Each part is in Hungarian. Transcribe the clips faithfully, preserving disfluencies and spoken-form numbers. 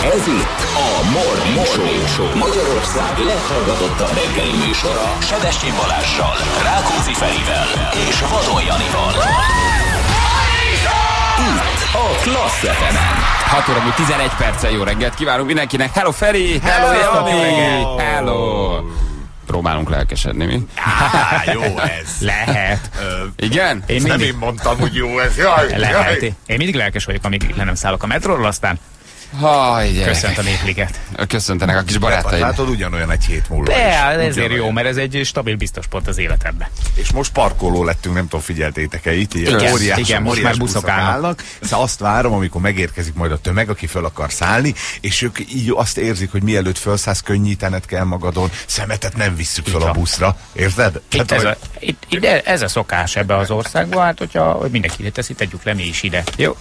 Ez itt a Morning Show, Magyarország leghallgatottabb reggeli műsora. Sebestyén Balázzsal, Rákóczi Ferivel és Vadon Janival. Itt a Klassz ef emen. hat óra múlt tizenegy perccel jó reggelt kívánunk mindenkinek. Hello Feri! Hello Jani! Hello! Próbálunk lelkesedni, mi? Á, jó ez. Lehet. Ö, Igen? Én nem én mondtam, hogy jó ez. Jaj, Lehet. jaj. Én mindig lelkes vagyok, amíg le nem szállok a metróról, aztán Haj, gyerekek. köszönt a népliget. Köszöntenek a kis barátaid. Látod, ugyanolyan egy hét múlva De is. ezért Ugyanolyan. jó, mert ez egy stabil, biztos pont az életemben. És most parkoló lettünk, nem tudom, figyeltétek-e itt? Ilyen Igen, óriás, igen, most óriás már buszok állnak. Szóval azt várom, amikor megérkezik majd a tömeg, aki föl akar szállni, és ők így azt érzik, hogy mielőtt felszállsz, könnyítened kell magadon, szemetet nem visszük föl a van. buszra. Érted? Itt, ez, hogy- a, itt, itt ez a szokás ebbe az országban, hát hogyha hogy mindenki ide teszi, tegyük le mi is ide. Jó?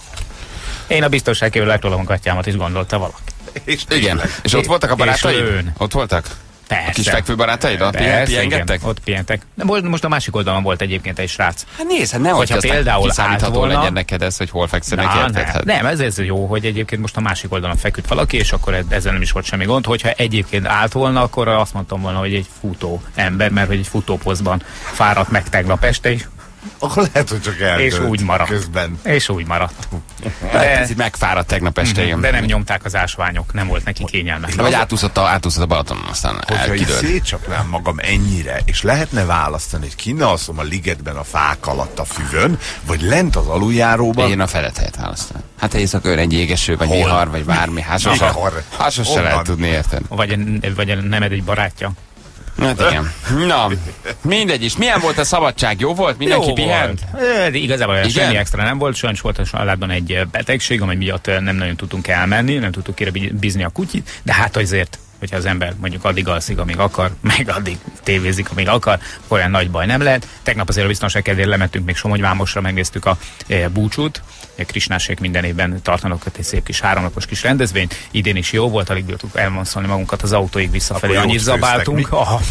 Én a biztonságkével letolom a gatyámat is gondolta valaki. és Igen. És ott voltak a És barátaid? lőn. Ott voltak? Persze. A kis fekvő barátaid? Ott Persze, pihengettek? igen, ott pihentek. De most, most a másik oldalon volt egyébként egy srác. Hát nézd, hát nehogy Hogyha aztán például kiszámítható állt volna- legyen neked ez, hogy hol fekszenek, Na, érted? nem, Hát- nem, ez, ez jó, hogy egyébként most a másik oldalon feküdt valaki, és akkor ezzel nem is volt semmi gond. Hogyha egyébként állt volna, akkor azt mondtam volna, hogy egy futó ember, mert hogy egy futóposzban fáradt meg tegnap este is, Akkor lehet, hogy csak eltölt és úgy maradt. közben. És úgy maradt. De, De, picit megfáradt tegnap este, igen. de nem nyomták az ásványok, nem volt neki kényelmetlen. Vagy átúszott a, átúszott a Balatonon, aztán Hogyha így elkidőlt. szétcsapnám magam ennyire, és lehetne választani, hogy kinne alszom a ligetben a fák alatt a füvön, vagy lent az aluljáróban. Én a felet helyet választanám. Hát éjszakön egy jégeső, vagy Hol? vihar, vagy bármi. Hát sose, Vihar. hát sose Honnan? lehet tudni, érted? Vagy, a- vagy a nemed egy barátja. Hát igen. Na, mindegy is. Milyen volt a szabadság? Jó volt? Mindenki Jó pihent? volt. Ö, De igazából Igen? semmi extra nem volt, sajnos volt a családban egy betegség, amely miatt ö, nem nagyon tudtunk elmenni, nem tudtuk kire bízni a kutyit, de hát azért, hogyha az ember mondjuk addig alszik, amíg akar, meg addig tévézik, amíg akar, olyan nagy baj nem lehet. Tegnap azért a biztonság kedvéért lementünk még Somogyvámosra, megnéztük a e, búcsút. Krisnásék minden évben tartanak ott egy szép kis háromnapos kis rendezvényt. Idén is jó volt, alig bírtuk elvonszolni magunkat az autóig visszafelé. Akkor Annyit jót főztek, zabáltunk. mi? Aha.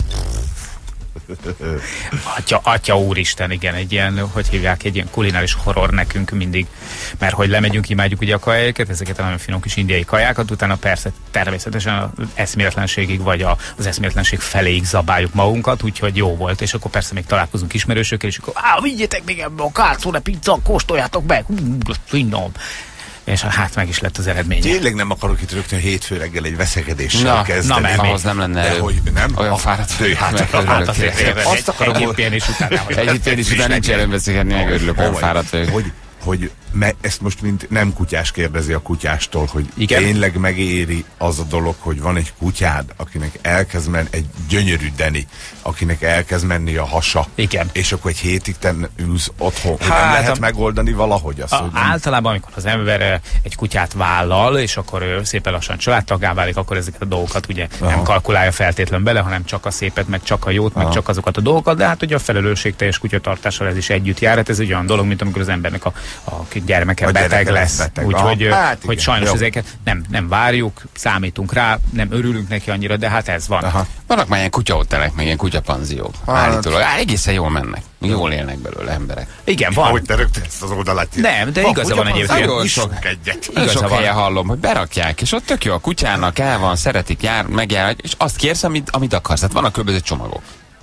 Atya, atya úristen, igen, egy ilyen, hogy hívják, egy ilyen kulináris horror nekünk mindig, mert hogy lemegyünk, imádjuk ugye a kajáikat, ezeket a nagyon finom kis indiai kajákat, utána persze természetesen az eszméletlenségig, vagy a, az eszméletlenség feléig zabáljuk magunkat, úgyhogy jó volt, és akkor persze még találkozunk ismerősökkel, és akkor á, vigyétek még ebbe a kárszóra pizza, kóstoljátok be, hú, finom. És hát meg is lett az eredmény. Tényleg nem akarok itt rögtön hétfő reggel egy veszekedéssel Na, kezdeni. na, mert ahhoz nem lenne De elő. hogy nem? Olyan A- fáradt de hát, meg- hát, Hát azért Azt egy, akarom, egy hogy- pihenés után, hogy Egy pihenés után nincs előbeszélni, megörülök, olyan Hogy- fáradt vagyok. Hogy, hogy me, ezt most mint nem kutyás kérdezi a kutyástól, hogy Igen? tényleg megéri az a dolog, hogy van egy kutyád, akinek elkezd menni, egy gyönyörű Deni, akinek elkezd menni a hasa, Igen. és akkor egy hétig te ülsz otthon, hogy Hát, nem lehet a- megoldani valahogy azt, A, hogy nem, általában, amikor az ember eh, egy kutyát vállal, és akkor ő szépen lassan családtaggá válik, akkor ezeket a dolgokat ugye Aha. nem kalkulálja feltétlenül bele, hanem csak a szépet, meg csak a jót, meg Aha. csak azokat a dolgokat, de hát ugye a felelősségteljes kutyatartással ez is együtt jár, hát ez egy olyan dolog, mint amikor az embernek a, a gyermeke A beteg gyereke lesz. beteg. Úgyhogy Aha. eh, Hát hogy igen, sajnos jó. ezeket nem, nem várjuk, számítunk rá, nem örülünk neki annyira, de hát ez van. Aha. Vannak már ilyen kutyahotelek, meg ilyen kutyapanziók. Hát. Állítólag. Á, egészen jól mennek. Jól élnek belőle emberek. Igen, van. ahogy te rögtön ezt az oldalát. Nem, de igaza van egyébként. Nagyon Sok sok. egyet. Nagyon Igaza sok van. helyen hallom, hogy berakják, és ott tök jó a kutyának, el van, szeretik, jár, megjár, és azt kérsz, amit, amit akarsz. Tehát vannak különböző csomagok.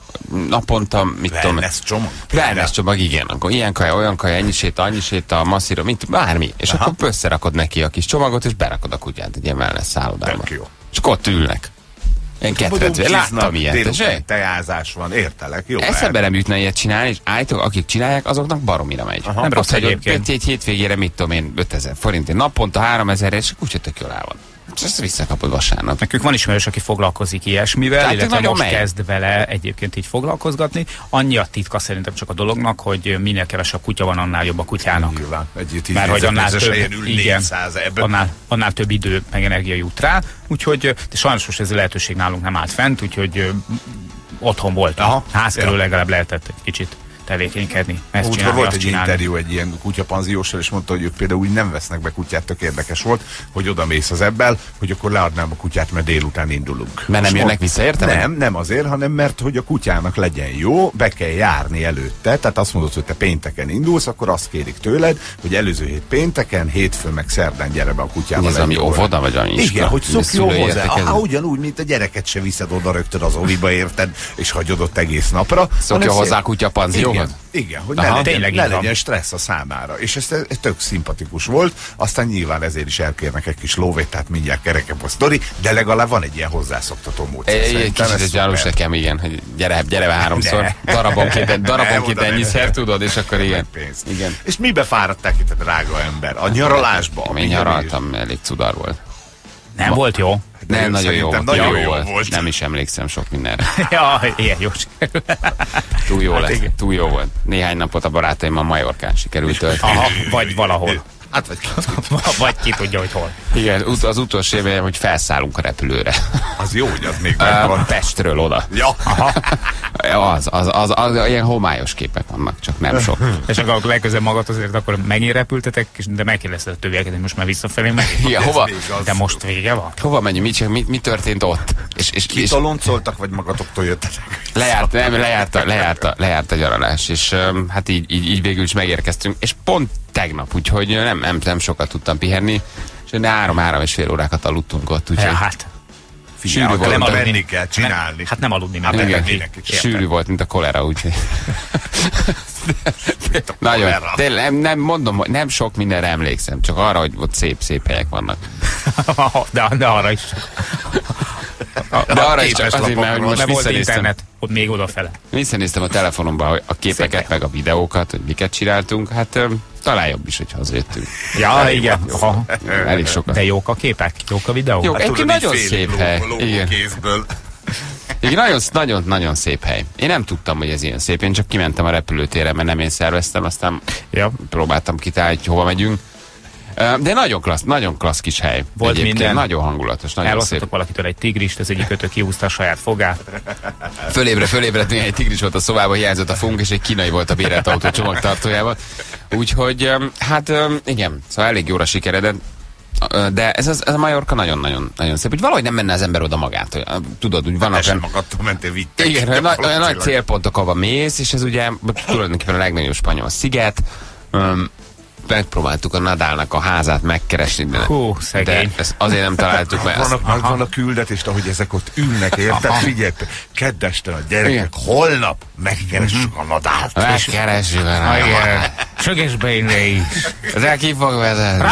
Naponta, mit tudom. Wellness csomag. Wellness csomag, igen. Akkor ilyen kaja, olyan kaja, ennyi séta, annyi séta, masszíro, mint bármi. És Aha. akkor összerakod neki a kis csomagot, és berakod a kutyát egy ilyen wellness szállodába. Tök jó. És akkor ott ülnek. Én ketrecve. Láttam ilyet. Délután tessék? Tejázás van, értelek, jó. Eszembe nem jutna ilyet csinálni, és állítólag akik csinálják, azoknak baromira megy. Aha. Nem rossz Azt, hogy egyébként. Egy, egy hétvégére, mit tudom én, ötezer forintért, naponta háromezer, és kutya tök jól el van. És ezt visszakapod vasárnap. Nekünk van ismerős, aki foglalkozik ilyesmivel, Tehát illetve nagyon most megy. kezd vele egyébként így foglalkozgatni. Annyi a titka szerintem csak a dolognak, hogy minél kevesebb kutya van, annál jobb a kutyának. Nyilván, egy tíz Mert hogy annál négyzetméteres több, helyen ül igen, négyszáz ebben. annál, annál több idő, meg energia jut rá. Úgyhogy de sajnos most ez a lehetőség nálunk nem állt fent, úgyhogy ö, otthon volt. Aha. Ház körül Ja. legalább lehetett egy kicsit tevékenykedni. Ezt Úgy csinálni, volt azt egy csinálni. interjú egy ilyen kutyapanzióssal, és mondta, hogy ők például úgy nem vesznek be kutyát, tök érdekes volt, hogy oda mész az ebbel, hogy akkor leadnám a kutyát, mert délután indulunk. Mert nem Most jönnek mond- vissza, érted? Nem, nem azért, hanem mert hogy a kutyának legyen jó, be kell járni előtte, tehát azt mondod, hogy te pénteken indulsz, akkor azt kérik tőled, hogy előző hét pénteken, hétfőn meg szerdán gyere be a kutyával. Ez ami egy óra. óvoda, vagy ami iskola? Igen, hogy Ami szokjon szülői hozzá. értekező? Aha, ugyanúgy, mint a gyereket se viszed oda rögtön az óviba, érted, és hagyod ott egész napra. Szokja hanem hozzá szép- a kutya panzióhoz? Igen, igen, hogy Aha. ne legyen, Tényleg ne így van. legyen stressz a számára. És ez, ez tök szimpatikus volt, aztán nyilván ezért is elkérnek egy kis lóvét, tehát mindjárt kerekebb a sztori, de legalább van egy ilyen hozzászoktató módszer. Egy, egy Szerintem kicsit ez egy gyanús szuper. nekem, igen, hogy gyere, gyere be háromszor, Ne. darabonként, darabonként Nem, oda ennyiszer, nem. tudod, és akkor igen. Pénzt. Igen. És mibe fáradtál ki, te drága ember? A nyaralásba? Én Minden nyaraltam, elég cudar volt. Nem volt jó? De Nem, jó, nagyon jó, szerintem volt, nagyon jó jó volt. volt. Nem is emlékszem sok mindenre. Ja, ilyen jó. Túl jó Hát lett, igen. túl jó volt. Néhány napot a barátaimmal Majorkán sikerült tölteni. Aha, vagy valahol. Hát vagy Vagy ki tudja, hogy hol. Igen, ut- az utolsó évben, hogy felszállunk a repülőre. az jó, hogy az még Uh, megvan. Pestről oda. Ja. Az, az, az, az, az, ilyen homályos képek vannak, csak nem sok. És akkor legközelebb magad azért, akkor megint repültetek, és de megkérdezted a többieket, hogy most már visszafelé meg. Igen, hova, még az- De most vége van? hova menjünk, mi, mi, mi történt ott? És, és, és Kitoloncoltak, vagy magatoktól jöttetek? lejárt, nem, lejárt, a, lejárt, a, lejárt a gyaralás, és um, hát így, így, így végül is megérkeztünk, és pont tegnap, úgyhogy nem, nem, nem sokat tudtam pihenni, és három-három és fél órákat aludtunk ott, úgyhogy Ja, hát. Figyelj, Sűrű akkor volt. nem Nem menni kell, csinálni. Ne, hát nem aludni már. Hát nem igen, menni. mindenki. sűrű volt, mint a kolera, úgyhogy... Nagyon. kolera. Tényleg, nem, nem mondom, hogy nem sok mindenre emlékszem, csak arra, hogy ott szép-szép helyek vannak. de, de arra is. De arra is képes csak azért, mert hogy lapokról. most Nem volt visszanéztem, internet, ott még odafele. visszanéztem a telefonomban hogy a képeket, Szép. meg a videókat, hogy miket csináltunk, hát öm, talán jobb is, hogy hazajöttünk. Ja, igen. Ha. Elég sokat. De jók a képek? Jók a videók? Jó, Hát egyébként tudod, így nagyon félig szép hely. lógó- lógó Igen. kézből. Igen, nagyon, nagyon, nagyon szép hely. Én nem tudtam, hogy ez ilyen szép. Én csak kimentem a repülőtérre, mert nem én szerveztem, aztán Ja. próbáltam kitalálni, hogy hova megyünk. Ö, De nagyon klassz, nagyon klassz kis hely. Volt Egyébként minden. Nagyon hangulatos, nagyon szép. Elosztottak valakitől egy tigrist, az egyik kötő kihúzta a saját fogát. Fölébre, fölébredt, néha egy tigris volt a szobában, hiányzott a funk, és egy kínai volt a bérelt autó csomagtartójában. Úgyhogy, öm, hát öm, igen, szóval elég jóra sikeredett. Ö, De ez, az, ez a Majorka nagyon-nagyon nagyon szép. Úgy valahogy nem menne az ember oda magát. Hogy, tudod, úgy vannak Te sem olyan, magadtól mentél, vittek. igen, olyan, nagy- olyan nagy Gyakorlatilag. célpontok, ahova mész, és ez ugye tulajdonképpen a legnagyobb spanyol sziget. Öm, megpróbáltuk a Nadalnak a házát megkeresni, de, Hú, szegény. de ezt azért nem találtuk, mert azt, Van a, van a küldetést, ahogy ezek ott ülnek, érted? Figyelj, kedd este a gyerekek, Igen. holnap megkeressük a Nadált. megkeressük a Ah, igen. Sögésbeinre is. Ezzel ki fog vezetni.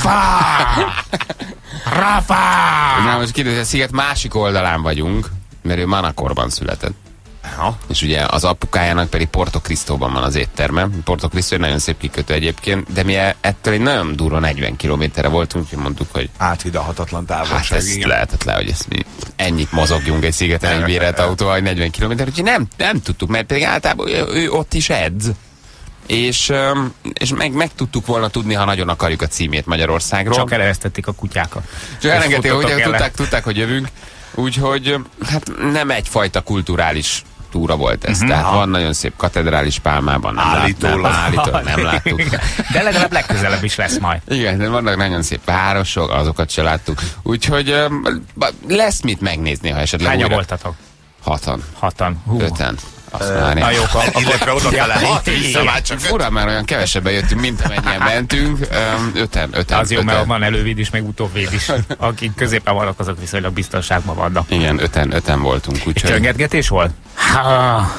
Rafa! Rafa! Na most kiderült, hogy a sziget másik oldalán vagyunk, mert ő Manacorban született. Ha? És ugye az apukájának pedig Porto Cristóban van az étterme. Porto Cristo egy nagyon szép kikötő egyébként, de mi ettől egy nagyon durva negyven kilométerre voltunk, úgyhogy mondtuk, hogy Áthidalhatatlan hát távolság. ez igen. lehetetlen, hogy ezt mi ennyit mozogjunk egy szigeten, egy bérelt autóval, negyven kilométer, úgyhogy nem, nem tudtuk, mert pedig általában ő, ő ott is edz. És, öm, és meg, meg tudtuk volna tudni, ha nagyon akarjuk a címét Magyarországról. Csak elevesztették a kutyákat. Csak elengedték, hogy futottak el. tudták, tudták, hogy jövünk. Úgyhogy hát nem egyfajta kulturális túra volt ez. Tehát van nagyon szép katedrális Pálmában. Nem Állítólag. Lát, nem, állítólag nem láttuk. De legalább legközelebb is lesz majd. Igen, de vannak nagyon szép városok, azokat se láttuk. Úgyhogy öm, lesz mit megnézni, ha esetleg Hányan újra. voltatok? Hatan, Hatan. Hú. öten. Azt már Na jók, a, Illetve odafele hat vissza már csak. Fura, már olyan kevesebben jöttünk, mint amennyien mentünk. Öm, Öten, öten. az jó, öten. mert van elővéd is, meg utóvéd is. Akik középen vannak, azok viszonylag biztonságban vannak. Igen, öten, öten voltunk, úgyhogy... Csöngetgetés volt? Ha,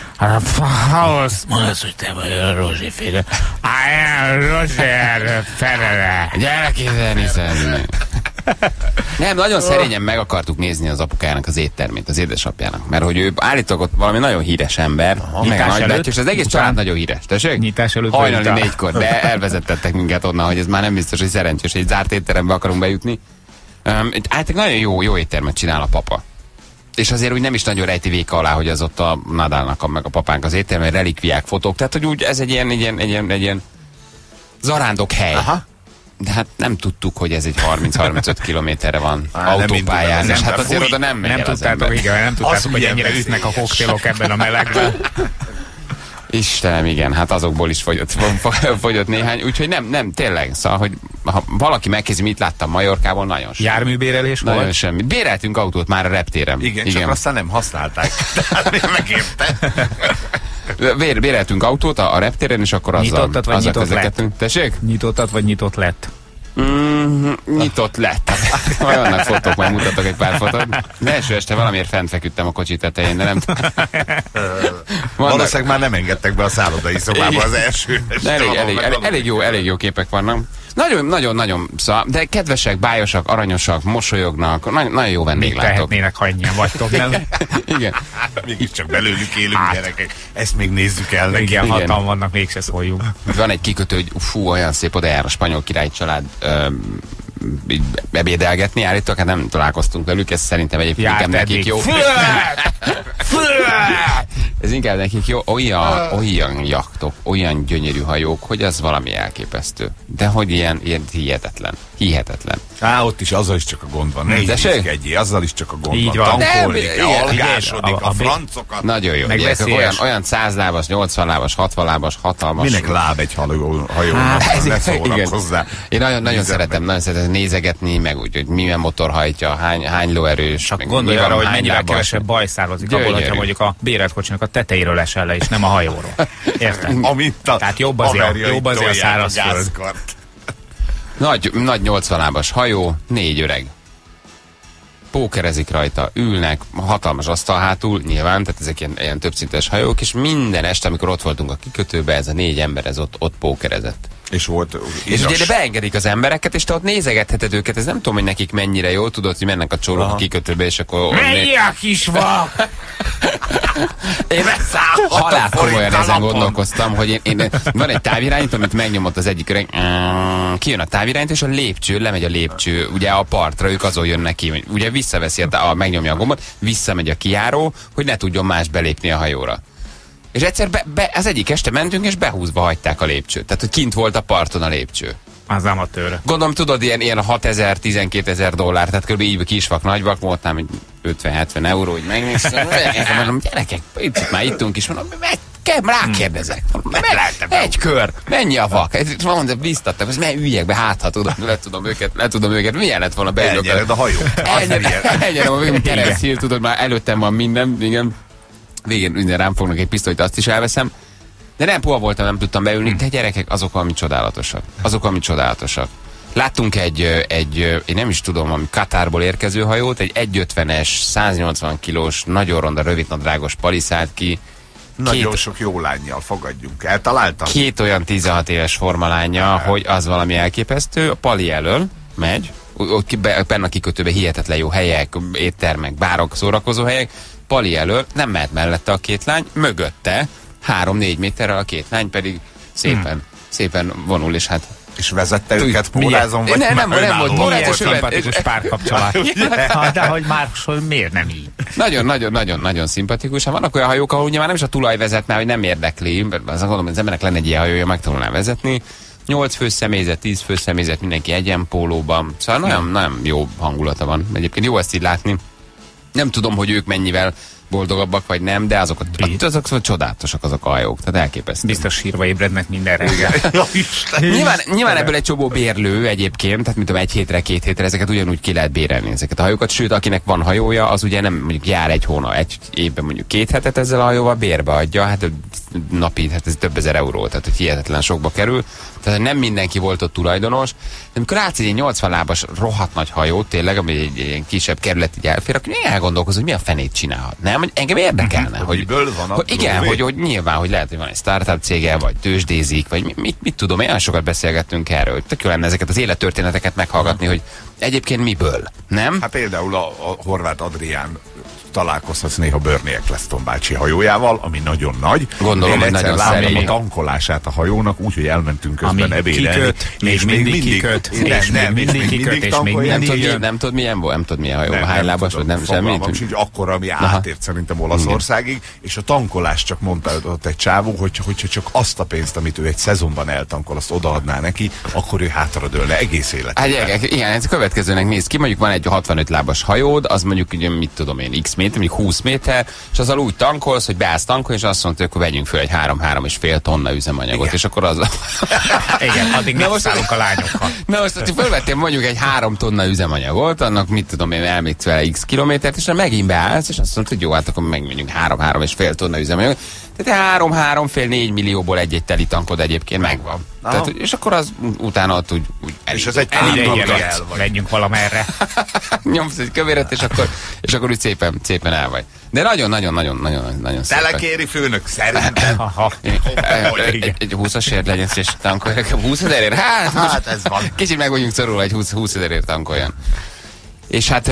Ahhoz mondasz, hogy te vagy a Rozsi féle. Á, Rozsér felele. Gyere kizenni, zenni. Nem, nagyon szerényen meg akartuk nézni az apukájának az éttermét, az édesapjának, mert hogy ő állítólag ott valami nagyon híres ember, meg a Nyitás nagybátyja, előtt? és az egész Után? család nagyon híres. Tessék? Nyitás előtt Hajnali vagy után? négykor, de elvezettettek minket onnan, hogy ez már nem biztos, hogy szerencsés, hogy egy zárt étterembe akarunk bejutni. Um, általában nagyon jó, jó éttermet csinál a papa. És azért úgy nem is nagyon rejti véka alá, hogy az ott a Nadalnak, a, meg a papánk az étterem, relikviák, fotók. Tehát, hogy úgy ez egy ilyen, egy ilyen, egy ilyen, egy ilyen zarándok hely. Aha. De hát nem tudtuk, hogy ez egy harminc-harmincöt kilométerre van Á, nem autópályán, indul el az és hát ember. azért Fúj. oda nem megy Nem el az tudtátok, ember. igen, nem tudtátok, hogy milyen ennyire veszélyes. ütnek a koktélok ebben a melegben. Istenem, igen, hát azokból is fogyott, fogyott néhány, úgyhogy nem, nem, tényleg, szóval, hogy ha valaki megkezdi, mit láttam Majorkában, nagyon semmi. Járműbérelés Nagyon volt? semmi. Béreltünk autót már a reptéren. Igen, igen, csak aztán nem használták. Megérte. Bér, béreltünk autót a, a reptéren, és akkor azzal, Nyitottat, vagy azzal nyitott közlekedtünk. Tessék? Nyitottat vagy nyitott lett? Mm, nyitott lett. Vannak fotók, majd mutatok egy pár fotót. De első este valamiért fent feküdtem a kocsi tetején, de nem... Valószínűleg már nem engedtek be a szállodai szobába az első este. Elég, elég, elég, elég, jó, elég jó képek vannak. Nagyon, nagyon, nagyon, szóval, de kedvesek, bájosak, aranyosak, mosolyognak, nagyon, nagyon jó vendéglátók. Még tehetnének, ha ennyien vagytok, nem? Igen. Mégiscsak belőlük élünk hát. Gyerekek. Ezt még nézzük el neki. Igen, hatan vannak, mégse szóljuk. Van egy kikötő, hogy fú, olyan szép, oda jár a spanyol király család ö, így ebédelgetni, állítólag, hát nem találkoztunk velük, ez szerintem egyébként inkább nekik jó. Ez inkább nekik jó, olyan, olyan jachtok, olyan gyönyörű hajók, hogy az valami elképesztő. De hogy ilyen, ilyen hihetetlen. Hihetetlen. Á, ott is azzal is csak a gond van. Ne ígyezkedjé, azzal is csak a gond így van. van. Tankolni De, kell, igen, algásodik, igen, a, a francokat. Nagyon jó. Gyerekek, olyan, olyan száz lábas, nyolcvan lábas, hatvan lábas, hatalmas. Minek láb egy hajó, hajónak? Hát, ne szólnak igen. hozzá. Én nagyon, nagyon szeretem, nagyon szeretem nézegetni, meg úgy, hogy milyen motor hajtja, hány, hány lóerős. Csak gondolj arra, hogy mennyivel kevesebb baj származik abból, hogyha mondjuk a bérelt kocsinak a tetejéről esel le, és nem a hajóról. Érted? Tehát jobb azért, jobb azért a szárazföld. Nagy, nagy nyolcvan lábas hajó, négy öreg. Pókerezik rajta, ülnek, hatalmas asztal hátul, nyilván, tehát ezek ilyen, ilyen többszintes hajók, és minden este, amikor ott voltunk a kikötőbe, ez a négy ember, ez ott, ott pókerezett. És volt... És ugye de beengedik az embereket, és te ott nézegetheted őket, ez nem tudom, hogy nekik mennyire jó, tudod, hogy mennek a csórok a kikötőbe, és akkor... Mennyi a kis vak? Én halál komolyan ezen gondolkoztam, hogy én, én, van egy távirányító, amit megnyomott az egyik öreg, kijön a távirányító, és a lépcső, lemegy a lépcső, ugye a partra, ők azon jönnek ki, ugye visszaveszi, a, a, megnyomja a gombot, visszamegy a kijáró, hogy ne tudjon más belépni a hajóra. És egyszer be, be, az egyik este mentünk, és behúzva hagyták a lépcsőt. Tehát, hogy kint volt a parton a lépcső. Az amatőr. Gondolom, tudod, ilyen, ilyen hatezer, tizenkétezer dollár, tehát kb. Így kisvak, nagyvak, voltám, hogy ötven-hetven euró, így megnéztem. Mondom, gyerekek, itt már ittunk is, mondom, meg kell, rákérdezek. Egy kör, mennyi a vak? Mondom, biztattam, ez mert üljek be, hát ha tudom, le tudom őket, le tudom őket, milyen lett volna beülök. Elnyered a hajó. Elnyerem a keresztjét, tudod, már előttem van minden, igen. Végén minden rám fognak egy pisztolyt, azt is elveszem. De nem puha voltam, nem tudtam beülni, de gyerekek, azok valami csodálatosak. Azok valami csodálatosak. Láttunk egy, egy, én nem is tudom, ami Katárból érkező hajót, egy egy ötvenes, száznyolcvan kilós, nagyon ronda, rövidnadrágos paliszát ki. Nagyon két, sok jó lányjal fogadjunk el, találtam. Két olyan tizenhat éves formalánya, hogy az valami elképesztő. A pali elől megy, ott benne a kikötőben hihetetlen jó helyek, éttermek, bárok, szórakozó helyek. Pali elől nem mehet mellette a két lány, mögötte három-négy méterrel a két lány pedig szépen, hmm. szépen vonul, és hát... És vezette őket pórázon, vagy ne, nem, nem volt pórázon, és szimpatikus párkapcsolat. De hogy máshol miért nem így? Nagyon, nagyon, nagyon, nagyon szimpatikus. Hát vannak olyan hajók, ahol ugye már nem is a tulaj vezet, mert hogy nem érdekli, azt gondolom, hogy az embernek lenne egy ilyen hajója, megtanulná vezetni. nyolc fős személyzet, tíz fős személyzet, mindenki egyenpólóban. Szóval nagyon, nagyon jó hangulata van. Egyébként jó ezt így látni. Nem tudom, hogy ők mennyivel boldogabbak vagy nem, de azok, azok, azok, azok csodálatosak azok a hajók, tehát elképesztő. Biztos sírva ébrednek minden reggel. nyilván, nyilván ebből egy csomó bérlő egyébként, tehát mint tudom, egy hétre, két hétre ezeket ugyanúgy ki lehet bérelni ezeket a hajókat, sőt, akinek van hajója, az ugye nem mondjuk jár egy hónap, egy évben mondjuk két hetet ezzel a hajóval bérbe adja, hát napi, hát ez több ezer euró, tehát hogy hihetetlen sokba kerül. Tehát nem mindenki volt ott tulajdonos, de amikor látsz egy nyolcvan lábas rohadt nagy hajó, tényleg, ami egy, egy kisebb kerület így elfér, akkor én elgondolkozom, hogy mi a fenét csinálhat. Nem, hogy engem érdekelne, hogy, hogy, van hogy igen, hogy, hogy nyilván, hogy lehet, hogy van egy startup cége, vagy tőzsdézik, vagy mit, mit, mit tudom, olyan sokat beszélgettünk erről. Tök jó lenne ezeket az élettörténeteket meghallgatni, hogy egyébként miből, nem? Hát például a, a Horváth Adrián találkozhatsz néha Bernie Eccleston bácsi hajójával, ami nagyon nagy. Gondolom, hogy nagyon láttam a tankolását a hajónak, úgyhogy elmentünk közben ebédelni. Kiköt, és még mindig kiköt, és nem, még mindig kiköt, és még mindig nem tudod milyen volt, nem tudod milyen hajó, hány lábas, vagy nem semmi. Sincs akkor, ami átért szerintem Olaszországig, és a tankolás csak mondta ott egy csávó, hogy, hogyha csak azt a pénzt, amit ő egy szezonban eltankol, azt odaadná neki, akkor ő hátradőlne egész életében. Hát igen, ez következőnek néz ki, mondjuk van egy hatvanöt lábas hajód, az mondjuk, ugye, mit tudom én, x méter, mondjuk húsz méter, és azzal úgy tankolsz, hogy beállsz tankolni, és azt mondta, hogy akkor vegyünk föl egy három-három és fél tonna üzemanyagot, igen. És akkor az... Igen, addig nem szállunk a lányokkal. Na most, hogy fölvettél mondjuk egy három tonna üzemanyagot, annak mit tudom én, elmész vele x kilométert, és megint beállsz, és azt mondta, hogy jó, hát akkor megmegyünk három-három és fél tonna üzemanyagot. Tehát három-három fél négy millióból egy-egy teli tankod egyébként megvan. Tehát, és akkor az utána ott úgy, úgy el, és az egy menjünk valamerre. Nyomsz egy kövéret, és akkor, és akkor úgy szépen, szépen el vagy. De nagyon-nagyon-nagyon-nagyon szépen. Telekéri főnök, szerintem. egy, egy húszasért legyen, és tankolja. húsz ezerért? Hát, hát ez van. Kicsit meg vagyunk szorulva, egy húsz ezerért tankoljon. És hát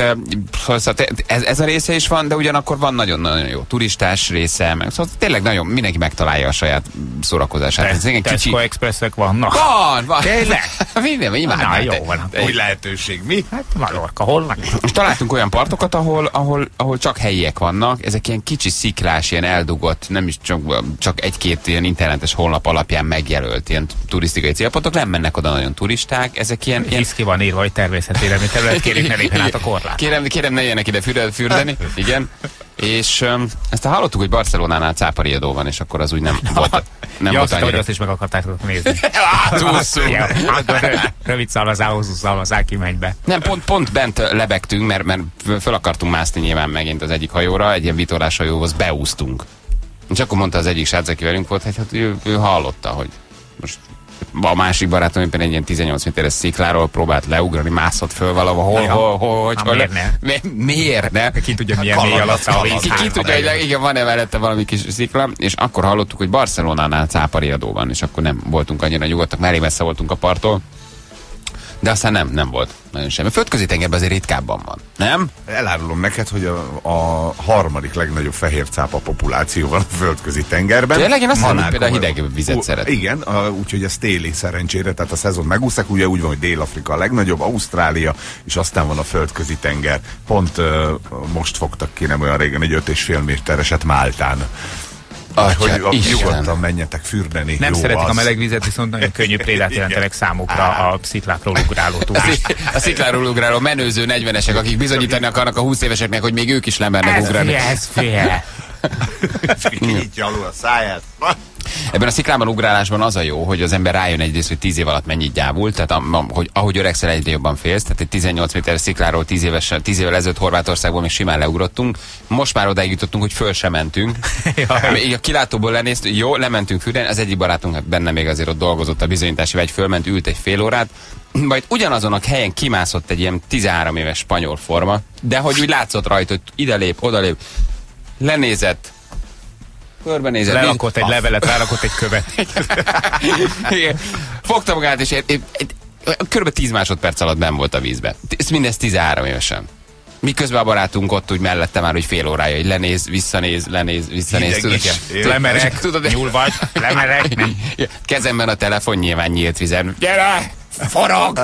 ez, ez a része is van, de ugyanakkor van nagyon-nagyon jó turistás része, meg szóval tényleg nagyon mindenki megtalálja a saját szórakozását. Te, Tesco Expressek vannak. Van, van. Tényleg? Minden, imádnám. Jó van. Új lehetőség, mi? Hát Mallorca, hol van? Most találtunk olyan partokat, ahol, ahol, ahol csak helyiek vannak, ezek ilyen kicsi sziklás, ilyen eldugott, nem is csak, csak egy-két ilyen internetes honlap alapján megjelölt ilyen turisztikai célpontok, nem mennek oda nagyon turisták, ezek ilyen... ilyen... Hisz ki van írva, hogy természetvédelmi terület, kérjük ne lépjen át a korlát. Kérem, kérem, ne jöjjenek ide fürdeni, fürdeni. Igen. És um, ezt hallottuk, hogy Barcelonánál cápariadó van, és akkor az úgy nem volt. Nem ja, volt azt, hogy azt is meg akartátok nézni. Túlszul. Rövid szalvazál, hosszú szalvazál, kimegy be. Nem, pont, pont bent lebegtünk, mert, mert föl akartunk mászni nyilván megint az egyik hajóra, egy ilyen vitorlás hajóhoz beúsztunk. És akkor mondta az egyik srác, aki velünk volt, hogy hát ő, ő hallotta, hogy most a másik barátom éppen egy ilyen tizennyolc méteres szikláról próbált leugrani, mászott föl valahol, hol, hol, hol, hogy, hol, miért ne? Mi, miért ne? Ki tudja, milyen mély alatt a víz. Ki, ki tudja, hogy igen, van-e mellette valami kis szikla, és akkor hallottuk, hogy Barcelonánál cápariadó van, és akkor nem voltunk annyira nyugodtak, mert elég messze voltunk a parttól. De aztán nem, nem volt nagyon semmi. A földközi tengerben azért ritkábban van, nem? Elárulom neked, hogy a, a harmadik legnagyobb fehér cápa populáció van a földközi tengerben. Tényleg én azt mondom, hogy például hideg vizet szeret. Igen, úgyhogy ez téli szerencsére, tehát a szezon megúszták, ugye úgy van, hogy Dél-Afrika a legnagyobb, Ausztrália, és aztán van a földközi tenger. Pont uh, most fogtak ki nem olyan régen egy öt és fél métereset Máltán. Hogy nyugodtan menjetek fürdeni. Nem jó szeretik az. A meleg vizet, viszont nagyon könnyű prédát jelentenek számukra a sziklákról ugráló turisták. A szikláról ugráló menőző negyvenesek, akik bizonyítani akarnak a húsz éveseknek, hogy még ők is lemernek ugrálni. Ez fél, ez fél. Kinyitja alul a száját. Ebben a sziklában ugrálásban az a jó, hogy az ember rájön egyrészt, hogy tíz év alatt mennyit gyávult, tehát a, a, hogy ahogy öregszel, egyre jobban félsz, tehát egy tizennyolc méteres szikláról tíz évvel ezelőtt Horvátországból még simán leugrottunk, most már odáig jutottunk, hogy föl sem mentünk. Még a kilátóból lenéztünk, jó, lementünk fürdeni, az egyik barátunk benne még azért ott dolgozott a bizonyítási vegy, fölment, ült egy fél órát, majd ugyanazon a helyen kimászott egy ilyen tizenhárom éves spanyol forma, de hogy úgy látszott rajta, hogy ide lép, oda lép, lenézett, körbenézett. Lerakott egy levelet, rárakott egy követ. Igen. Fogta magát, és egy, egy, egy, kb. tíz másodperc alatt benn volt a vízbe. Ez mindez tizenhárom évesen. Miközben a barátunk ott úgy mellette már, hogy fél órája, hogy lenéz, visszanéz, lenéz, visszanéz. Tudod, lemerek, tudod, nyúl vagy, lemerek. Nem. Kezemben a telefon, nyilván nyílt vizen. Gyere! Forog!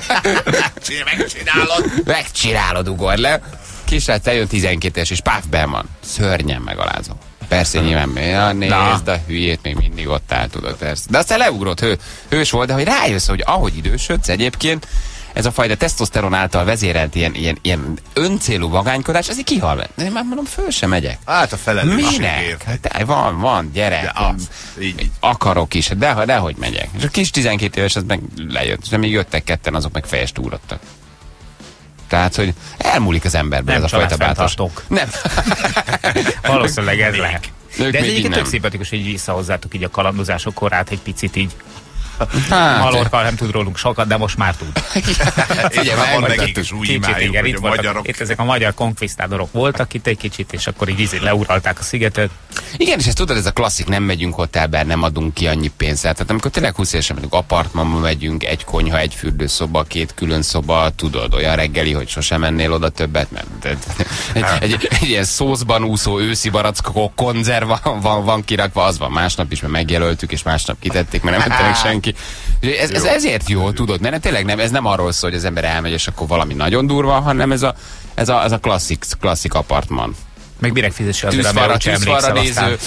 Megcsinálod! Megcsinálod, ugor le. Kisrác eljön tizenkét éves, és páf, benn van. Szörnyen megalázom. Persze, nyilván, ja, nézd, a hülyét még mindig ott áll, tudod, persze. De aztán leugrott, hő, hős volt, de hogy rájössz, hogy ahogy idősödsz egyébként, ez a fajta tesztoszteron által vezérelt ilyen, ilyen, ilyen öncélú vagánykodás, azért kihal. De én már mondom, föl sem megyek. Hát a felelősségért. Minek? Hát, van, van, gyere. Az, így. Akarok is, de, de hogy megyek. És a kis tizenkét éves az meg lejött, és még jöttek ketten, azok meg fejest úrottak. Tehát, hogy elmúlik az emberben nem ez a fajta bátorság. Nem. Valószínűleg ez lehet. De ez egyébként tök szimpatikus, hogy visszahozzátok így a kalandozások korát egy picit így. Hát, Malorka nem tud rólunk sokat, de most már tud. Figyelj, van nekik is új imájuk, hogy itt, a voltak, magyarok. Itt ezek a magyar konkvisztádorok voltak itt egy kicsit, és akkor így ízé leuralták a szigetet. Igen, és ezt tudod, ez a klasszik, nem megyünk hotelbe, nem adunk ki annyi pénzt. Tehát amikor tényleg húsz évesen megyünk, apartmanba megyünk, egy konyha, egy fürdőszoba, két külön szoba, tudod, olyan reggeli, hogy sosem mennél oda többet, mert egy, egy, egy, egy ilyen szószban úszó őszi barackok konzerv van, van, van kirakva, az van másnap is, mert megjelöltük, és másnap kitették, mert nem ette meg senki. Ez, ez ezért jó, tudod, mert tényleg nem, ez nem arról szól, hogy az ember elmegy, és akkor valami nagyon durva, hanem ez a, ez a, ez a klasszik, klasszik apartman. Meg mire fizesse azért, Tűzfalra, amire úgyse tűzfalra emlékszel néző.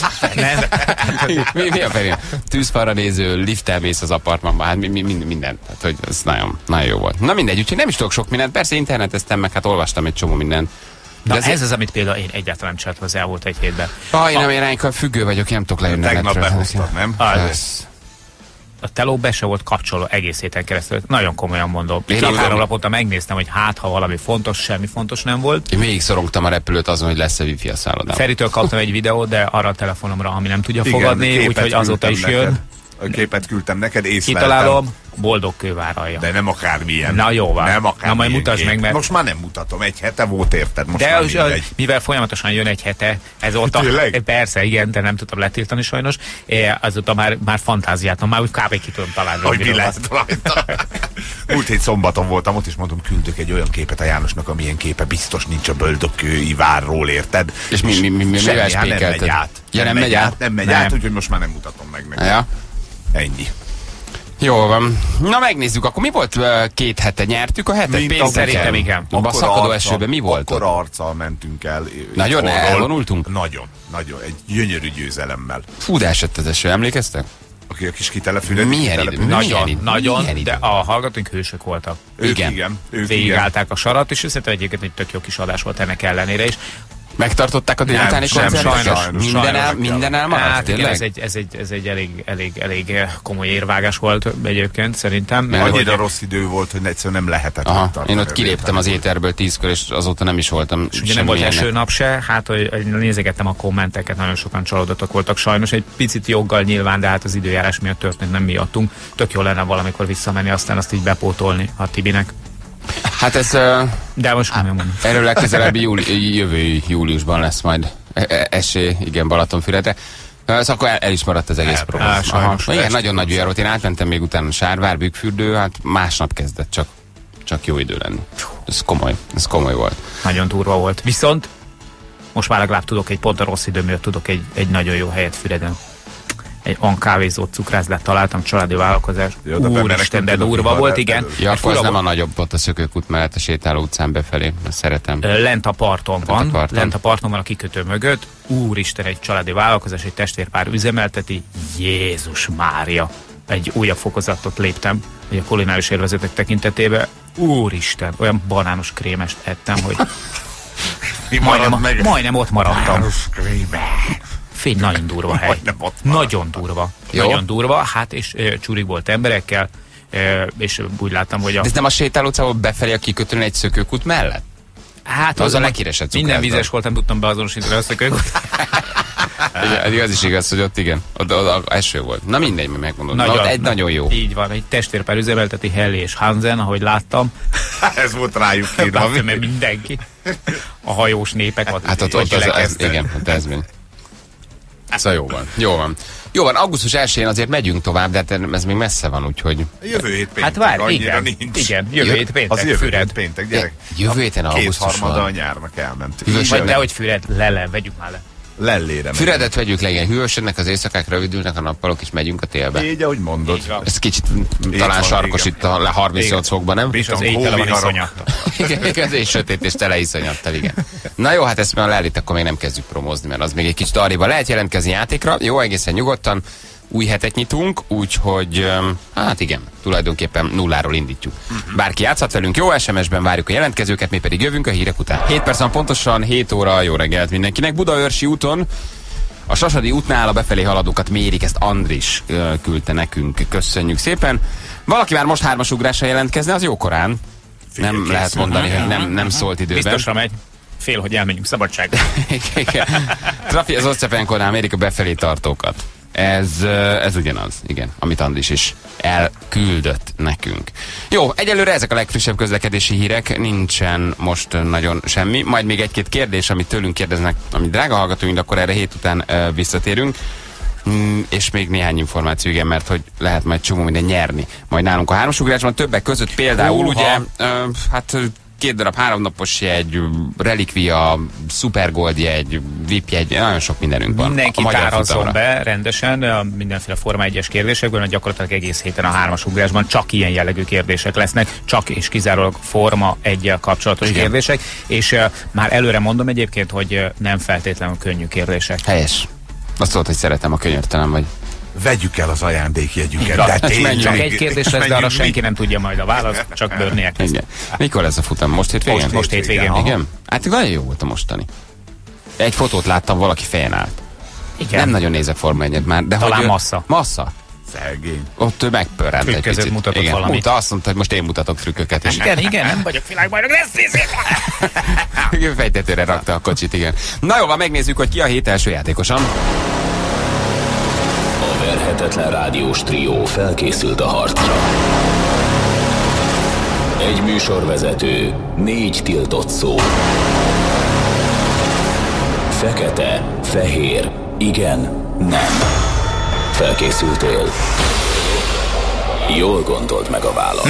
aztán. mi, mi a felé? Tűzfalra néző, lifttel mész az apartmanba, hát mi, mi, minden. Hát, hogy ez nagyon, nagyon jó volt. Na mindegy, úgyhogy nem is tudok sok mindent. Persze interneteztem, meg hát olvastam egy csomó mindent. De De ez, ez az, amit például én egyáltalán nem csináltam az elmúlt egy hétben. Ah, én nem irányokkal függő vagyok, nem tudok lejönni a Tegnap netről. behoztad, nem? Az. A teló be se volt kapcsoló egész héten keresztül. Nagyon komolyan mondom. Én Két akár- naponta megnéztem, hogy hát, ha valami fontos, semmi fontos nem volt. Én végig szorongtam a repülőt azon, hogy lesz-e wifi a szállodában. Feritől kaptam egy videót, de arra a telefonomra, ami nem tudja Igen, fogadni, képet úgyhogy azóta is küldtem jön. neked. A képet küldtem neked, észleltem. Kitalálom, boldog kőváralja. De nem akármilyen. Na jó van. Nem akármilyen. Na majd mutasd kép. meg, mert- Most már nem mutatom, egy hete volt, érted? Most De már az, mindegy. mivel folyamatosan jön egy hete, ezóta, Tényleg? persze, igen, de nem tudtam letiltani sajnos, eh, azóta már, már fantáziátom, már úgy kb. Ki tudom találni. Hogy mi miről van. lett rajta. Múlt hét szombaton voltam ott, és mondom, küldök egy olyan képet a Jánosnak, amilyen képe biztos nincs a Böldökői várról, érted? És mi- mi- mi- mi- semmi, mivel hát nem spékelted? megy át. Ja, nem megy át? Nem megy Nem. át, úgyhogy most már nem mutatom meg neked. Ja. Ennyi. Jól van. Na megnézzük, akkor mi volt uh, két hete? Nyertük a hetet? Mint Pénteken? szerintem igen. A szakadó esőben mi volt? Akkor arccal mentünk el. Nagyon itthonról. elvonultunk? Nagyon, nagyon. Egy gyönyörű győzelemmel. Fú, de esett az eső, emlékeztek? Aki a kis kitelepülés. Milyen idő? Milyen Nagyon, idő? nagyon, Milyen idő? de a hallgatóink hősök voltak. Ők Igen. igen. Ők igen. Végigállták a sarat, és szerintem egyébként egy tök jó kis adás volt ennek ellenére is. Megtartották a délutáni sem, koncertet? sajnos, sajnos, Minden, el, sajnos. minden elmaradt? Hát igen, tényleg? ez egy, ez egy, ez egy elég, elég, elég komoly érvágás volt egyébként szerintem. Mert Annyira hogy- rossz idő volt, hogy egyszerűen nem lehetett. Aha, megtartani én ott a kiléptem az délutáni. éterből tízkor, és azóta nem is voltam És ugye nem volt semmilyennek. eső nap se, hát hogy, hogy nézegettem a kommenteket, nagyon sokan csalódottak voltak sajnos, egy picit joggal nyilván, de hát az időjárás miatt történt, nem miattunk. Tök jó lenne valamikor visszamenni, aztán azt így bepótolni a Tibinek. Hát ez... Uh, De most komolyan mondom. erről legközelebbi júli, jövő júliusban lesz majd e- e- esély, igen, Balatonfüredre. Szóval akkor el, el is maradt az egész El- program. á, sajnos. Igen, nagyon nagy ügyar volt. Én átmentem még utána Sárvár, Bükkfürdő, hát másnap kezdett csak, csak jó idő lenni. Ez komoly, ez komoly volt. Nagyon durva volt. Viszont most már legalább tudok egy pont a rossz idő miatt tudok egy, egy nagyon jó helyet Füreden. Egy olyan kávézót, cukrászdát találtam, családi vállalkozás. Jó, de emberek Úristen, de tudnak, durva hogy volt, van igen. előtt. Ja, Mert akkor az fura nem a volt. nagyobb ott a Szökőkút mellett a sétáló utcán befelé. Ezt szeretem. Ö, Lent a parton van, a parton. lent a parton van a kikötő mögött. Úristen, egy családi vállalkozás, egy testvérpár üzemelteti. Jézus Mária! Egy újabb fokozatot léptem, hogy a kulináris élvezetek tekintetében. Úristen, olyan banános krémest ettem, hogy Mi marad majdnem, meg? majdnem ott maradtam. Város kréme. Fény, nagyon durva hely. Majdnem ott maradt. Nagyon durva. Jó. Nagyon durva, hát és ö, csúrig volt emberekkel, ö, és úgy láttam, hogy a... De ez nem a sétáló utcából befelé a kikötőn egy Szökőkút mellett? Hát Az a leghíresebb minden cukrászda. vizes volt, nem tudtam beazonosítani azt a kölyökot. Igen, az is igaz, hogy ott igen, ott, ott eső volt. Na mindegy, mi megmondom. Na, ott egy nagyon jó. Így van, egy testvérpár üzemelteti Helly és Hansen, ahogy láttam. Ez volt rájuk írva. Láttam, mert mindenki. A hajós népek. Ott, Hát ott, ott az, az, igen, ott ez mind. Szóval jó van, jó van. Jó van, augusztus elsején azért megyünk tovább, de hát ez még messze van, úgyhogy... Jövő hét péntek, Hát várj, annyira igen, nincs. igen, jövő Jö- hét péntek, Az jövő Füred. hét péntek, gyerek. Jövő héten augusztus Kétharmada a van. nyárnak elment. Hűvös Vagy jövő. nehogy Füred, le, le, vegyük már le. Lellére megy. Füredet vegyük le, igen, hűvösödnek az éjszakák, rövidülnek a nappalok, és megyünk a télbe. Így, ahogy mondod. Így van. Ez kicsit talán van, sarkos igen. itt a le harmincnyolc fokban, nem? És az Bizony, éjtele van hóviharok. iszonyattal. Igen, igen, és sötét és tele iszonyattal, igen. Na jó, hát ezt már leállít, akkor még nem kezdjük promózni, mert az még egy kicsit arrébb lehet jelentkezni játékra. Jó, egészen nyugodtan. Új hetet nyitunk, úgyhogy öm, hát igen, tulajdonképpen nulláról indítjuk. Bárki játszhat velünk, jó, es em es-ben várjuk a jelentkezőket, mi pedig jövünk a hírek után. hét perc van pontosan, hét óra, jó reggelt mindenkinek. Budaörsi úton a Sasadi útnál a befelé haladókat mérik, ezt Andris ö, küldte nekünk, köszönjük szépen. Valaki már most hármas ugrásra jelentkezne, az jó korán. Nem Figyelj, lehet készül. mondani, hogy nem, nem szólt időben. Biztosra megy. Fél, hogy elmenjünk szabadságra. Trafi az Oszcepenkonál mérik a befelé tartókat. Ez, ö, ez ugyanaz, igen, amit Andris is elküldött nekünk. Jó, egyelőre ezek a legfrissebb közlekedési hírek, nincsen most nagyon semmi. Majd még egy-két kérdés, amit tőlünk kérdeznek, amit drága hallgatóink, de akkor erre hét után ö, visszatérünk. Mm, és még néhány információ, igen, mert hogy lehet majd csomó minden nyerni. Majd nálunk a hármasugrásban többek között például Húha. ugye, ö, hát ö, két darab háromnapos jegy, relikvia, supergold jegy, vé i pé jegy, nagyon sok mindenünk van. Mindenki tárazzon be rendesen a mindenféle Forma egyes kérdésekből, mert gyakorlatilag egész héten a hármas ugrásban csak ilyen jellegű kérdések lesznek, csak és kizárólag Forma egyel kapcsolatos Igen. kérdések, és uh, már előre mondom egyébként, hogy uh, nem feltétlenül könnyű kérdések. Helyes. Azt tudod, hogy szeretem, a könyörtelen vagy. Vegyük el az ajándékjegyüket. Ja, de tényleg, csak egy kérdés lesz, de arra senki nem tudja majd a választ, csak bőrnie kezd. Mikor lesz a futam? Most hétvégén? Most, most hétvégén. Igen? Hát nagyon jó volt a mostani. Egy fotót láttam, valaki fejen állt. Igen. Nem nagyon nézek Forma egyet már. De talán hogy massza. Massza? Szegény. Ott ő megpörrent egy picit. mutatott igen, valamit. Muta, azt mondta, hogy most én mutatok trükköket. És igen, igen, nem vagyok világbajnok, de ezt igen, fejtetőre rakta a kocsit, igen. Na jó, van, megnézzük, hogy ki a hét első játékosan. A verhetetlen rádiós trió felkészült a harcra. Egy műsorvezető, négy tiltott szó. Fekete, fehér, igen, nem. Felkészültél? Jól gondold meg a választ.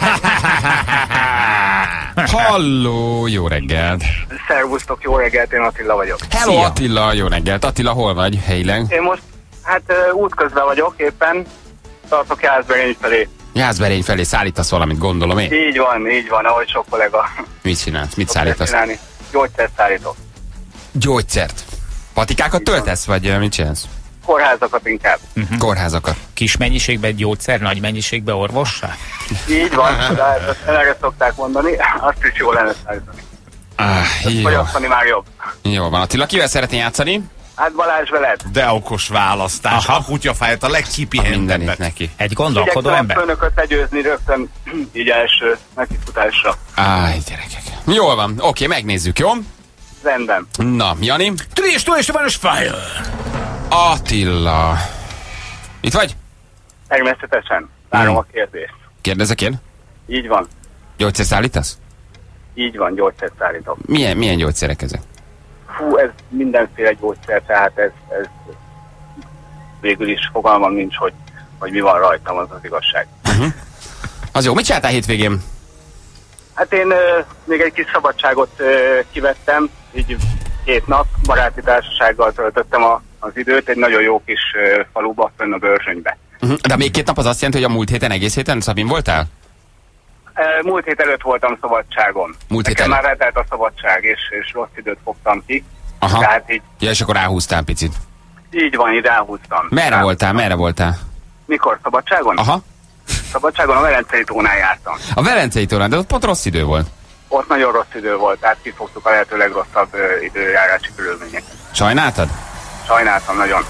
Halló, jó reggelt. Szervusztok, jó reggelt, én Attila vagyok. Hello, Szia. Attila, jó reggelt. Attila, hol vagy helyileg? Én most, hát uh, útközben vagyok éppen, tartok Jászberény felé. Jászberény felé szállítasz valamit, gondolom én. Így van, így van, ahogy sok kollega. Mit csinálsz? Mit szokták szállítasz? csinálni. Gyógyszert szállítok. Gyógyszert. Patikákat töltesz, vagy uh, mit csinálsz? Kórházakat inkább. Uh-huh. Kórházakat. Kis mennyiségben gyógyszer, nagy mennyiségben orvossá? Így van, de hát ezt erre szokták mondani, azt is jó lenne szállítani. Ah, jó. Fogyasztani már jobb. Jó van. Attila, kivel szeretnél játszani? Hát Balázs veled. De okos választás. Aha. A kutyafáját a legkipihentebbet. Mindenit neki. Egy gondolkodó Igyekszem a ember? főnököt legyőzni rögtön így első nekifutásra. Áj, gyerekek. Jól van. Oké, megnézzük, jó? Rendben. Na, Jani? Three, two, és van fire! Attila. Itt vagy? Természetesen. Várom Hmm. a kérdést. Kérdezek én? Így van. Gyógyszer szállítasz? Így van, gyógyszert szállítok. Milyen, milyen gyógyszerek ezek? Fú, ez mindenféle gyógyszer, tehát ez, ez végül is fogalmam nincs, hogy, hogy mi van rajtam, az az igazság. Az jó. Mit csináltál hétvégén? Hát én ö, még egy kis szabadságot ö, kivettem, így két nap baráti társasággal töltöttem a, az időt, egy nagyon jó kis ö, faluba, fönn a Börzsönybe. Uh-huh. De még két nap az azt jelenti, hogy a múlt héten, egész héten Szabin voltál? Ö, múlt hét előtt voltam szabadságon. Múlt hét Nekem előtt. már retelt a szabadság, és, és rossz időt fogtam ki. Aha. Tehát így, Ja, és akkor ráhúztál picit. így van, ide elhúztam. Merre Tehát, voltál? Merre voltál? Mikor? Szabadságon? Aha. Szabadságon a Velencei tónál jártam. A Velencei tónál, de ott pont rossz idő volt. Ott nagyon rossz idő volt, tehát kifogtuk a lehető legrosszabb ö, időjárási körülményeket. Sajnáltad? Sajnáltam nagyon.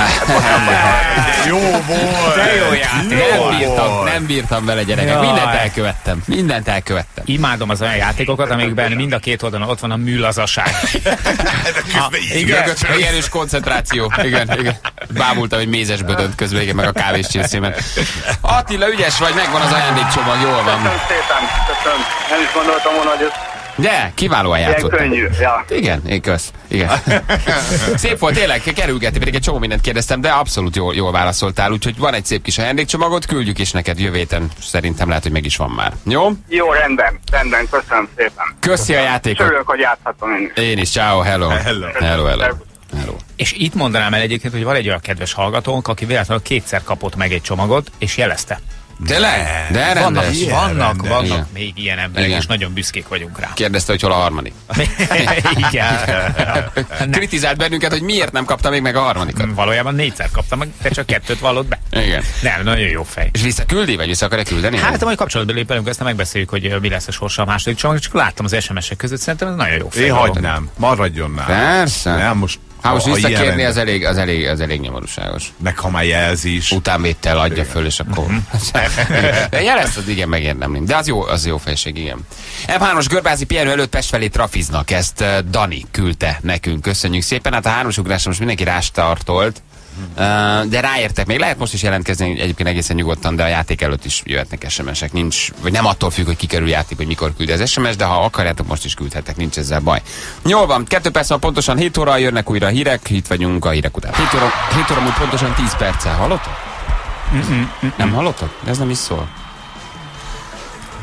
Jó volt! De jó játék. Nem bírtam, nem bírtam vele, gyerekek. Jaj. Mindent elkövettem. Mindent elkövettem. Imádom az olyan játékokat, amikben mind a két oldalon ott van a műlazaság. Igen, igen, erős koncentráció. Igen, igen. Bámultam egy mézes bödönt közben, igen, meg a kávés csészémet. Attila, ügyes vagy, megvan az ajándékcsomag, jól van. Köszönöm szépen, köszönöm. Nem is gondoltam volna, hogy ez De, kiválóan ilyen játszottál. könnyű. Ja. Igen, én kösz. Igen. Szép volt, tényleg, kerülgetni, pedig egy csomó mindent kérdeztem, de abszolút jól, jól válaszoltál, úgyhogy van egy szép kis ajándékcsomagot, küldjük is neked jövő héten, szerintem lehet, hogy meg is van már. Jó? Jó, rendben, rendben, köszönöm szépen. Köszi a És játékot. örülök, hogy játszhatom én is. Én is, ciao, hello. Hello. Hello, hello. hello. És itt mondanám el egyébként, hogy van egy olyan kedves hallgatónk, aki véletlenül kétszer kapott meg egy csomagot, és jelezte. Tényleg? De Vannak, rendes. ilyen vannak, rendes. vannak Igen. még ilyen emberek, Igen. és nagyon büszkék vagyunk rá. Kérdezte, hogy hol a harmadik. Igen. Kritizált bennünket, hogy miért nem kapta még meg a harmadikat. Valójában négyszer kaptam meg, te csak kettőt vallott be. Igen. Nem, nagyon jó fej. És visszaküldi, vagy vissza akarja küldeni? Hát, majd kapcsolatba lépelünk, aztán megbeszéljük, hogy mi lesz a sorsa a második csomag, csak láttam az es em es-ek között, szerintem ez nagyon jó fej. Én hagynám. Maradjon nálam. Persze. Nem, most Hát most ha visszakérni, ilyen az elég, az elég, az elég nyomorúságos. meg ha már jelzés. Utánvétel adja föl, és akkor... De jelezted, igen, megérdemlém. De az jó, az jó fejség, igen. em hármas Görbázi pihenő előtt Pest felé trafiznak, ezt uh, Dani küldte nekünk. Köszönjük szépen. Hát a hármas ugrásra most mindenki rástartolt. Uh, de ráértek, még lehet most is jelentkezni egyébként egészen nyugodtan, de a játék előtt is jöhetnek es em es-ek, nincs, vagy nem attól függ, hogy kikerül játék, hogy mikor küldi az es em es, de ha akarjátok, most is küldhetek, nincs ezzel baj. Jól van, kettő perc van pontosan hét óra, jönnek újra a hírek, itt vagyunk a hírek után. hét óra, hét óra múlt pontosan tíz perccel, hallottad? Nem hallottak? De ez nem is szól.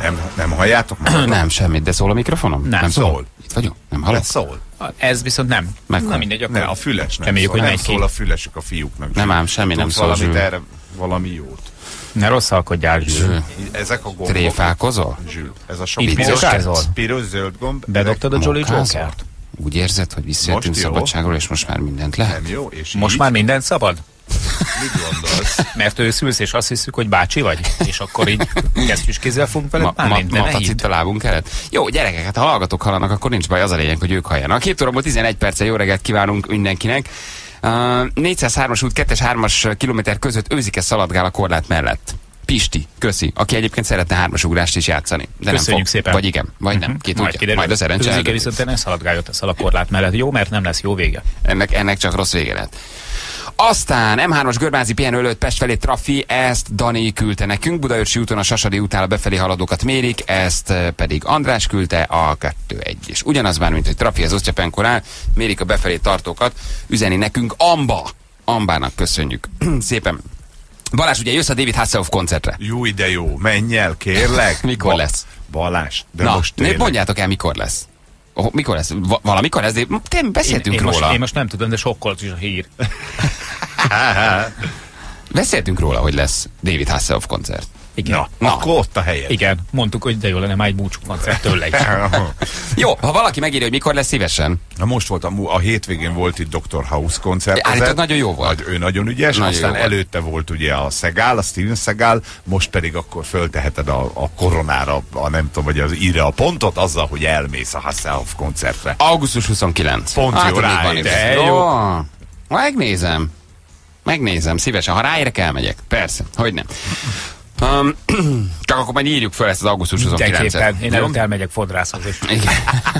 Nem, nem halljátok magatok? Nem, semmit, de szól a mikrofonom? Nem, szól. Itt vagyok? Nem hallok? Ez szól. Ez viszont nem. Meg Nem mindegy, akkor Ne, a füles nem reméljük, szól. hogy Nem megy szól ki. a fülesük a fiúknak. Nem ám, semmi nem Tudsz szól, valamit Zsül. erre, valami jót. Ne rosszalkodjál, Zsül. Zsül. Ezek a gombok. Tréfálkozol? Zsül, ez a sok Itt piros, mókázol? piros, zöld gomb. Bedobtad a Jolly Mókázol? Jokert? Úgy érzed, hogy visszajöttünk Most jó. szabadságról, és most már mindent lehet? Nem jó, és Most így, már minden szabad? mit gondolsz? Mert őszülsz, és azt hiszük, hogy bácsi vagy? És akkor így kesztyűskézzel fogunk veled Ma, ma, bánni? De ma ne hidd. tacit a lábunk előtt. Jó, gyerekek, hát ha hallgatók hallanak, akkor nincs baj, az a lényeg, hogy ők halljanak. Két órából tizenegy perce, jó reggelt kívánunk mindenkinek. Uh, négyszázhármas út, kettes hármas kilométer között őzike szaladgál a korlát mellett. Pisti, köszi, aki egyébként szeretne hármas ugrást is játszani. De Köszönjük nem fog. szépen. Vagy igen, vagy nem, ki tudja. kiderül. Majd a szerencse Közike eldönti. viszont te ne szaladgálj ott a szalakorlát mellett, jó? Mert nem lesz jó vége. Ennek, ennek csak rossz vége lett. Aztán em hármas Görbázi pihenő előtt Pest felé trafi, ezt Dani küldte nekünk. Budaörsi úton a Sasadi útál a befelé haladókat mérik, ezt eh, pedig András küldte, a kettő egy. És ugyanaz már, mint hogy trafi az Osztyapenkor áll, mérik a befelé tartókat, üzeni nekünk Amba. Ambának köszönjük. Szépen. Balázs, ugye jössz a David Hasselhoff koncertre? Jó, de jó, menj el, kérlek. Mikor lesz? Balázs, de Na, most ne, tényleg. mondjátok el, mikor lesz. Oh, mikor lesz? Va- valamikor lesz? De te beszéltünk én, én róla. Most, én most nem tudom, de sokkolt is a hír. Beszéltünk róla, hogy lesz David Hasselhoff koncert. Igen. Na, Na. akkor ott a helyed. Igen, mondtuk, hogy de jó lenne már egy búcsú koncert tőle is. Jó, ha valaki megírja, hogy mikor lesz, szívesen. Na most volt, a, a hétvégén volt itt doktor House koncert. Állítólag nagyon jó volt. Nagy, ő nagyon ügyes, Nagyon aztán jó volt. előtte volt ugye a Szegál, a Steven Szegál, most pedig akkor fölteheted a, a koronára, a nem tudom, vagy az írja a pontot azzal, hogy elmész a Hasselhoff koncertre. augusztus huszonkilenc. Pont jó, még van ráérsz. idő. De Jó. Megnézem. Megnézem, szívesen. Ha ráérek, elmegyek. Persze, hogy nem. Um, csak akkor majd írjuk föl ezt az augusztus huszonkilencet. Mindenképpen. Én Jó? előtt elmegyek fodrászhoz is. Igen.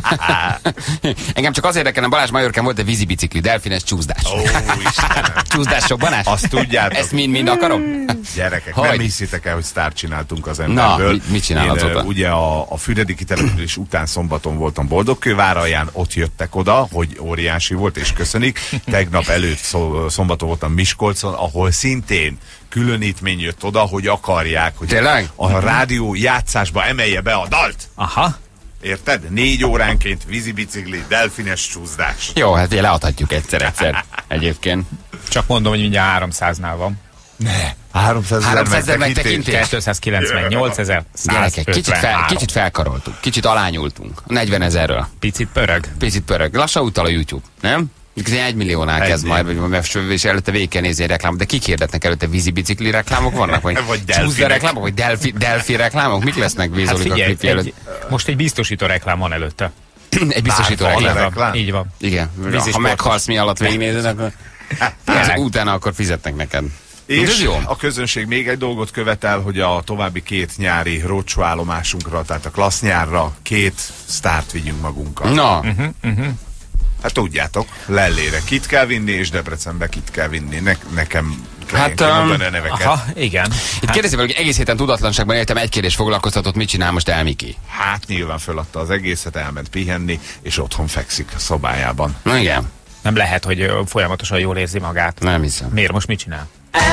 Engem csak az érdekelne, Balázs Majorkán volt egy vízibicikli, delfines csúszdás. Ó, Istenem. Csúszdás sobbanás? Azt tudjátok. Ezt mind-mind akarom? Gyerekek, Hogy? nem hiszitek el, hogy sztárt csináltunk az emberből. Na, mit- mit csinál Én, azóta? ö, Ugye a, a Füredi kitelepülés után szombaton voltam Boldogkőváralján, ott jöttek oda, hogy óriási volt, és köszönik. Tegnap előtt szó, szombaton voltam Miskolcon, ahol szintén különítmény jött oda, hogy akarják, hogy Tényleg? a rádió játszásba emelje be a dalt. Aha. Érted? Négy óránként vízibicikli, delfines csúszdás. Jó, hát ugye leadhatjuk egyszer-egyszer egyébként. Csak mondom, hogy mindjárt háromszáznál van. Ne. háromszázezer háromszázezer megtekintés. megtekintés. kétszázkilencvennyolcezer-száz Gyerekek, kicsit, fel, kicsit felkaroltuk, kicsit alányultunk. negyvenezerről. Picit pörög. Picit pörög. Lassan utal a YouTube, nem? Egy milliónál kezd Ennyi. majd, vagy mert és előtte végig kell nézni egy reklámot. De kik hirdetnek előtte? Vízi bicikli reklámok vannak? Vagy, Vagy delfinek. csúszda reklámok? Vagy delfi, delfi reklámok? Mik lesznek Hát vízolik a figyelj, klipje előtt? egy, most egy biztosító reklám van előtte. Egy biztosító Bár van reklám. a reklám? Így van. Igen. Vízisport. Ha meghalsz mi alatt végignézed, akkor Tényleg. utána akkor fizetnek neked. És Ez jó. a közönség még egy dolgot követel, hogy a további két nyári roadshow állomásunkra, tehát a klassz nyárra két sztárt vigyünk magunkkal. Na, Uh-huh. Hát tudjátok, Lellére kit kell vinni, és Debrecenbe kit kell vinni. Ne, nekem kell Hát, hát, um, mondani a neveket. Aha, igen. itt kérdezi valaki, egész héten tudatlanságban éltem, egy kérdés foglalkoztatott, mit csinál most Elmiki? Hát nyilván föladta az egészet, elment pihenni, és otthon fekszik a szobájában. Na igen, Nem lehet, hogy ö, folyamatosan jól érzi magát. nem hiszem. Miért most mit csinál?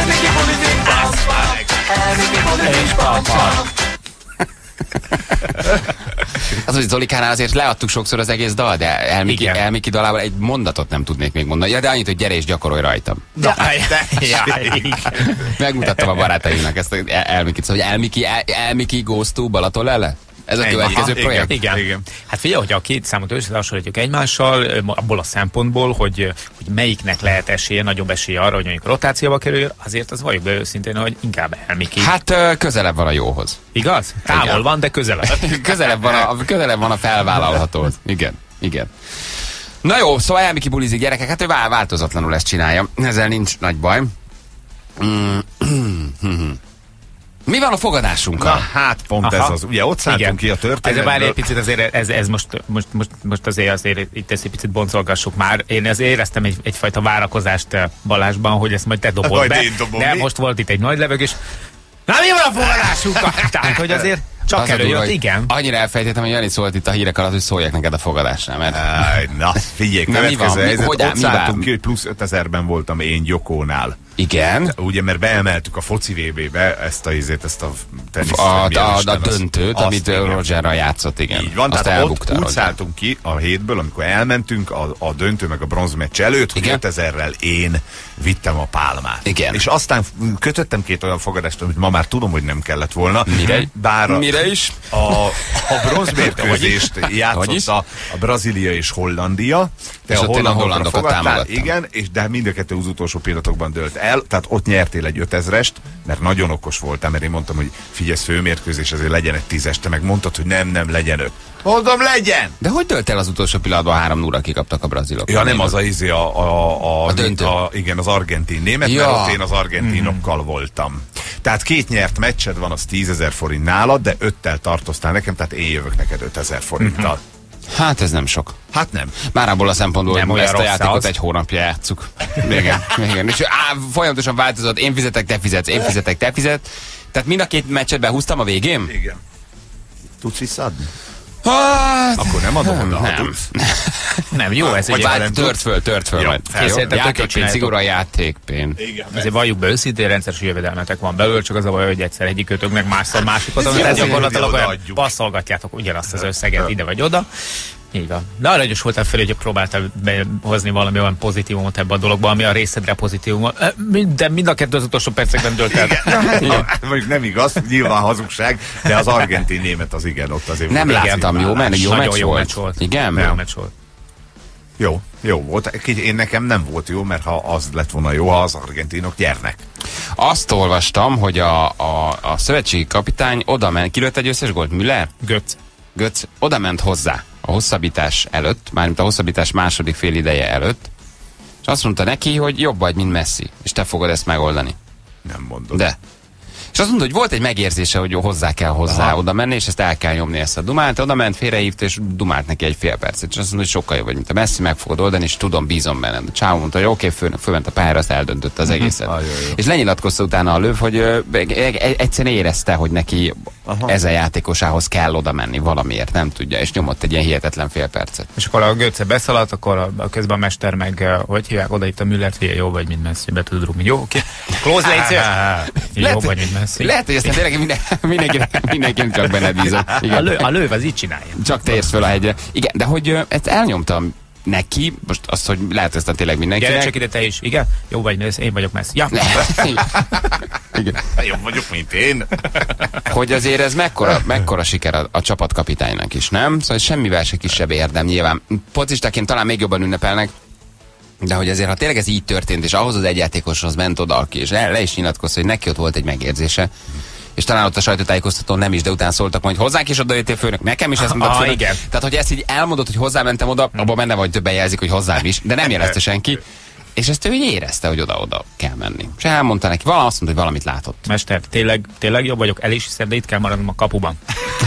Az, hogy Zolikánál azért leadtuk sokszor az egész dal, de Elmiki, Igen. Elmiki dalával egy mondatot nem tudnék még mondani. Ja, de annyit, hogy gyere és gyakorolj rajtam. Ja, ja, igen. Megmutattam a barátaimnak ezt az El- Elmikit. Szóval, hogy Elmiki, El- Elmiki goes to Balaton Lele? Ez a Ennyi. következő Ah, projekt? Igen. Igen. Hát figyelj, hogy a két számot összehasonlítjuk egymással, ö, abból a szempontból, hogy, hogy melyiknek lehet esélye, nagyobb esélye arra, hogy mondjuk rotációba kerüljön, azért az valljuk be őszintén, hogy inkább Elmiki. Hát ö, közelebb van a jóhoz. Igaz? Távol Igen. van, de közelebb. közelebb, van a, közelebb van a felvállalhatóhoz. Igen, igen. Na jó, szóval Elmiki bulizik, gyerekek, hát ő vál- változatlanul ezt csinálja. Ezzel nincs nagy baj. Mm. Mi van a fogadásunkkal? Na hát pont Aha. ez az. Ugye ott szálltunk ki a Ez várj történetből. egy picit azért, ez, ez most, most, most, most azért, azért itt ezt egy picit boncolgassuk már. Én azért éreztem egy, egyfajta várakozást eh, Balázsban, hogy ezt majd te dobod Majd be. én dobom, de mi? most volt itt egy nagy levegés. Na mi van a fogadásunkkal? Tehát, hogy azért Csak Az a durva, előjött, hogy igen. Annyira elfejtettem, hogy Jani szólt itt a hírek alatt, hogy szóljak neked a fogadásnál, mert... Áj, na, figyelj, Na, mi van? következő Mi- helyzet, hogy áll- ott mi vár? szálltunk ki, hogy plusz ötezerben voltam én Gyokónál. Igen. Ugye, mert beemeltük a foci vé bé-be ezt a izét, ezt a tenisz. A, a, a, Isten, a döntőt, azt- amit azt igen. Rogerral játszott, igen. Így van, azt tehát ott elbukta úgy Roger. szálltunk ki a hétből, amikor elmentünk a, a döntő meg a bronzmeccs előtt, hogy Igen. ötezerrel én vittem a pálmát. Igen. És aztán kötöttem két olyan fogadást, amit ma már tudom, hogy nem kellett volna. Mire? Bár a, Mire is? A, a bronzmérkőzést Hogy is? játszotta a Brazília és Hollandia. Te És a ott én a hollandokra hollandokat fogadtál, támogattam. igen, és de mind a kettő az utolsó pillanatokban dőlt el, tehát ott nyertél egy ötezrest, mert nagyon okos voltál, mert én mondtam, hogy figyelj, főmérkőzés, ezért legyen egy tízes, te meg mondtad, hogy nem, nem, legyen öt. Mondom, legyen! De hogy dölt el az utolsó pillanatban három nulla kikaptak a brazilok? Ja, nem az a izé, a, a, a, A döntő. a, igen, az argentin német, Ja. mert ott én az argentinokkal voltam. Tehát két nyert meccsed van, az tízezer forint nálad, de öttel tartoztál nekem, tehát én jövök neked ötezer forinttal. Hát ez nem sok. Hát nem. Már abból a szempontból, Nem hogy olyan ezt a rossz játékot az. egy hónapja játsszuk. Igen, igen. És á, folyamatosan változott, én fizetek, te fizetsz, én fizetek, te fizet. Tehát mind a két meccset behúztam a végén? Igen. Tudsz visszaadni? Hát, Akkor nem adom oda, ha nem. tudsz. Nem, jó, ez Vagy egy... várj, tört föl, tört föl Jó, majd. készítettek, tök jól Játékpénz, csináljátok. szigorúan játékpén. Igen. Ezért valljuk be őszintén, rendszeres jövedelmetek van belőle, csak az a baj, hogy egyszer egyik kötöknek, másszor másikot, Ez tehát jó, gyakorlatilag hogy olyan odaadjuk. passzolgatjátok ugyanazt az összeget ide vagy oda. Így van. De aranyos voltál fel, hogy próbáltál behozni valami olyan pozitívumot ebbe a dologba, ami a részedre pozitívum. De mind a kettő az utolsó percekben dölt el. Hát, mondjuk nem igaz, nyilván hazugság, de az argentin német az igen, ott azért Nem volt egy láttam, jó, mert jó Nagyon meccs jó volt. meccs volt. Igen? Jó meccs volt. Jó, jó volt. Én nekem nem volt jó, mert ha az lett volna jó, ha az argentinok nyernek. Azt olvastam, hogy a, a, a szövetségi kapitány oda ment, kilőtt egy összes gólt, Müller? Götz. Götz oda ment hozzá a hosszabbítás előtt, mármint a hosszabbítás második fél ideje előtt, és azt mondta neki, hogy jobb vagy, mint Messi, és te fogod ezt megoldani. Nem mondod. De. És azt mondta, hogy volt egy megérzése, hogy hozzá kell hozzá Aha. oda menni, és ezt el kell nyomni, ezt a dumát. Oda ment, félrehívta, és dumált neki egy fél percet. És azt mondta, hogy sokkal jobb vagy, mint a Messi, meg fogod oldani, és tudom, bízom benned. A csávó mondta, hogy oké, okay, fő, fölment a pályára, azt eldöntötte az egészet. Ah, jó, jó. És lenyilatkozta utána a Löw, hogy ö, e- egyszerűen érezte, hogy neki Aha. ezen játékosához kell oda menni valamiért, nem tudja, és nyomott egy ilyen hihetetlen fél percet. És akkor a Götze beszaladt, akkor a, a közben a mester meg, eh, hogy hívják, odaítta Müllert, hogy jó vagy, mint Messi, be tudod rúgni. Jó, oké. Close, légy szíves. Jó vagy, mint Messi. lehet, hogy aztán tényleg minden, mindenkinek, mindenkinek csak benned bízom. A, Igen. lő, a lőv az így csinálja. Csak te érsz föl a hegyre. Igen, de hogy ö, ezt elnyomtam neki, most azt, hogy lehet ezt tényleg Gyere mindenkinek. csak ide te is. Igen? Jó vagy, Messi, én vagyok Messi. Ja. Igen. Jobb vagyok, mint én. Hogy azért ez mekkora, mekkora siker a, a csapatkapitánynak is, nem? Szóval semmivel se kisebb érdem nyilván. Focistáként talán még jobban ünnepelnek, de hogy azért, ha tényleg ez így történt, és ahhoz az egy játékoshoz ment oda, aki, és le, le is nyilatkozta, hogy neki ott volt egy megérzése, és talán ott a sajtótájékoztatón nem is, de utána szóltak majd, hogy hozzánk is odajöttél főnök, nekem is ezt mondtad Ah, főnök. igen. Tehát, hogy ezt így elmondott, hogy hozzámentem oda, abban benne vagy többen jelzik, hogy hozzám is, de nem jelezte senki. És ezt ő így érezte, hogy oda-oda kell menni. És elmondta neki, valami azt mondta, hogy valamit látott. Mester, tényleg, tényleg jobb vagyok, el is hiszed, de itt kell maradnom a kapuban.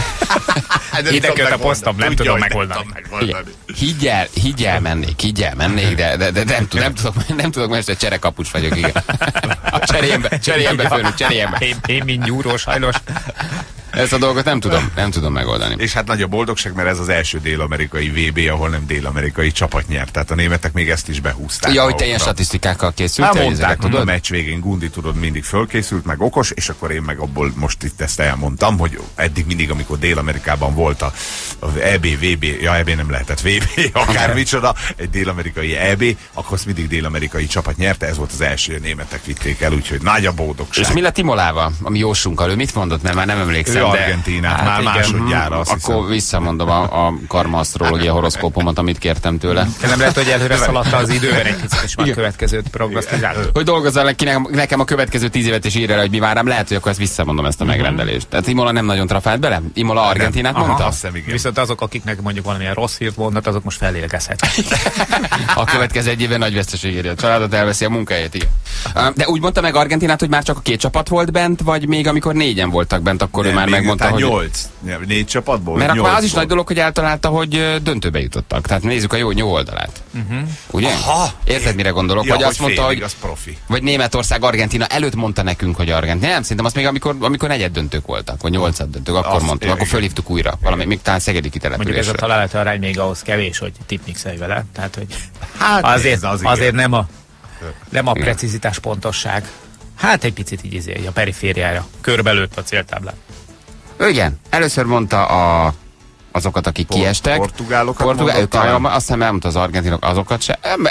Ide költ a posztom, nem tudom megoldani. Igen. Higgyel, higgyel mennék, higgyel mennék, de, de, de nem, tud, nem, tudok, nem tudok, mert cserekapus vagyok, igen. Cseréljen be, cseréljen be, főnök, cseréljen be. Én, én mint nyúró, sajnos. Ezt a dolgot nem tudom, nem tudom megoldani. És hát nagy a boldogság, mert ez az első dél-amerikai vé bé, ahol nem dél-amerikai csapat nyert. Tehát a németek még ezt is behúzták. Ja, hogy te ilyen magukra. statisztikákkal készültél, Hát hogy mondták, ezeket tudod, a tudod? meccs végén Gundi, tudod, mindig fölkészült, meg okos, és akkor én meg abból most itt ezt elmondtam, hogy eddig mindig, amikor Dél-Amerikában volt a, a é bé, vé bé, ja, é bé nem lehetett vé bé, akármicsoda, egy dél-amerikai é bé, akkor azt mindig dél-amerikai csapat nyerte, ez volt az első, németek vitték el, úgyhogy nagy a boldogság. És mi lett Timolával, a mi jósunkkal? Ő mit mondott, mert már nem emlékszem, Ő de... Argentinát, már igen, másodjára, hm, azt Akkor hiszem. visszamondom a, a karmaasztrológia horoszkópomat, amit kértem tőle. De nem lehet, hogy előre szaladta az időben egy picit, és már Igen. következőt prognosztizált. Hogy dolgozzál nekem, nekem a következő tíz évet és írja rá, hogy mi vár rám, lehet, hogy akkor ezt visszamondom, ezt a megrendelést. Tehát Imola nem nagyon trafált bele? Imola Argentinát Aha, mondta? azt hiszem, igen. Viszont azok, akiknek mondjuk valamilyen rossz hírt mondhat, azok most felélgezhetnek. A következő egy évben nagy veszteség éri a családot, elveszi a munkáját, igen. De úgy mondta meg Argentinát, hogy már csak a két csapat volt bent, vagy még amikor négyen voltak bent, akkor Nem, ő már még megmondta, hogy... nyolc. Négy csapatból? Mert akkor az is volt. nagy dolog, hogy eltalálta, hogy döntőbe jutottak. Tehát nézzük a jó, jó oldalát. Uh-huh. Ugye? Aha. Érted, mire gondolok? Ja, Vagy azt mondta, félig, hogy... az profi. Vagy Németország, Argentina előtt mondta nekünk, hogy Argentina. Nem, szerintem azt még amikor, amikor negyed döntők voltak, vagy nyolcad döntők, akkor Azt, mondtuk, akkor fölhívtuk újra. Valami, még talán szegedi Mondjuk ez a kitelepülésre. találati arány még ahhoz kevés, hogy tipmixelj vele. Tehát, hogy Hát azért, nézd, az igen. azért nem a, nem a Igen. precizitás, pontosság. Hát egy picit így izé, a perifériára. Körbelőtt a céltáblán. Igen, először mondta a, azokat, akik Por- kiestek. portugálokat Portugál, mondott ők, talán? azt hiszem elmondta az argentinok, azokat se. Nem,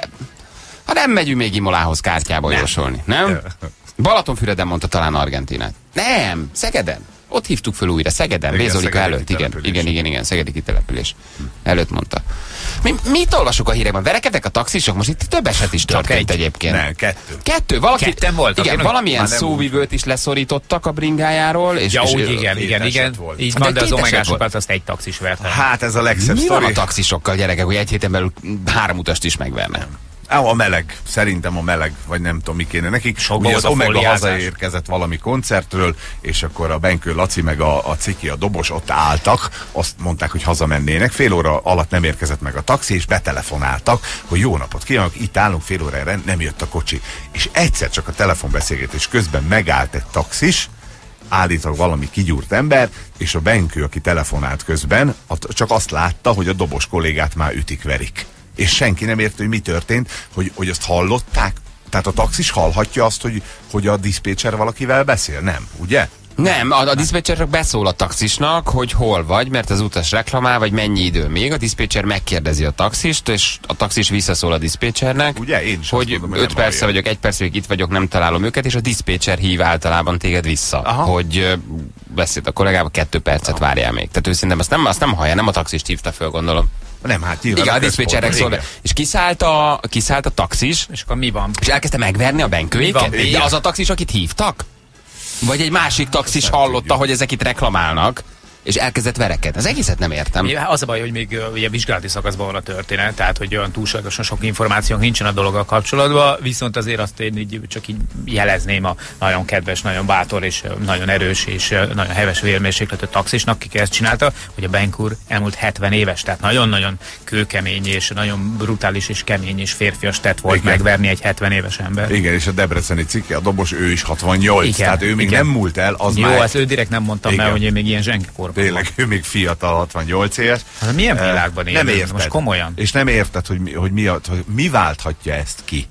ha nem megyünk még Imolához kártyába jósolni, nem? Balatonfüreden mondta talán Argentinát. Nem, Szegeden. Ott hívtuk föl újra, Szegeden, Igen, Bézolika szegedi előtt, igen, kitelepülés. igen, igen, igen, szegedi kitelepülés. Előtt mondta. Mi, mit olvasok a hírekben? Verekednek a taxisok? Most itt több eset is történt egy. egyébként. Nem, kettő. Kettő, valaki, Ketten voltak? igen, Én- valamilyen Már nem szóvivőt is leszorítottak a bringájáról. És, Ja, és, úgy, igen, két igen, eset igen. volt. Így De van, de az két eset omegásokat azt egy taxis vert el. Hát ez a legszebb Mi van sztori. a taxisokkal, gyerekek, hogy egy héten belül három utast is megverne? Á, a meleg, szerintem a meleg, vagy nem tudom mi kéne nekik. Sokba Ugye az volt a Omega fóliázás. hazaérkezett valami koncertről, és akkor a Benkő Laci meg a, a Ciki, a dobos ott álltak, azt mondták, hogy hazamennének. Fél óra alatt nem érkezett meg a taxi, és betelefonáltak, hogy jó napot kívánok, itt állunk fél órára, nem jött a kocsi. És egyszer csak a telefonbeszélgetés közben megállt egy taxis, állítólag valami kigyúrt ember, és a Benkő, aki telefonált közben, at- csak azt látta, hogy a dobos kollégát már ütik-verik. És senki nem érte, hogy mi történt, hogy, hogy azt hallották. Tehát a taxis hallhatja azt, hogy, hogy a diszpécser valakivel beszél, nem? Ugye? Nem, a, a diszpécser csak beszól a taxisnak, hogy hol vagy, mert az utas reklamál, vagy mennyi idő még. A diszpécser megkérdezi a taxist, és a taxis visszaszól a diszpécsernek, Ugye? Én is azt hogy mondom, hogy öt nem perce hallja. vagyok, egy percig itt vagyok, nem találom őket, és a diszpécser hív általában téged vissza, Aha. hogy ö, beszélt a kollégába, kettő percet várjál még. Tehát ő szerintem azt nem, azt nem hallja, nem a taxist hívta föl, gondolom. Nem, hát nyilván Igen, a központban, diszpécsernek szól be. igen. És kiszállt a, kiszállt a taxis, És akkor mi van? és elkezdte megverni a Mi Benkőéket. van, De igen. az a taxis, akit hívtak? Vagy egy másik taxis nem hallotta, tudjuk. hogy ezek itt reklamálnak, és elkezdett verekedni. Az egészet nem értem. Mi- Az a baj, hogy még ö, ugye vizsgálati szakaszban van a történet, tehát hogy olyan túlságosan sok információnk nincsen a dologgal kapcsolatban, viszont azért azt én így, csak így jelezném a nagyon kedves, nagyon bátor és ö, nagyon erős és ö, nagyon heves vérmérsékletű taxisnak, ki ezt csinálta, hogy a Benkúr elmúlt hetven éves, tehát nagyon-nagyon kőkemény és nagyon brutális és kemény és férfias tett volt Igen. megverni egy hetven éves ember. Igen, és a debreceni Ciki, a dobos, ő is hatvannyolc, Igen, tehát ő még igen. nem múlt el, az Jó, már... hát ő direkt nem mondtam Igen. el, hogy én még ilyen zsengekorban Tényleg, ő még fiatal, hatvannyolc éves. Hát milyen Eh, világban Nem élünk? érted. Most komolyan. És nem érted, hogy mi, hogy mi, a, hogy mi válthatja ezt ki?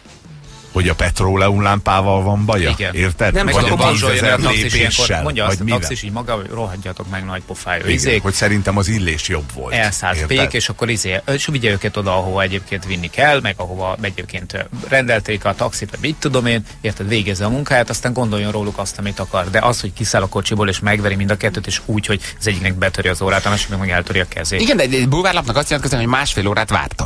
Hogy a petróleum lámpával van baja? Igen. Érted? Nem vagy tudom, a Konzsoljon tízezer a taxis ilyenkor, lépéssel? mondja vagy azt a mivel? taxis így maga, hogy rohadjatok meg nagy pofájú Igen, izék, hogy szerintem az illés jobb volt. elszállt Érted? pék, és akkor izé, és vigye őket oda, ahova egyébként vinni kell, meg ahova egyébként rendelték a taxit, vagy mit tudom én, érted, végezze a munkáját, aztán gondoljon róluk azt, amit akar. De az, hogy kiszáll a kocsiból, és megveri mind a kettőt, és úgy, hogy az egyiknek betöri az órát, a másiknak meg eltöri a kezét. Igen, de egy bulvárlapnak azt nyilatkoztam, hogy másfél órát vártak.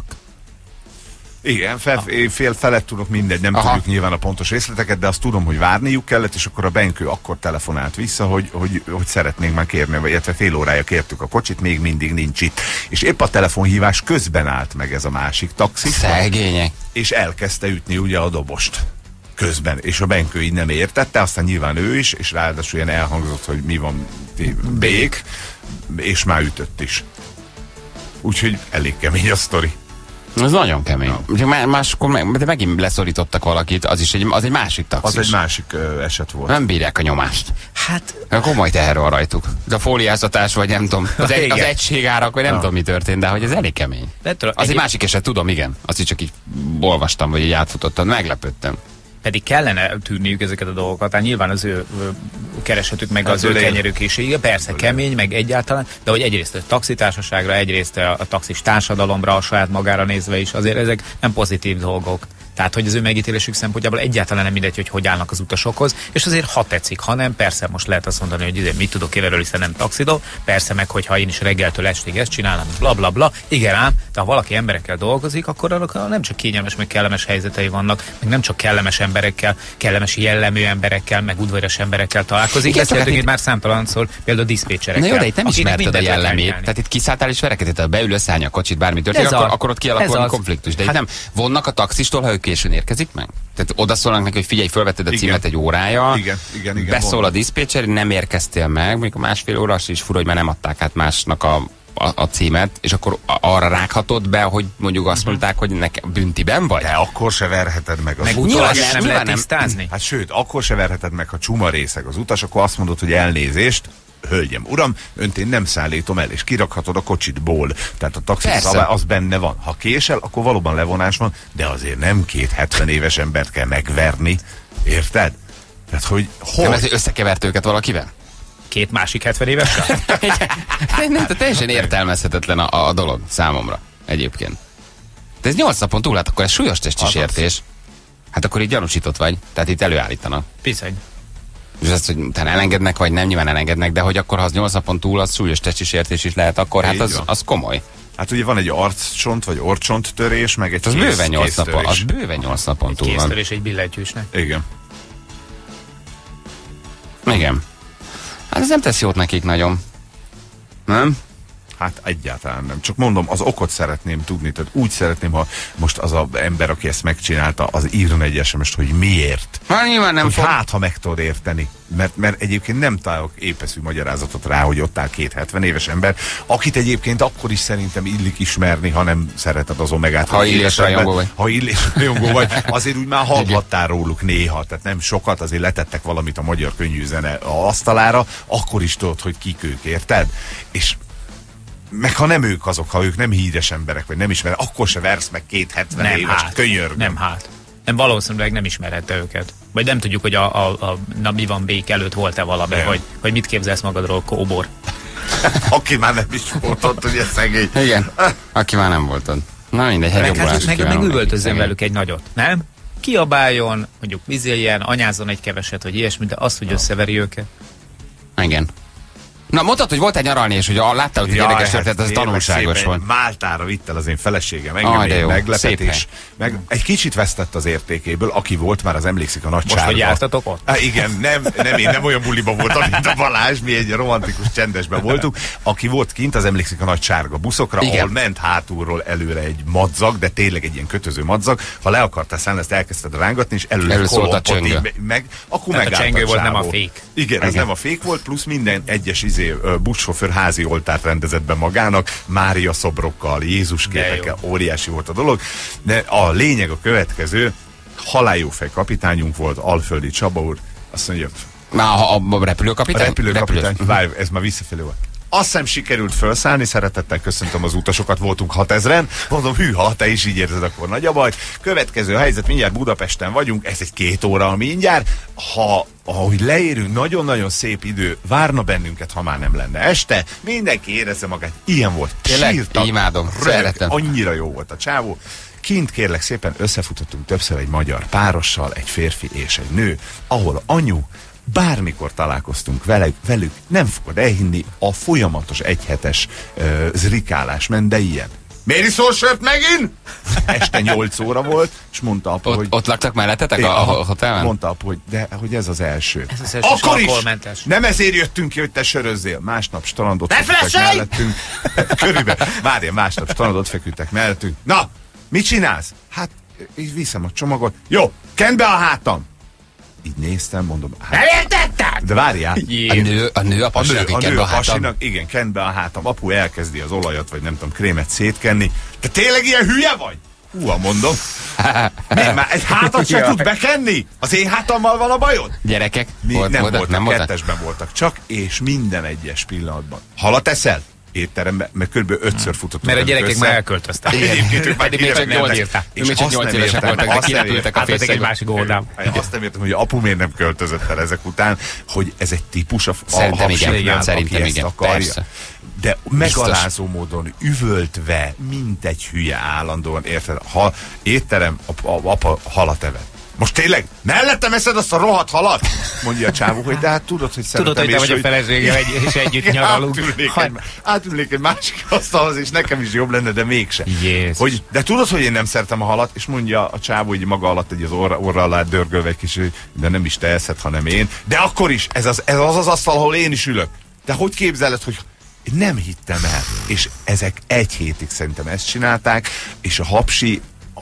Igen, fel, fél felett tudok, mindegy, nem Aha. tudjuk nyilván a pontos részleteket, de azt tudom, hogy várniuk kellett, és akkor a Benkő akkor telefonált vissza, hogy, hogy, hogy szeretnénk már kérni, vagy illetve fél órája kértük a kocsit, még mindig nincs itt. És épp a telefonhívás közben állt meg ez a másik taxi, Szegények. és elkezdte ütni ugye a dobost közben, és a Benkő így nem értette, aztán nyilván ő is, és ráadásul ilyen elhangzott, hogy mi van, ti- bék, és már ütött is. Úgyhogy elég kemény a sztori. Az nagyon kemény. Ja. Máskor meg, de megint leszorítottak valakit, az is egy, az egy másik taxis. Az egy másik ö, eset volt. Nem bírják a nyomást. Hát Komoly teher van rajtuk. De a fóliáztatás, vagy nem tudom, az, egy, az Igen. egységárak, vagy nem Ja. tudom, mi történt, de hogy ez elég kemény. ettől Az egy egyéb- másik eset, tudom, igen. Azt is csak így olvastam, vagy így átfutottam, meglepődtem. pedig kellene tűrniük ezeket a dolgokat. Tehát nyilván az ő ö, keresetük, meg Hát az ő ölél. kenyerük is, igen, persze Ölél. kemény, meg egyáltalán, de hogy egyrészt a taxitársaságra, egyrészt a, a taxis társadalomra, a saját magára nézve is, azért ezek nem pozitív dolgok. Tehát, hogy az ő megítélésük szempontjából egyáltalán nem mindegy, hogy hogy állnak az utasokhoz, és azért ha tetszik, ha nem, persze most lehet azt mondani, hogy azért mit tudok én erről, hiszen nem taxidó, persze meg, hogyha én is reggeltől estig ezt csinálom, bla bla bla, igen ám, de ha valaki emberekkel dolgozik, akkor annak nem csak kényelmes, meg kellemes helyzetei vannak, meg nem csak kellemes emberekkel, kellemes jellemű emberekkel, meg udvarias emberekkel találkozik. Igen, Ezt csak hát jelentünk itt- itt már számtalanszor, például a diszpécserekkel. Na jó, de itt nem akinek ismerted a mindent le kell jellemét. nyelni. Tehát itt kiszálltál és verekedtél, beül összeállni a kocsit, bármi történik, Ez akkor, az. akkor ott Ez kialakul az. konfliktus. De itt Hát- nem vonnak a taxistól, ha ők későn érkezik meg? Tehát oda szólnak neki, hogy figyelj, fölvetted a Igen. címet egy órája, Igen, igen, igen, beszól van. a diszpécser, nem érkeztél meg, mondjuk a másfél óra, az is fura, hogy már nem adták át másnak a, a, a címet, és akkor arra rághatod be, hogy mondjuk azt mondták, hogy nekem büntiben vagy? De akkor se verheted meg az Meg utas. utólag Nyilván nem nem, lehet nem. tisztázni? Hát sőt, akkor se verheted meg, ha csuma részeg az utas, akkor azt mondod, hogy elnézést, hölgyem, uram, önt én nem szállítom el, és kirakhatod a kocsitból. Tehát a taxis Persze. szabály az benne van. Ha késel, akkor valóban levonás van, de azért nem két hetven éves embert kell megverni. Érted? Tehát, hogy Nem, hol? ez összekevert őket valakivel? Két másik hetven évesre? nem, nem, teljesen értelmezhetetlen a, a dolog számomra egyébként. De ez nyolc napon túl, hát akkor ez súlyos testi sértés. Hát akkor így gyanúsított vagy, tehát itt előállítanak. Bizony. És azt, hogy utána elengednek, vagy nem, nyilván elengednek, de hogy akkor, ha az nyolc napon túl, az súlyos testi sértés is lehet, akkor hát Így az, van. az komoly. Hát ugye van egy arccsont, vagy orcsont törés, meg egy Az kéz- bőven nyolc napon, kéztörés. az bőven nyolc napon túl van. Kéztörés egy billentyűsnek. Igen. Igen. Hát ez nem tesz jót nekik nagyon. Nem? Hát egyáltalán nem. Csak mondom, az okot szeretném tudni. Tehát úgy szeretném, ha most az a ember, aki ezt megcsinálta, az írjon egy es em est, hogy miért. Hát nyilván nem Hogy fog. hát, ha meg tudod érteni. Mert, mert egyébként nem találok épeszű magyarázatot rá, hogy ott áll két hetven éves ember, akit egyébként akkor is szerintem illik ismerni, ha nem szereted az Omegát. Ha vagy Illés élesebben. rajongó vagy. Ha Illés rajongó vagy, azért úgy már hallhattál róluk néha, tehát nem sokat, azért letettek valamit a magyar könnyű zene a asztalára, akkor is tudod, hogy kik ők, érted? És meg ha nem ők azok, ha ők nem híres emberek, vagy nem ismerek, akkor se versz meg két hetven Nem éves, hát. könyörgöm. Nem hát. Nem, valószínűleg nem ismerhette őket. Vagy nem tudjuk, hogy a, a, a na, mi van bék előtt volt-e valami, Nem. hogy, hogy mit képzelsz magadról, kóbor. Aki már nem is volt ott, ugye szegény. Igen. Aki már nem volt ott. Na mindegy, Meg, hegyobbolást hát, meg, meg kívánok üvöltözzön nekik, velük egy nagyot, nem? Kiabáljon, mondjuk vizéljen, anyázzon egy keveset, hogy ilyesmi, de azt, hogy összeveri őket. Igen. Na, mondtad, hogy volt egy nyaralni, és hogy a, láttál, hogy Jaj, érdekes hát történet, ez kérlek tanulságos szépen, volt. Máltára vitt el az én feleségem, Ah, engem de egy jó. Szép meglepetés. hely. Meg egy kicsit vesztett az értékéből, aki volt, már az emlékszik a nagy Most, sárga. hogy jártatok ott? Há, igen, nem, nem, én nem olyan buliba voltam, mint a Balázs, mi egy romantikus csendesben voltunk. Aki volt kint, az emlékszik a nagy sárga buszokra, Igen. ahol ment hátulról előre egy madzag, de tényleg egy ilyen kötöző madzag. Ha le akartál szállni, ezt elkezdted rángatni, és előre Elő szólt a kolompot így csöngő. me- meg, akkor Tehát a megállt csengő volt, nem csávó. a fék. Igen, ez Igen. nem a fék volt, plusz minden egyes izé, ö, buszsofőr házi oltárt rendezett be magának, Mária szobrokkal, Jézus képekkel, óriási volt a dolog. De a lényeg a következő, haláljófej kapitányunk volt, Alföldi Csaba úr, azt mondja, Na, a, a a repülőkapitány? repülőkapitány, várj, ez már visszafelé volt. Azt hiszem sikerült felszállni, szeretettel köszöntöm az utasokat, voltunk hatezren. Mondom, hűha, te is így érzed, akkor nagy a baj. Következő helyzet, mindjárt Budapesten vagyunk, ez egy két óra mindjárt. Ha ahogy leérünk, nagyon-nagyon szép idő várna bennünket, ha már nem lenne este. Mindenki érezze magát. Ilyen volt. Tényleg? Sírtak, Imádom, röhög, szeretem. annyira jó volt a csávó. Kint kérlek szépen összefutottunk többször egy magyar párossal, egy férfi és egy nő, ahol anyu bármikor találkoztunk velük, velük, nem fogod elhinni, a folyamatos egyhetes uh, zrikálás ment, de ilyen. Miért iszol sört megint? Este nyolc óra volt, és mondta apu, Ott, hogy... ott laktak mellettetek a, Aha, a hotelben? Mondta apu, hogy de hogy ez az első. Ez az első Akkor is! alkoholmentes. Nem ezért jöttünk ki, hogy te sörözzél. Másnap strandot Ne feküdtek felesej! mellettünk. Körülbelül. Várjál, másnap strandot feküdtek mellettünk. Na, mit csinálsz? Hát, így viszem a csomagot. Jó, kend be a hátam. Így néztem, mondom, hát, Nem értetted? de várjál. A nő, a nő a A nő, pasinak, a hogy nő a a hátam. pasinak, igen, kend be a hátam. Apu elkezdi az olajat, vagy nem tudom, krémet szétkenni. Te tényleg ilyen hülye vagy? Húha, mondom. Mi, már egy hátat se tud bekenni? Az én hátammal van a bajod? Gyerekek? Mi, Volt, nem voltak, voltak, nem voltak? kettesben voltak csak, és minden egyes pillanatban. Halat eszel? Étteremben, mert kb. ötször futottunk. Mert a velük gyerekek össze. már elköltöztek. Egyébként ők már Pedig még csak hírek nyolc mennek. írták. És Még csak azt nyolc nem évesek értem, voltak, de azt nem kirepültek a értem. Átvettek egy fészekbe. másik oldalán. Azt nem értem, hogy a apu miért nem költözött el ezek után, hogy ez egy típus a, a Szerintem igen, hapsiknál, igen, aki szerintem ezt igen, akarja. persze. De megalázó módon üvöltve, mint egy hülye állandóan, érted? Ha étterem, a, a, apa halat evett. Most tényleg mellettem eszed azt a rohadt halat? Mondja a csávó, hogy de hát tudod, hogy szeretem. Tudod, hogy te és vagy a feleségem, egy- és együtt nyaralunk. Átülnék, Ha- egy, átülnék egy másik asztalhoz, és nekem is jobb lenne, de mégse. Jézus. Hogy, de tudod, hogy én nem szeretem a halat, és mondja a csávó, hogy maga alatt egy az orra, orra alá dörgölve egy kis, hogy de nem is te eszed, hanem én. De akkor is, ez az ez az, az asztal, ahol én is ülök. De hogy képzeled, hogy én nem hittem el. És ezek egy hétig szerintem ezt csinálták, és a hapsi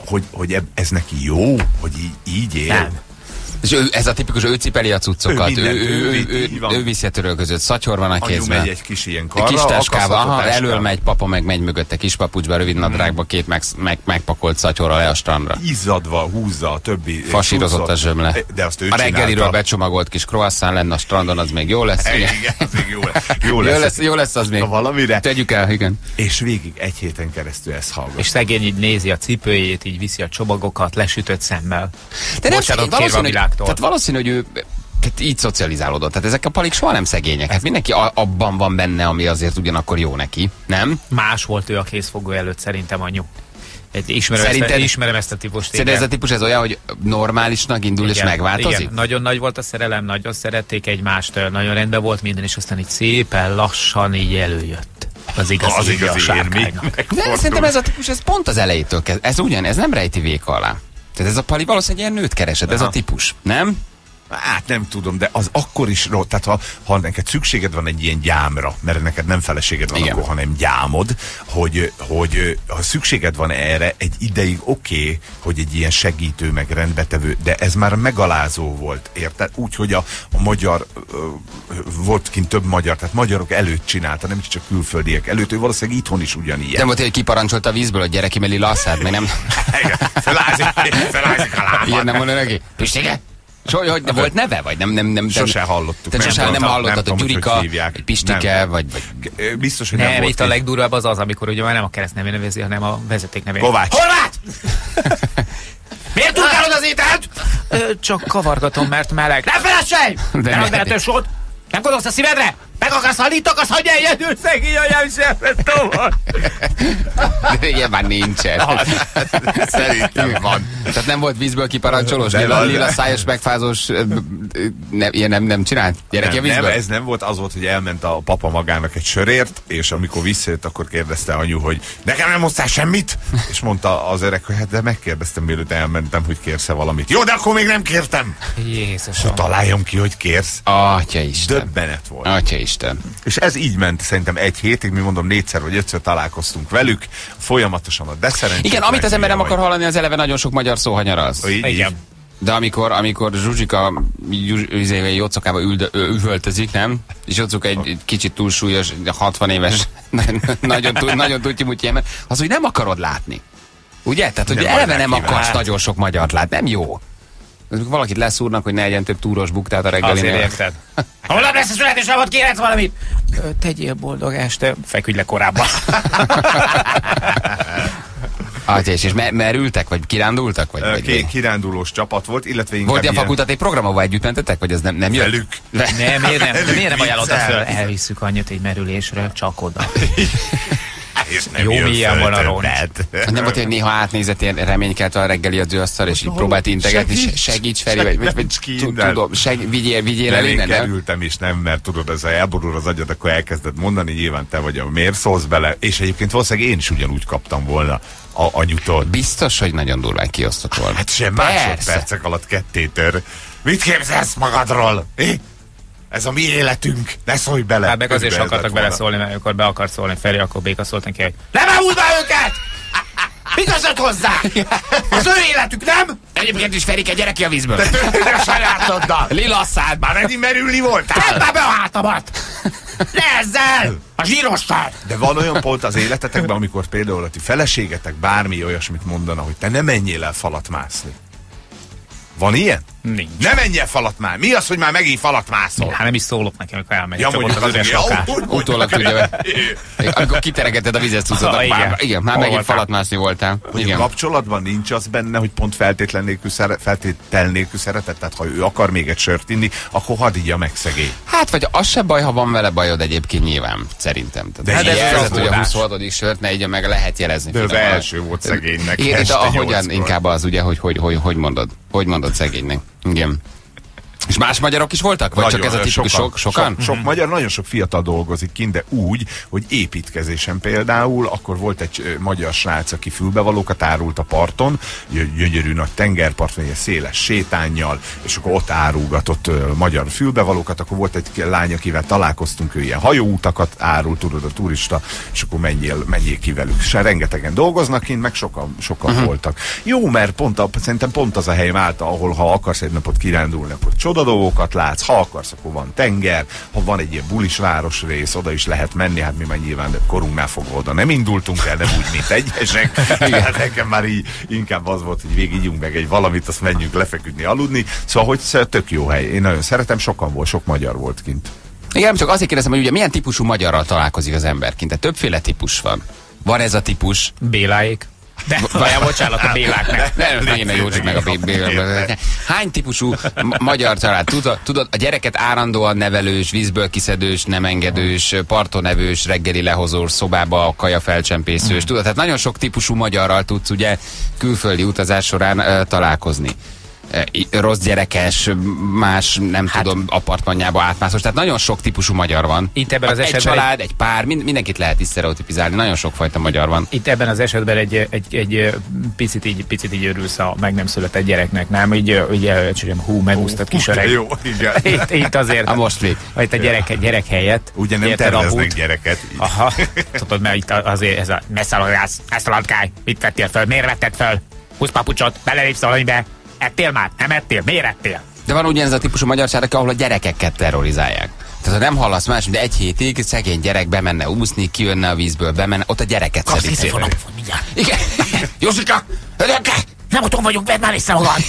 hogy, hogy ez neki jó, hogy így, így él. Nem. És ő, ez a tipikus, ő cipeli a cuccokat, ő, mindent, ő, ő ő, vitt, ő, így van. ő viszi a törölközőt, szatyor van a Anyu kézben. megy egy kis ilyen Egy karra, kis táskával, akasztott a aha, táskával. elől megy, papa meg megy mögötte kis papucsba, rövid nadrágba, két meg, meg, megpakolt szatyorral le a strandra. Izzadva húzza a többi Fasírozott cuccot. a zsömle. De azt ő A reggeliről csinálta. becsomagolt kis croissant lenne a strandon, az még jó lesz. Igen, ugye? az még jó lesz. Jó Jó lesz, lesz, jó lesz az még. Ha valamire. Tegyük el, igen. És végig egy héten keresztül ezt hallgat. És szegény így nézi a cipőjét, így viszi a csomagokat, lesütött szemmel. De nem Bocsánat, szegény, kérve a valószínű, hogy, világtól. tehát valószínű, hogy ő tehát így szocializálódott. Tehát ezek a palik soha nem szegények. Hát mindenki a, abban van benne, ami azért ugyanakkor jó neki, nem? Más volt ő a készfogó előtt, szerintem, anyu. Egy, ismerem, Szerinted- ezt, ismerem ezt a típust. Szerintem ez a típus ez olyan, hogy normálisnak indul és megváltozik? Igen, nagyon nagy volt a szerelem, nagyon szerették egymást, nagyon rendben volt minden, és aztán így szépen lassan így előjött. Az igazi, Az igazi a érmi. sárkánynak. De szerintem ez a típus, ez pont az elejétől kezd. Ez ugyan, ez nem rejti véka alá. Tehát ez a pali valószínűleg ilyen nőt keresett, ez a típus, nem? Hát nem tudom, de az akkor is rossz. Tehát ha, ha neked szükséged van egy ilyen gyámra, mert neked nem feleséged van, Igen. akkor, hanem gyámod, hogy, hogy ha szükséged van erre, egy ideig oké, okay, hogy egy ilyen segítő, meg rendbetevő, de ez már megalázó volt, érted? Úgy, hogy a, a magyar, ö, volt kint több magyar, tehát magyarok előtt csinálta, nem csak külföldiek előtt, ő valószínűleg itthon is ugyanilyen. Nem volt, hogy kiparancsolta a vízből, hogy gyere ki mellé lasszát, meg nem... Felázik, felázik a lábad. Ilyen nem mondja neki? Pistige? So, hogy volt neve, vagy nem? nem, nem Sose hallottuk. Te sose nem tudom, hallottad, tudom, hogy Gyurika, hívják. vagy Pistike, Nem. vagy... vagy... Biztos, hogy nem, Nem, volt itt a így. legdurvább az az, amikor ugye már nem a kereszt nevén nevezi, hanem a vezeték nevén. Kovács. Horváth! Miért turkálod az ételt? Ö, Csak kavargatom, mert meleg. Nem felesselj! De Nem ne- ad vehető sót! Nem gondolsz a szívedre? Meg akarsz halni, itt akarsz hagyni egyedül, szegény anyám sem, tovább. De igen, már nincsen. Szerintem van. Tehát nem volt vízből kiparancsolós, De lila, van. lila szájos, megfázós, ö, ö, ne, ilyen nem, nem csinált? Gyere ki a Nem, nem, vízből? ez nem volt, az volt, hogy elment a papa magának egy sörért, és amikor visszajött, akkor kérdezte anyu, hogy nekem nem hoztál semmit? És mondta az öreg, hogy hát de megkérdeztem, mielőtt elmentem, hogy kérsz-e valamit. Jó, de akkor még nem kértem. Jézusom. Találjam ki, hogy kérsz. Atya Isten. Döbbenet volt. Atya Isten. És ez így ment szerintem egy hétig, mi mondom, négyszer vagy ötször találkoztunk velük, folyamatosan a deszerencsét. Igen, amit az ember nem akar hallani, az eleve nagyon sok magyar szó hanyaralsz. Igen. De amikor, amikor Zsuzsika Jocokába üvöltözik, nem? És Jocuk egy, egy kicsit túlsúlyos, hatvan éves, nagyon, túl, nagyon tutyi-mutyi ember, az úgy nem akarod látni. Ugye? Tehát, hogy Nem eleve vagy nem neki akarsz vált. nagyon sok magyart látni, nem jó. Amikor valakit leszúrnak, hogy ne egyen több túros buktát a Azért reggelinél. érted. Holnap lesz a születésnapot, kérhetsz valamit? Ö, Tegyél boldog este. Feküdj le korábban. Atya, és, és mer- merültek, vagy kirándultak? Vagy, vagy Két kirándulós csapat volt, illetve inkább volt ilyen ilyen fakultatív program, ahol együtt mentetek, vagy ez nem, nem jött? velük. Nem, miért nem, de miért nem ajánlottad Viccel. föl? Elvisszük anyut egy merülésről, csak oda. És nem Jó jön mélyen föl van a többet. Nem volt, hogy néha átnézett ilyen reménykeltve a reggeli adzőasztal, és így próbált integetni, segíts, segíts Feri, vagy, vagy, vagy ki tu- innen. tudom, seg, vigyél, vigyél Nem, el én innen, nem? kerültem is, nem, mert tudod, ez ha elborul az agyad, akkor elkezded mondani, nyilván te vagy a miért szólsz bele, és egyébként valószínűleg én is ugyanúgy kaptam volna a anyutól. Biztos, hogy nagyon durván kiosztott volna. Hát sem Persze. másodpercek alatt kettétör. Mit képzelsz magadról? Eh? Ez a mi életünk, ne szólj bele. Hát meg azért is Körülbelül akartak ez lett volna. beleszólni, mert amikor be akart szólni Feri, akkor béka szólt neki, hogy nem ámuld be őket! Mi között hozzá? Az ő életük, nem? Egyébként is Ferike, gyere ki a vízből! De sajátoddal! Lila szád! Már eddig merülni voltál? Tedd már be a hátamat! Ne ezzel! A zsírossal! De van olyan pont az életetekben, amikor például a ti feleségetek bármi olyasmit mondana, hogy te ne menjél el falat mászni. Van ilyen? Nincs. Ne menj el falat már! Mi az, hogy már megint falat mászol? Hát nem is szólok nekem, amikor elmegy. Ja, csak ott mondjuk az az üres igen. lakás. Ó, úgy, úgy. Utólag tudja, amikor kiteregeted a vizet cuccot, Ah, igen. már, igen, már Hol megint voltál? falat mászni voltál. Hogy a Igen. kapcsolatban nincs az benne, hogy pont feltétlen nélkül, szere, feltétel nélkül szeretet, tehát ha ő akar még egy sört inni, akkor hadd igya meg szegély. Hát, vagy az se baj, ha van vele bajod egyébként nyilván, szerintem. De Tehát, hát hát ez jelzett, az hogy a óvodás. huszonhatodik sört ne igya meg, lehet jelezni. De az finoman. első volt szegénynek. Igen, de este ahogyan nyolckor. inkább az ugye, hogy hogy, hogy hogy mondod. Hogy mondod szegénynek. Igen. És más magyarok is voltak? Vagy Nagyon, csak ez a tipikus sokan, sok, sokan? Sok, sok magyar, nagyon sok fiatal dolgozik kint, de úgy, hogy építkezésen például, akkor volt egy ö, magyar srác, aki fülbevalókat árult a parton, gyönyörű nagy tengerpart, vagy egy széles sétánnyal, és akkor ott árulgatott ö, magyar fülbevalókat, akkor volt egy lány, akivel találkoztunk, ő ilyen hajóutakat árult, tudod, a turista, és akkor menjél, menjél ki velük. És rengetegen dolgoznak kint, meg sokan, sokan uh-huh. voltak. Jó, mert pont a, szerintem pont az a hely Málta, ahol ha akarsz egy napot kirándulni, akkor csoda dolgokat látsz, ha akarsz, akkor van tenger, ha van egy ilyen bulis városrész, oda is lehet menni, hát mi már nyilván de korunknál fogva oda nem indultunk el, nem úgy, mint egyesek. Hát nekem már így inkább az volt, hogy végig ígyunk meg egy valamit, azt menjünk lefeküdni, aludni. Szóval, hogy tök jó hely. Én nagyon szeretem, sokan volt, sok magyar volt kint. Igen, csak azért kérdezem, hogy ugye milyen típusú magyarral találkozik az ember kint. Tehát többféle típus van. Van ez a típus. Béláék. De, vajon bocsánat a Béláknak. Nem, megint a Józsik meg a Béláknak. Hány típusú magyar család? Tudod, tudod, a gyereket állandóan nevelős, vízből kiszedős, nem engedős, partonevős, reggeli lehozós, szobába kaja felcsempészős. Tudod, tehát nagyon sok típusú magyarral tudsz ugye külföldi utazás során uh, találkozni. Rossz gyerekes, más, nem hát, tudom, apartmanjába átmászós. Tehát nagyon sok típusú magyar van. Itt ebben az egy esetben család, egy pár, mind, mindenkit lehet is sztereotipizálni. Nagyon sokfajta magyar van. Itt ebben az esetben egy, egy, egy picit, így, picit így örülsz a meg nem született gyereknek, nem? Így, így elcsöröm, hú, megúsztad kis öreg. Jó, igen. Itt, itt azért. A most még. Itt a gyerek, gyerek helyett. Ugye nem terveznek gyereket. Aha. Tudod, mert itt azért ez a messzalogász, ezt a landkály, mit vettél föl, miért vetted föl? húsz papucsot, belelépsz valamibe. Ettél már? Nem ettél? Miért ettél? De van ugyanez a típusú magyarság, ahol a gyerekeket terrorizálják. Tehát ha nem hallasz más, de egy hétig szegény gyerek bemenne úszni, kijönne a vízből, bemenne, ott a gyereket szedik szépen. Igen. Józsika! Nem otthon vagyunk, vedd már vissza magad!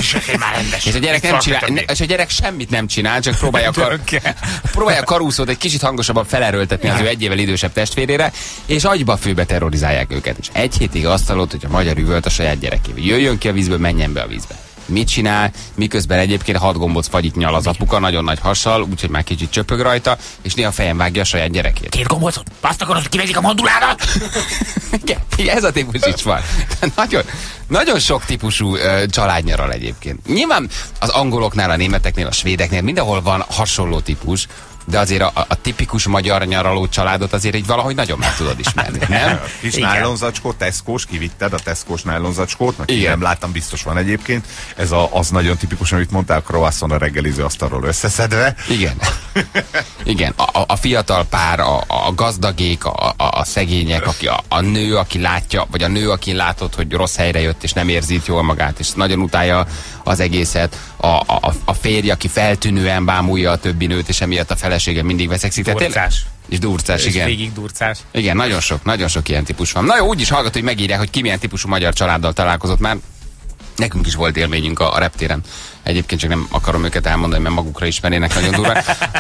És a gyerek nem csinál, ne, és a gyerek semmit nem csinál, csak próbálja, kar, próbálja a karuszót egy kicsit hangosabban felerőltetni az ő egy évvel idősebb testvérére, és agyba főbe terrorizálják őket. És egy hétig azt hallott, hogy a magyar üvölt a saját gyerekével. Jöjjön ki a vízből, menjen be a vízbe. Mit csinál, miközben egyébként hat gombóc fagyit nyal az apuka, nagyon nagy hassal, úgyhogy már kicsit csöpög rajta, és néha fejen vágja a saját gyerekét. Két gombócot? Azt akarod, hogy kivezik a manduládat? Igen, igen, ez a típus is van. Nagyon, nagyon sok típusú uh, családnyaral egyébként. Nyilván az angoloknál, a németeknél, a svédeknél mindenhol van hasonló típus, de azért a, a tipikus magyar nyaraló családot azért így valahogy nagyon meg tudod ismerni, nem? Kis nájlonzacskó, Tesco-s, kivitted a Tesco-s nájlonzacskót, mert nem láttam, biztos van egyébként. Ez a, az nagyon tipikus, amit mondtál, croissant a reggeliző asztalról összeszedve. Igen. Igen, a, a fiatal pár, a, a gazdagék, a, a, a szegények, aki, a, a nő, aki látja, vagy a nő, aki látod, hogy rossz helyre jött, és nem érzi jól magát, és nagyon utálja az egészet. A, a, a férj, aki feltűnően bámulja a többi nőt, és emiatt a felesége mindig veszekszik. Durcás. És durcás, és igen. végig durcás. Igen, nagyon sok, nagyon sok ilyen típus van. Na jó, úgyis hallgat, hogy megírják, hogy ki milyen típusú magyar családdal találkozott már. Nekünk is volt élményünk a, a reptéren. Egyébként csak nem akarom őket elmondani, mert magukra ismernének nagyon durván.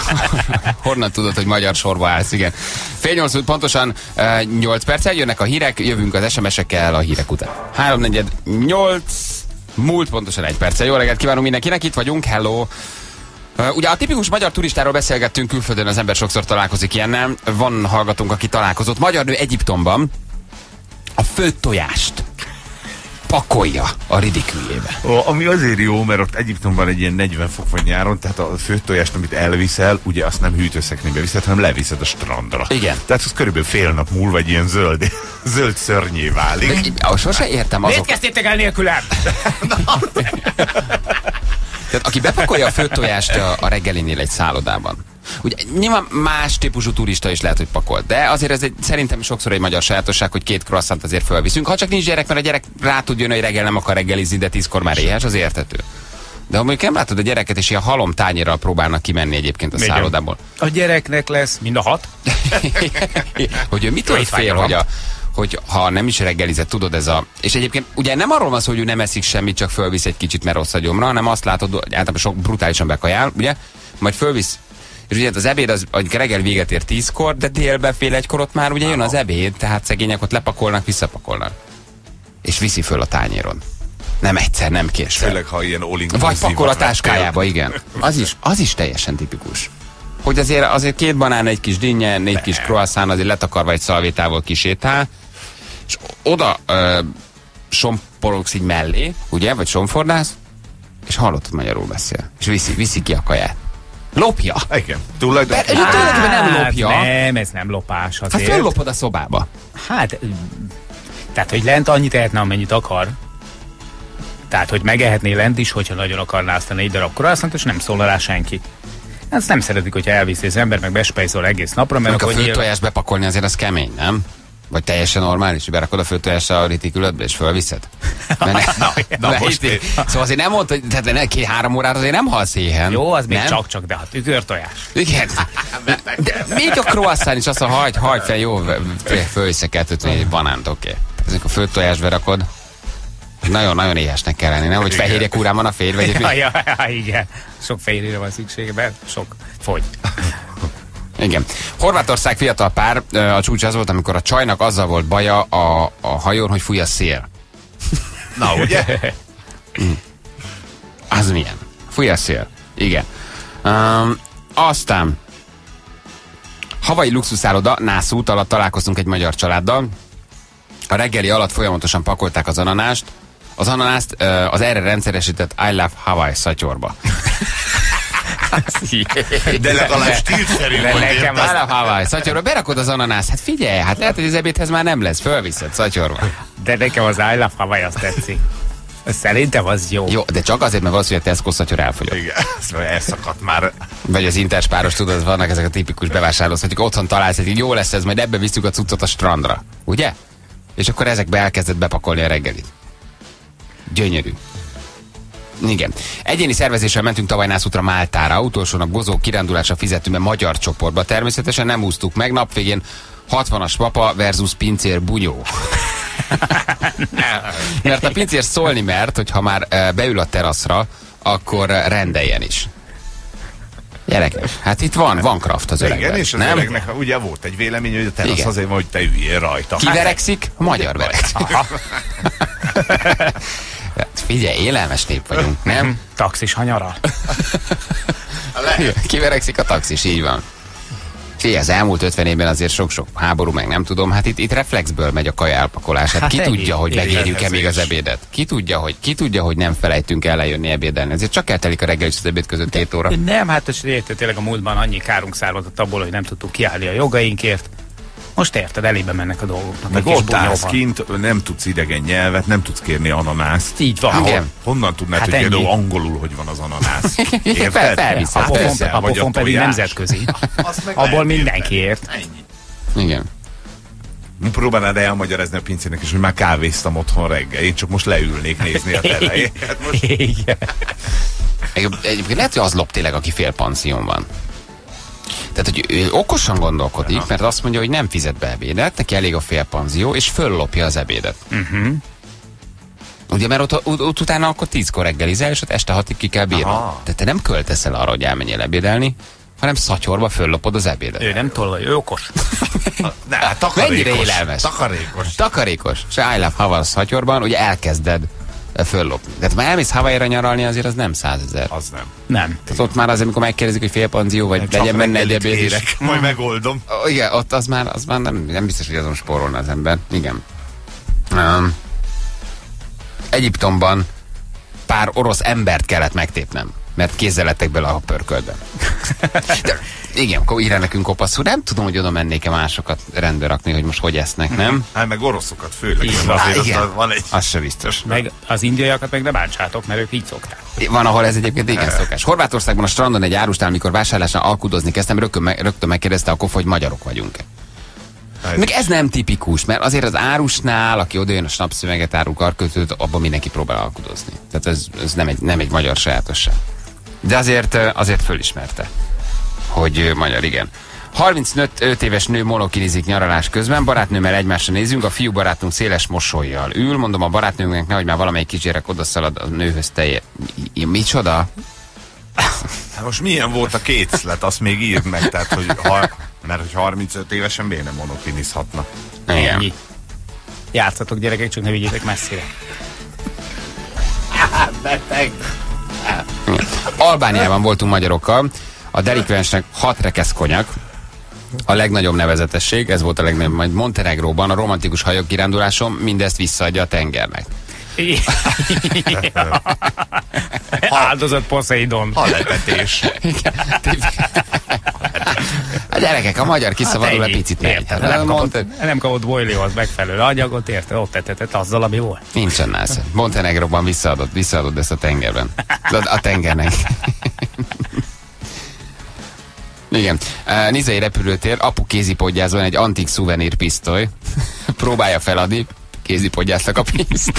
Honnan tudod, hogy magyar sorba állsz? Igen. Fél nyolc pontosan uh, nyolc perccel jönnek a hírek, jövünk az es em es-ekkel a hírek után. Háromnegyed nyolc, múlt pontosan egy perccel. Jó reggelt kívánunk mindenkinek, itt vagyunk, hello! Uh, ugye a tipikus magyar turistáról beszélgettünk, külföldön az ember sokszor találkozik ilyennel. Van hallgatónk, aki találkozott. Magyar nő Egyiptomban a főtt tojást pakolja a ridiküljébe. Ami azért jó, mert ott Egyiptomban egy ilyen negyven fok van nyáron, tehát a főtt tojást, amit elviszel, ugye azt nem hűtőszekrénybe viszed, hanem leviszed a strandra. Igen. Tehát az körülbelül fél nap múlva egy ilyen zöld, zöld szörnyé válik. De, sose értem azok... Miért kezdtétek el nélkülem? Tehát aki bepakolja a főtt tojást a, a reggelinél egy szállodában. Ugye nyilván más típusú turista is lehet, hogy pakol, de azért ez egy, szerintem sokszor egy magyar sajátosság, hogy két croissant azért fölviszünk. Ha csak nincs gyerek, mert a gyerek rá tud jönni, hogy reggel nem akar reggelizni, de tízkor már éhes, az érthető. De ha mondjuk nem látod a gyereket, és ilyen halom tányérral próbálnak kimenni egyébként a szállodából. A gyereknek lesz mind a hat. Hogy ő mitől fél, hogy a hogy ha nem is reggelizett, tudod ez a... És egyébként ugye nem arról van szó, hogy ő nem eszik semmit, csak fölvisz egy kicsit, mert rossz a gyomra, hanem azt látod, hogy általában sok brutálisan bekajál, ugye? Majd fölvisz. És ugye az ebéd az a reggel véget ér tízkor, de délbe fél egykor ott már ugye jön az ebéd, tehát szegények ott lepakolnak, visszapakolnak. És viszi föl a tányéron. Nem egyszer, nem késve. Főleg, ha ilyen all-inclusive. Vagy pakol a táskájába, igen. Az is, az is teljesen tipikus. Hogy azért, azért két banán, egy kis dinnye, négy kis croissant, azért letakarva egy szalvétával kisétál, és oda ö, somporogsz így mellé, ugye, vagy somfordász, és hallott, hogy magyarul beszél. És viszi, viszi ki a kaját. Lopja. Igen. Tulajdonképpen. Hát, tulajdonképpen nem lopja. Nem, ez nem lopás azért. Hát föllopod a szobába. Hát, tehát, hogy lent annyit ehetne, amennyit akar. Tehát, hogy megehetné lent is, hogyha nagyon akarná aztán négy darab croissant, és nem szól rá senki. Ezt nem szeretik, hogyha elviszi az ember, meg bespejszol egész napra, mert akkor akkor a nyilván... főtojást bepakolni azért az kemény, nem? Vagy teljesen normális, hogy berakod a főtojásra a retikülötbe, és fölviszed? Na, na, na most itt, szóval azért nem mondta, hogy tehát neki három órára azért nem halsz éhen. Jó, az még nem? csak-csak, de ha tükörtojás. Igen. De, de még a croissant is azt mondja, hagyj, hagyj fel, jó, fölviszek kettőt, egy banánt, oké. Okay. Ezek a főtojás berakod. Nagyon-nagyon éhesnek kell lenni, nem? Hogy fehérje kúrán van a férj, vagy ja, ja, ja, igen. Sok fehérjére van szüksége, mert sok fogy. Igen. Horvátország fiatal pár, a csúcs az volt, amikor a csajnak azzal volt baja a, a hajón, hogy fúj a szél. Na, ugye? Az milyen? Fúj a szél. Igen. Um, aztán havai luxuszálloda, nász út alatt találkoztunk egy magyar családdal. A reggeli alatt folyamatosan pakolták az ananást. Az ananászt az erre rendszeresített I Love Hawaii szatyorba. De legalább stílszerű volt. Nekem I Love Hawaii szatyorba. Berakod az ananászt. Hát figyelj, hát lehet, hogy az ebédhez már nem lesz. Fölviszed szatyorba. De nekem az I Love Hawaii azt tetszik. Szerintem az jó. Jó, de csak azért, mert valószínűleg a Tesco szatyor elfogyott. Igen, elszakadt már. Vagy az interspáros, tudod, vannak ezek a tipikus bevásárlós, hogy otthon találsz, hogy jó lesz ez, majd ebbe visszük a cuccot a strandra. Ugye? És akkor ezekbe elkezdett bepakolni a reggelit. Gyönyörű. Igen. Egyéni szervezéssel mentünk tavaly nászútra Máltára, utolsó nap gozó kirándulásra fizettünk be magyar csoportba. Természetesen nem úsztuk meg, nap végén hatvanas papa versus pincér bunyó. Mert a pincér szólni mert, hogy ha már beül a teraszra, akkor rendeljen is. Gyerekek, hát itt van, van kraft az öregben. Igen, és az nem? öregnek ugye volt egy vélemény, hogy a terasz Igen. azért van, hogy te üljél rajta. Ki verekszik? A magyar verekszik. Hát figyelj, élelmes nép vagyunk, nem? Taxis hanyaral. Ki verekszik? A taxis, így van. Figyelj, az elmúlt ötven évben azért sok-sok háború, meg nem tudom, hát itt, itt reflexből megy a kaja elpakolás. Hát, hát ki tudja, hogy megérjük-e még az ebédet? Ki tudja, hogy, ki tudja, hogy nem felejtünk el lejönni ebédelni? Ezért csak eltelik a reggel és az ebéd között két óra. Nem, hát ez érted, tényleg a múltban annyi kárunk származott abból, hogy nem tudtuk kiállni a jogainkért. Most érted, elébe mennek a dolgoknak. Meg ott állsz kint, nem tudsz idegen nyelvet, nem tudsz kérni ananászt. Így van. Hol, honnan tudnád, hát hogy például angolul, hogy van az ananász? Érted? Felviszed. A pofon, a pofon pedig nemzetközi. Abból mindenki ért. Igen. Próbálnád elmagyarázni a pincének is, hogy már kávéztam otthon reggel. Én csak most leülnék nézni a telejét. Hát most... Igen. Egyébként lehet, hogy az lop tényleg, aki fél panzión van. Tehát, hogy ő okosan gondolkodik, mert azt mondja, hogy nem fizet be ebédet, neki elég a félpanzió, és föllopja az ebédet. Uh-huh. Ugye, mert ott, ott, ott utána akkor tízkor reggelizel, és ott este hatig ki kell bírni. Tehát te nem költesz el arra, hogy elmenjél ebédelni, hanem szatyorba föllopod az ebédet. Ő nem tolvaj, ő okos. Ne, hát takarékos. Mennyire élelmes. Takarékos. Takarékos. És I Love Hawaii szatyorban ugye elkezded föllopni. Tehát már elmész Hawaii-ra nyaralni, azért az nem százezer. Az nem. Nem. Tehát ott már az, amikor megkérdezik, hogy félpanzió, vagy legyen benne egy ebéd is. Majd megoldom. Oh, igen, ott az már, az már nem, nem biztos, hogy azon spórolna az ember. Igen. Um, Egyiptomban pár orosz embert kellett megtépnem, mert kézzel lettek bele a pörköltbe. De, igen, akkor írja nekünk kopaszul. Nem tudom, hogy oda mennék-e másokat rendbe rakni, hogy most hogy esznek, nem? Hát meg oroszokat főleg. Így van, azért igen. Van egy... Az se biztos. Meg az indiaiakat meg ne bántsátok, mert ők így szokták. Van, ahol ez egyébként igen szokás. Horvátországban a strandon egy árustál, mikor vásárlásnál alkudozni kezdtem, rögtön, me rögtön megkérdezte a kofa, hogy magyarok vagyunk-e. Meg ez nem tipikus, mert azért az árusnál, aki odajön a snapszöveget árul karkötőt, abban mindenki próbál alkudozni. Tehát ez, ez nem, egy, nem egy magyar sajátosság. De azért, azért fölismerte, hogy magyar, igen. harmincöt éves nő monokinizik nyaralás közben, barátnőmmel egymásra nézünk, a fiú barátunk széles mosollyal ül, mondom a barátnőnknek, nehogy már valamelyik kisgyerek odaszalad a nőhöz teje. Micsoda? Hát most milyen volt a kétszlet, azt még írd meg, tehát, hogy ha, mert hogy harmincöt évesen miért nem monokinizhatna? Ennyi. Játszatok gyerekek, csak ne vigyétek messzire. Beteg! Albániában voltunk magyarokkal, a delikvensnek hat rekesz konyak, a legnagyobb nevezetesség, ez volt a legnagyobb, majd Montenegróban a romantikus hajók kiránduláson mindezt visszaadja a tengernek. Áldozat Poseidon. Haletetés. A gyerekek, a magyar kiszabadul Hát egy picit érted, meg. nem, Mondta, kapott, nem kapott boilihoz megfelelő anyagot, érted? Ott tetetett azzal, ami volt. nincsen nász. Montenegróban visszaadott, visszaadott ezt a tengerben. A, a tengernek. Igen. Uh, Nizai repülőtér, apu kézipodjászban egy antik szuvenír pisztoly. Próbálja feladni, kézipodjásznak a pénzt.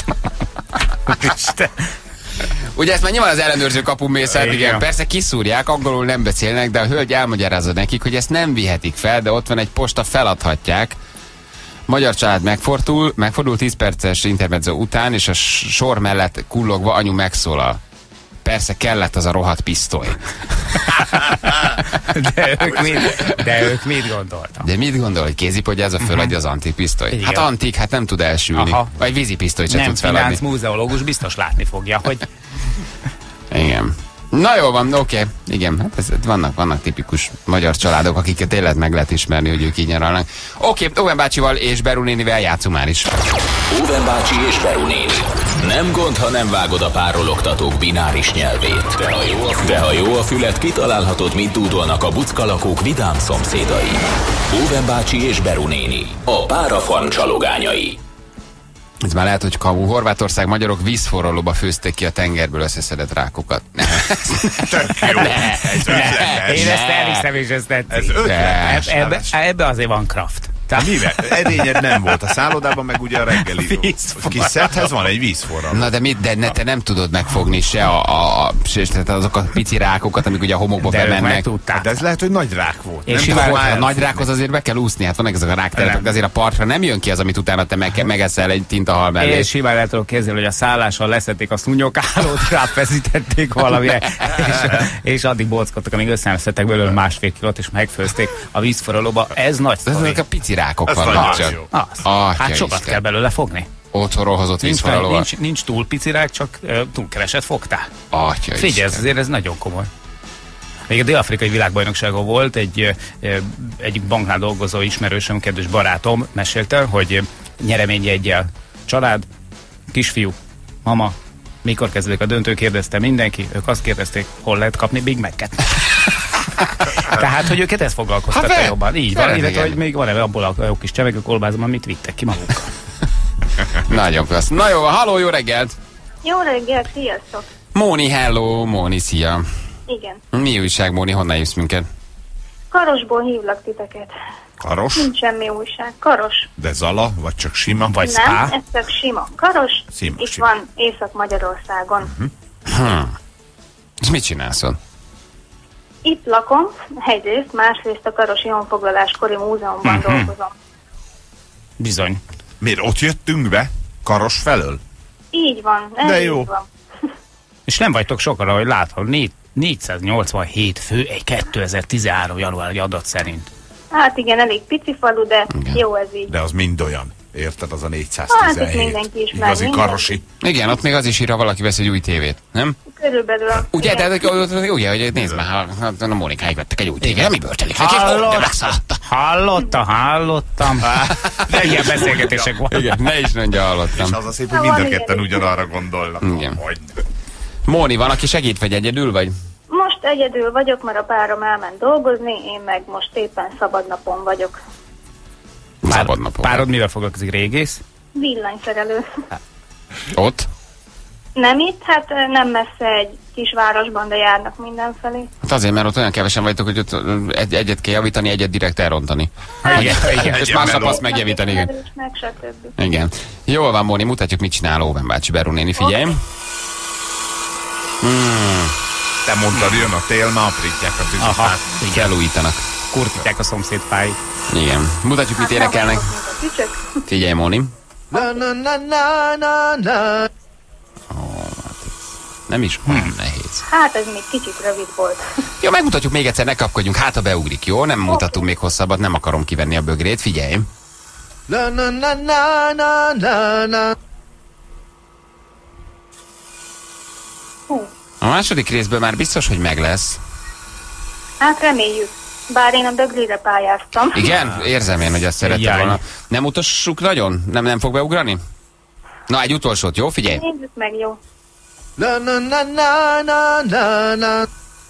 Ugye ezt már nyilván az ellenőrző kapun mész át, igen. igen, persze kiszúrják, angolul nem beszélnek, de a hölgy elmagyarázza nekik, hogy ezt nem vihetik fel, de ott van egy posta, feladhatják. Magyar család megfordul, megfordul tíz perces intermezzo után, és a sor mellett kullogva anyu megszólal. Persze kellett az a rohadt pisztoly. De ők mit, de ők mit gondoltak? De mit gondol, hogy kézipodjázza föladja az antik pisztoly? Igen. Hát antik, hát nem tud elsülni. Aha. Vagy vízipisztolyt sem Nem tudsz feladni. finansz múzeológus biztos látni fogja, hogy Igen. Na jó van, oké. Okay. Igen, hát ez, vannak, vannak tipikus magyar családok, akiket tényleg meg lehet ismerni, hogy ők így nyaralnak. Oké, okay, Óven bácsival és Beru nénivel játszunk már is. Óven bácsi és Beru néni. Nem gond, ha nem vágod a párologtatók bináris nyelvét. De ha jó a fület, De ha jó a fület kitalálhatod, mit dúdolnak a buckalakók vidám szomszédai. Óven bácsi és Beru néni. A párafarm csalogányai. Ez már lehet, hogy kamu. Horvátország magyarok vízforralóba főzték ki a tengerből összeszedett rákokat. Tök jó. Ez ötletes. én ezt elhiszem, és ezt tetszik. Ez ötletes. Ebbe, ebbe azért van kraft. Tehát mivel? Edényed nem volt a szállodában, meg ugye a reggeli. Kis szedhez van egy vízforraló. Na de mit, de ne, te nem tudod megfogni se a, a, a se, tehát azok a pici rákokat, amik ugye a homokba De ők bemennek. megtudták. De ez lehet, hogy nagy rák volt. És Nem simán, tudom, A már nagy rákhoz azért be kell úszni, hát vannak ezek a rákterepek, de azért a partra nem jön ki az, amit utána te meg, megeszel egy tintahal mellé. És simán el tudok képzelni, hogy a szálláson leszették a szúnyogálót, ráfeszítették valamire, és, és addig bockodtak, amíg összeszedtek belőle másfél kilót, és megfőzték a vízforralóba. Ez nagy sztori. Ezek a pici rákok Ez vannak nagyon csak. jó. Az. Atya Hát sokat Isten. kell belőle fogni. Otthonról hozott Nincs, vízforralóval. nincs, nincs túl pici rák, csak uh, túl keveset fogtál. Atya Figyelj, ez Isten. azért ez nagyon komoly. Még a dél-afrikai világbajnokságon volt, egy, egy banknál dolgozó ismerősöm, kedves barátom mesélte, hogy nyereményjeggyel család, kisfiú, mama, mikor kezdődik a döntő, kérdezte mindenki, ők azt kérdezték, hol lehet kapni Big Mac-et. Tehát, hogy őket ez foglalkoztatta Hát, jobban. Így van, Fere, illetve, igen. hogy még van-e abból a jó kis csevegő kolbászban, amit vittek ki magukkal. Nagyon klassz. Na jó, halló, jó reggelt! Jó reggelt, sziasztok! Móni, hello, Móni, szia! Igen. Mi újság, Móni, honnan hívsz minket? Karosból hívlak titeket. Karos? Nincs semmi újság. Karos. De Zala? Vagy csak sima? Vagy Nem, spa? ez csak sima. Karos. Sima, Itt sima. van Észak-Magyarországon. Uh-huh. Hm. És mit csinálsz ott? Itt lakom, egyrészt, másrészt a Karosi Honfoglaláskori Múzeumban Mhm. dolgozom. Bizony. Miért ott jöttünk be? Karos felől? Így van, ez De így jó. van. És nem vagytok sokan, ahogy látom, négy, négyszáznyolcvanhét fő egy kétezer-tizenhárom januári adat szerint. Hát igen, elég pici falu, de Igen. jó ez így. De az mind olyan. Érted, az a Hát, négyszáztizenhét. itt mindenki ismer, Igazi mindenki. karosi. Igen, ott még az is ír, ha valaki vesz egy új tévét, nem? Körülbelül. Ugye, igen. de ott- ott- ugye, hogy nézd már, ha- ha a Mónikáig vettek egy új tévét, miből telik neki, és ó, de megszaladta. Hallotta, hallottam. De ilyen beszélgetések van. Igen, ne is mondja, És hallottam. az a szép, hogy Ha mind a van, ketten igen. ugyanarra gondolnak. Igen. Hogy. Móni, van, aki segít, vagy egyedül vagy? Most egyedül vagyok, mert a párom elment dolgozni, én meg most éppen szabadnapon vagyok. Szabad napon. Párod mivel foglalkozik? Régész? Villanyszerelő. Ott? Nem itt, hát ö, nem messze egy kisvárosban, de járnak mindenfelé. Hát azért, mert ott olyan kevesen vagytok, hogy ott ö, egy, egyet kell javítani, egyet direkt elrontani. Igen, igen. És másnap azt megjavítani, igen. Meg stb. Igen. Jól van, Móni, mutatjuk, mit csinál Óven bácsi, Beru néni, figyelj. Te mondtad, jön a tél, ma aprítják a tüzet. Aha, Hát, igen. Felújítanak. Kurtítják a szomszéd fáit. Igen. Mutatjuk, mit énekelnek. Nem vagyok, mint a tücsök. Figyelj, Móni. Na na na na na na. Nem is olyan nehéz. Hát ez még kicsit rövid volt. Jó, megmutatjuk még egyszer, ne kapkodjunk, hát ha beugrik, jó? Nem mutatunk még hosszabbat, nem akarom kivenni a bögrét, figyelj. Na na na na na na na. Hú, A második részből már biztos, hogy meg lesz. hát reméljük. Bár én a döglire pályáztam. Igen? Érzem én, hogy azt szerettem Jaj. volna. Nem utassuk nagyon? Nem, nem fog beugrani? Na, egy utolsót, jó? Figyelj! Nézzük meg, jó. Na na na na na na na.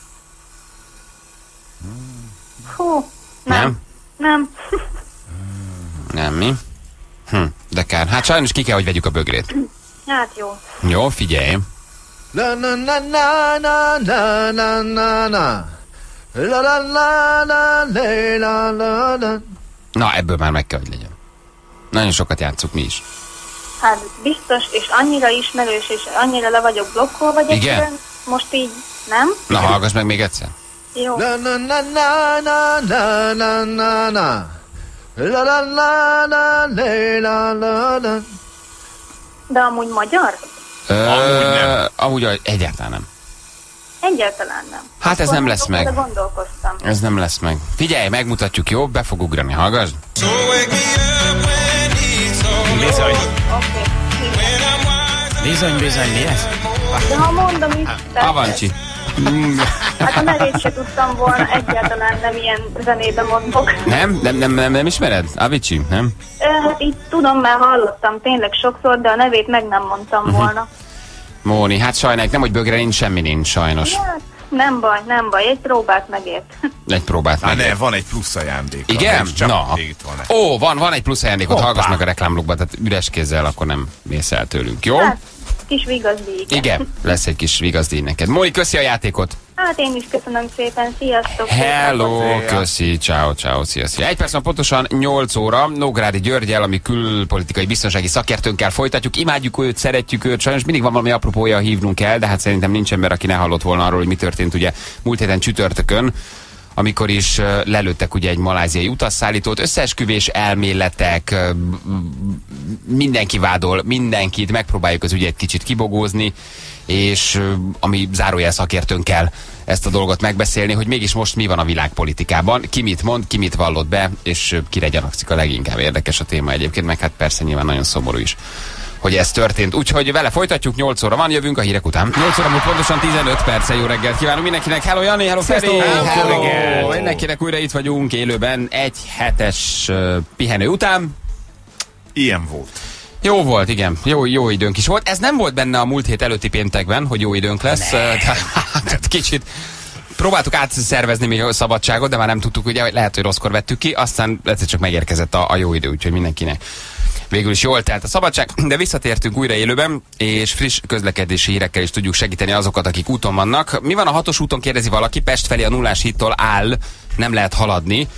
Hú, nem. Nem? Nem. Nem, mi? Hm, de kár. Hát sajnos ki kell, hogy vegyük a bögrét. Hát jó. Jó, figyelj! La na na na na na na na na. La la la la la la la la. Na, ebből már meg kell, hogy legyen. Nagyon sokat játsszuk mi is. Hát biztos, és annyira ismerős, és annyira le vagyok blokkolva, vagy Igen? egyszerűen most így, nem? Na, hallgass meg még egyszer. Jó. La na na na na na na na na. La la la la la la la la. De amúgy magyar? Ö, Amúgy nem. Amúgy egyáltalán nem. Egyáltalán nem. Hát ez Akkor nem lesz azokra meg. gondolkoztam. Ez nem lesz meg. Figyelj, megmutatjuk, jó? Be fog ugrani, hallgass. Bizony, Oké. bizony, bizony, mi ez? De ha mondom is, de Avancsi. hát a nevét se tudtam volna, egyáltalán nem ilyen zenébe mondok. Nem? Nem, nem, nem, nem ismered? Avicii, nem? Ö, Hát így tudom, mert hallottam tényleg sokszor, de a nevét meg nem mondtam Mhm. volna. Móni, hát sajnáljuk, nem, hogy bögre nincs, semmi nincs, sajnos. Hát, nem baj, nem baj, egy próbát megért. Egy próbát Hát meg. ne, van egy plusz ajándék. Igen? És csak Na. itt van. Ó, van, van egy plusz ajándékot, Hoppá. hallgass meg a reklámblogba, tehát üres kézzel akkor nem mész el tőlünk, jó? Hát, kis vigazdíj. Igen, lesz egy kis vigazdíj neked. Móni, köszi a játékot! Hát én is köszönöm szépen, sziasztok! Hello, köszi, ciao, ciao, szia, szia. Egy perc van pontosan nyolc óra, Nógrádi Györgyel, ami külpolitikai biztonsági szakértőnkkel folytatjuk. Imádjuk őt, szeretjük őt, sajnos mindig van valami apropója, hívnunk kell, de hát szerintem nincs ember, aki ne hallott volna arról, hogy mi történt ugye múlt héten csütörtökön, amikor is uh, lelőttek ugye egy maláziai utasszállítót, összeesküvés elméletek, uh, mindenki vádol mindenkit, megpróbáljuk az ügyet kicsit kibogózni, és uh, ami zárójel szakértőnkkel ezt a dolgot megbeszélni, hogy mégis most mi van a világpolitikában, ki mit mond, ki mit vallott be, és uh, kire gyanakszik a leginkább. Érdekes a téma egyébként, meg hát persze nyilván nagyon szomorú is, hogy ez történt. Úgyhogy vele folytatjuk, nyolc óra van, jövünk a hírek után. nyolc óra múlt pontosan tizenöt perce, jó reggelt kívánunk mindenkinek. Hello Jani, hello Feri, Sziasztok! hello! Mindenkinek újra itt vagyunk élőben egy hetes uh, pihenő után. Ilyen volt. Jó volt, igen. Jó, jó időnk is volt. Ez nem volt benne a múlt hét előtti péntekben, hogy jó időnk lesz. Tehát kicsit próbáltuk átszervezni még a szabadságot, de már nem tudtuk, ugye, hogy lehet, hogy rosszkor vettük ki, aztán egyszer csak megérkezett a, a jó idő, úgyhogy mindenkinek végül is jól telt a szabadság, de visszatértünk újra élőben, és friss közlekedési hírekkel is tudjuk segíteni azokat, akik úton vannak. Mi van a hatos úton, kérdezi valaki, Pest felé a nullás hídtól áll, nem lehet haladni.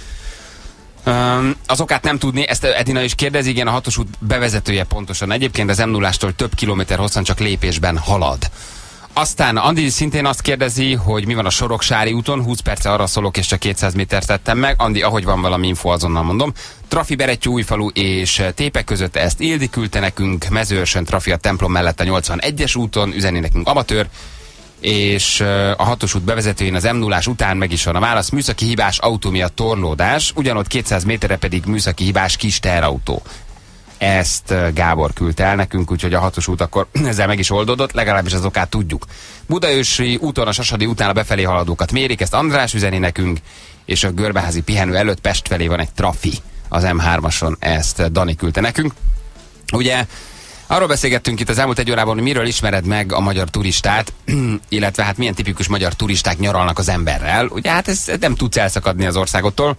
Um, az okát nem tudni, ezt Edina is kérdezi, igen, a hatos út bevezetője pontosan. Egyébként az em nullástól több kilométer hosszan csak lépésben halad. Aztán Andi szintén azt kérdezi, hogy mi van a Soroksári úton, húsz perce arra szólok, és csak kétszáz métert tettem meg. Andi, ahogy van valami info, azonnal mondom. Trafi Berettyű Újfalu és Tépek között ezt Ildi küldte nekünk, Mezőörsön Trafi a templom mellett a nyolcvanegyes úton, üzeni nekünk amatőr, és a hatos út bevezetőjén az em nullás után meg is van a válasz. Műszaki hibás autó miatt torlódás, ugyanott kétszáz méterre pedig műszaki hibás kis teherautó. Ezt Gábor küldte el nekünk, úgyhogy a hatos út akkor ezzel meg is oldódott, legalábbis az okát tudjuk. Budaörsi úton a Sasadi után a befelé haladókat mérik, ezt András üzeni nekünk, és a Görbeházi pihenő előtt Pest felé van egy trafi az em hármason, ezt Dani küldte nekünk. Ugye arról beszélgettünk itt az elmúlt egy órában, hogy miről ismered meg a magyar turistát, illetve hát milyen tipikus magyar turisták nyaralnak az emberrel. Ugye hát ez nem tudsz elszakadni az országottól,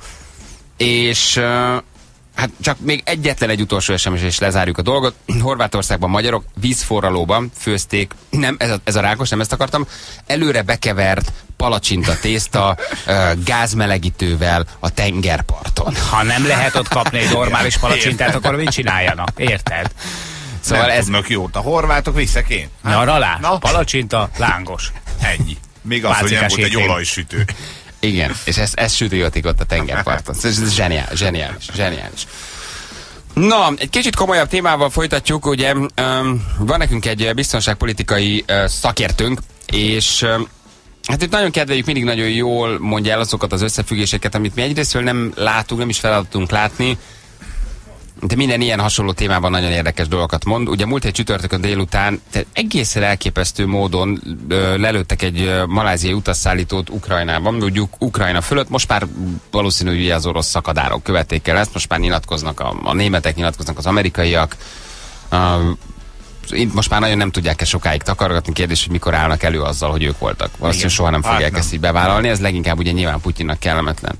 és hát csak még egyetlen egy utolsó es em es és lezárjuk a dolgot. Horvátországban magyarok vízforralóban főzték, nem, ez a, ez a rákos, nem ezt akartam, előre bekevert palacsinta tészta gázmelegítővel a tengerparton. Ha nem lehet ott kapni egy normális palacsintát, akkor mit csináljanak? Érted? Szóval nem ez... tudnak jót a horvátok, viszek én. Nyaralás, no. Palacsinta, lángos. Ennyi. Még az, hogy nem volt egy olajsütő. Igen, és ezt, ezt sütőjötték ott a tengerparton. Ez zseniális, zseniális, zseniális. Na, egy kicsit komolyabb témával folytatjuk, ugye um, van nekünk egy biztonságpolitikai uh, szakértőnk, és um, hát itt nagyon kedveljük, mindig nagyon jól mondja el azokat az összefüggéseket, amit mi egyrésztől nem látunk, nem is feladtunk látni, de minden ilyen hasonló témában nagyon érdekes dolgokat mond. Ugye múlt egy csütörtökön délután egészen elképesztő módon ö, lelőttek egy ö, maláziai utasszállítót Ukrajnában, mondjuk Ukrajna fölött. Most már valószínű, hogy az orosz szakadárok követték el ezt, most már nyilatkoznak a, a németek, nyilatkoznak az amerikaiak. Uh, itt most már nagyon nem tudják ezt sokáig takargatni, kérdés, hogy mikor állnak elő azzal, hogy ők voltak. Valószínűleg soha nem fogják nem. ezt így bevállalni, ez leginkább ugye nyilván Putyinnak kellemetlen.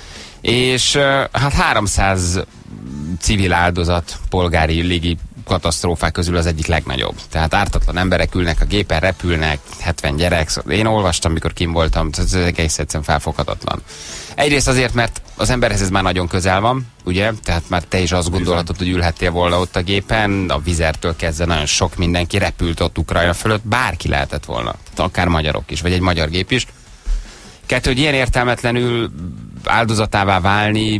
És hát háromszáz civil áldozat, polgári légi katasztrófák közül az egyik legnagyobb. Tehát ártatlan emberek ülnek a gépen, repülnek, hetven gyerek. Én olvastam, mikor kim voltam, ez egész egyszerűen felfoghatatlan. Egyrészt azért, mert az emberhez ez már nagyon közel van, ugye? Tehát már te is azt gondolhatod, hogy ülhettél volna ott a gépen, a Vizertől kezdve nagyon sok mindenki repült ott Ukrajna fölött, bárki lehetett volna. Tehát akár magyarok is, vagy egy magyar gép is. Kettő, hogy ilyen értelmetlenül áldozatává válni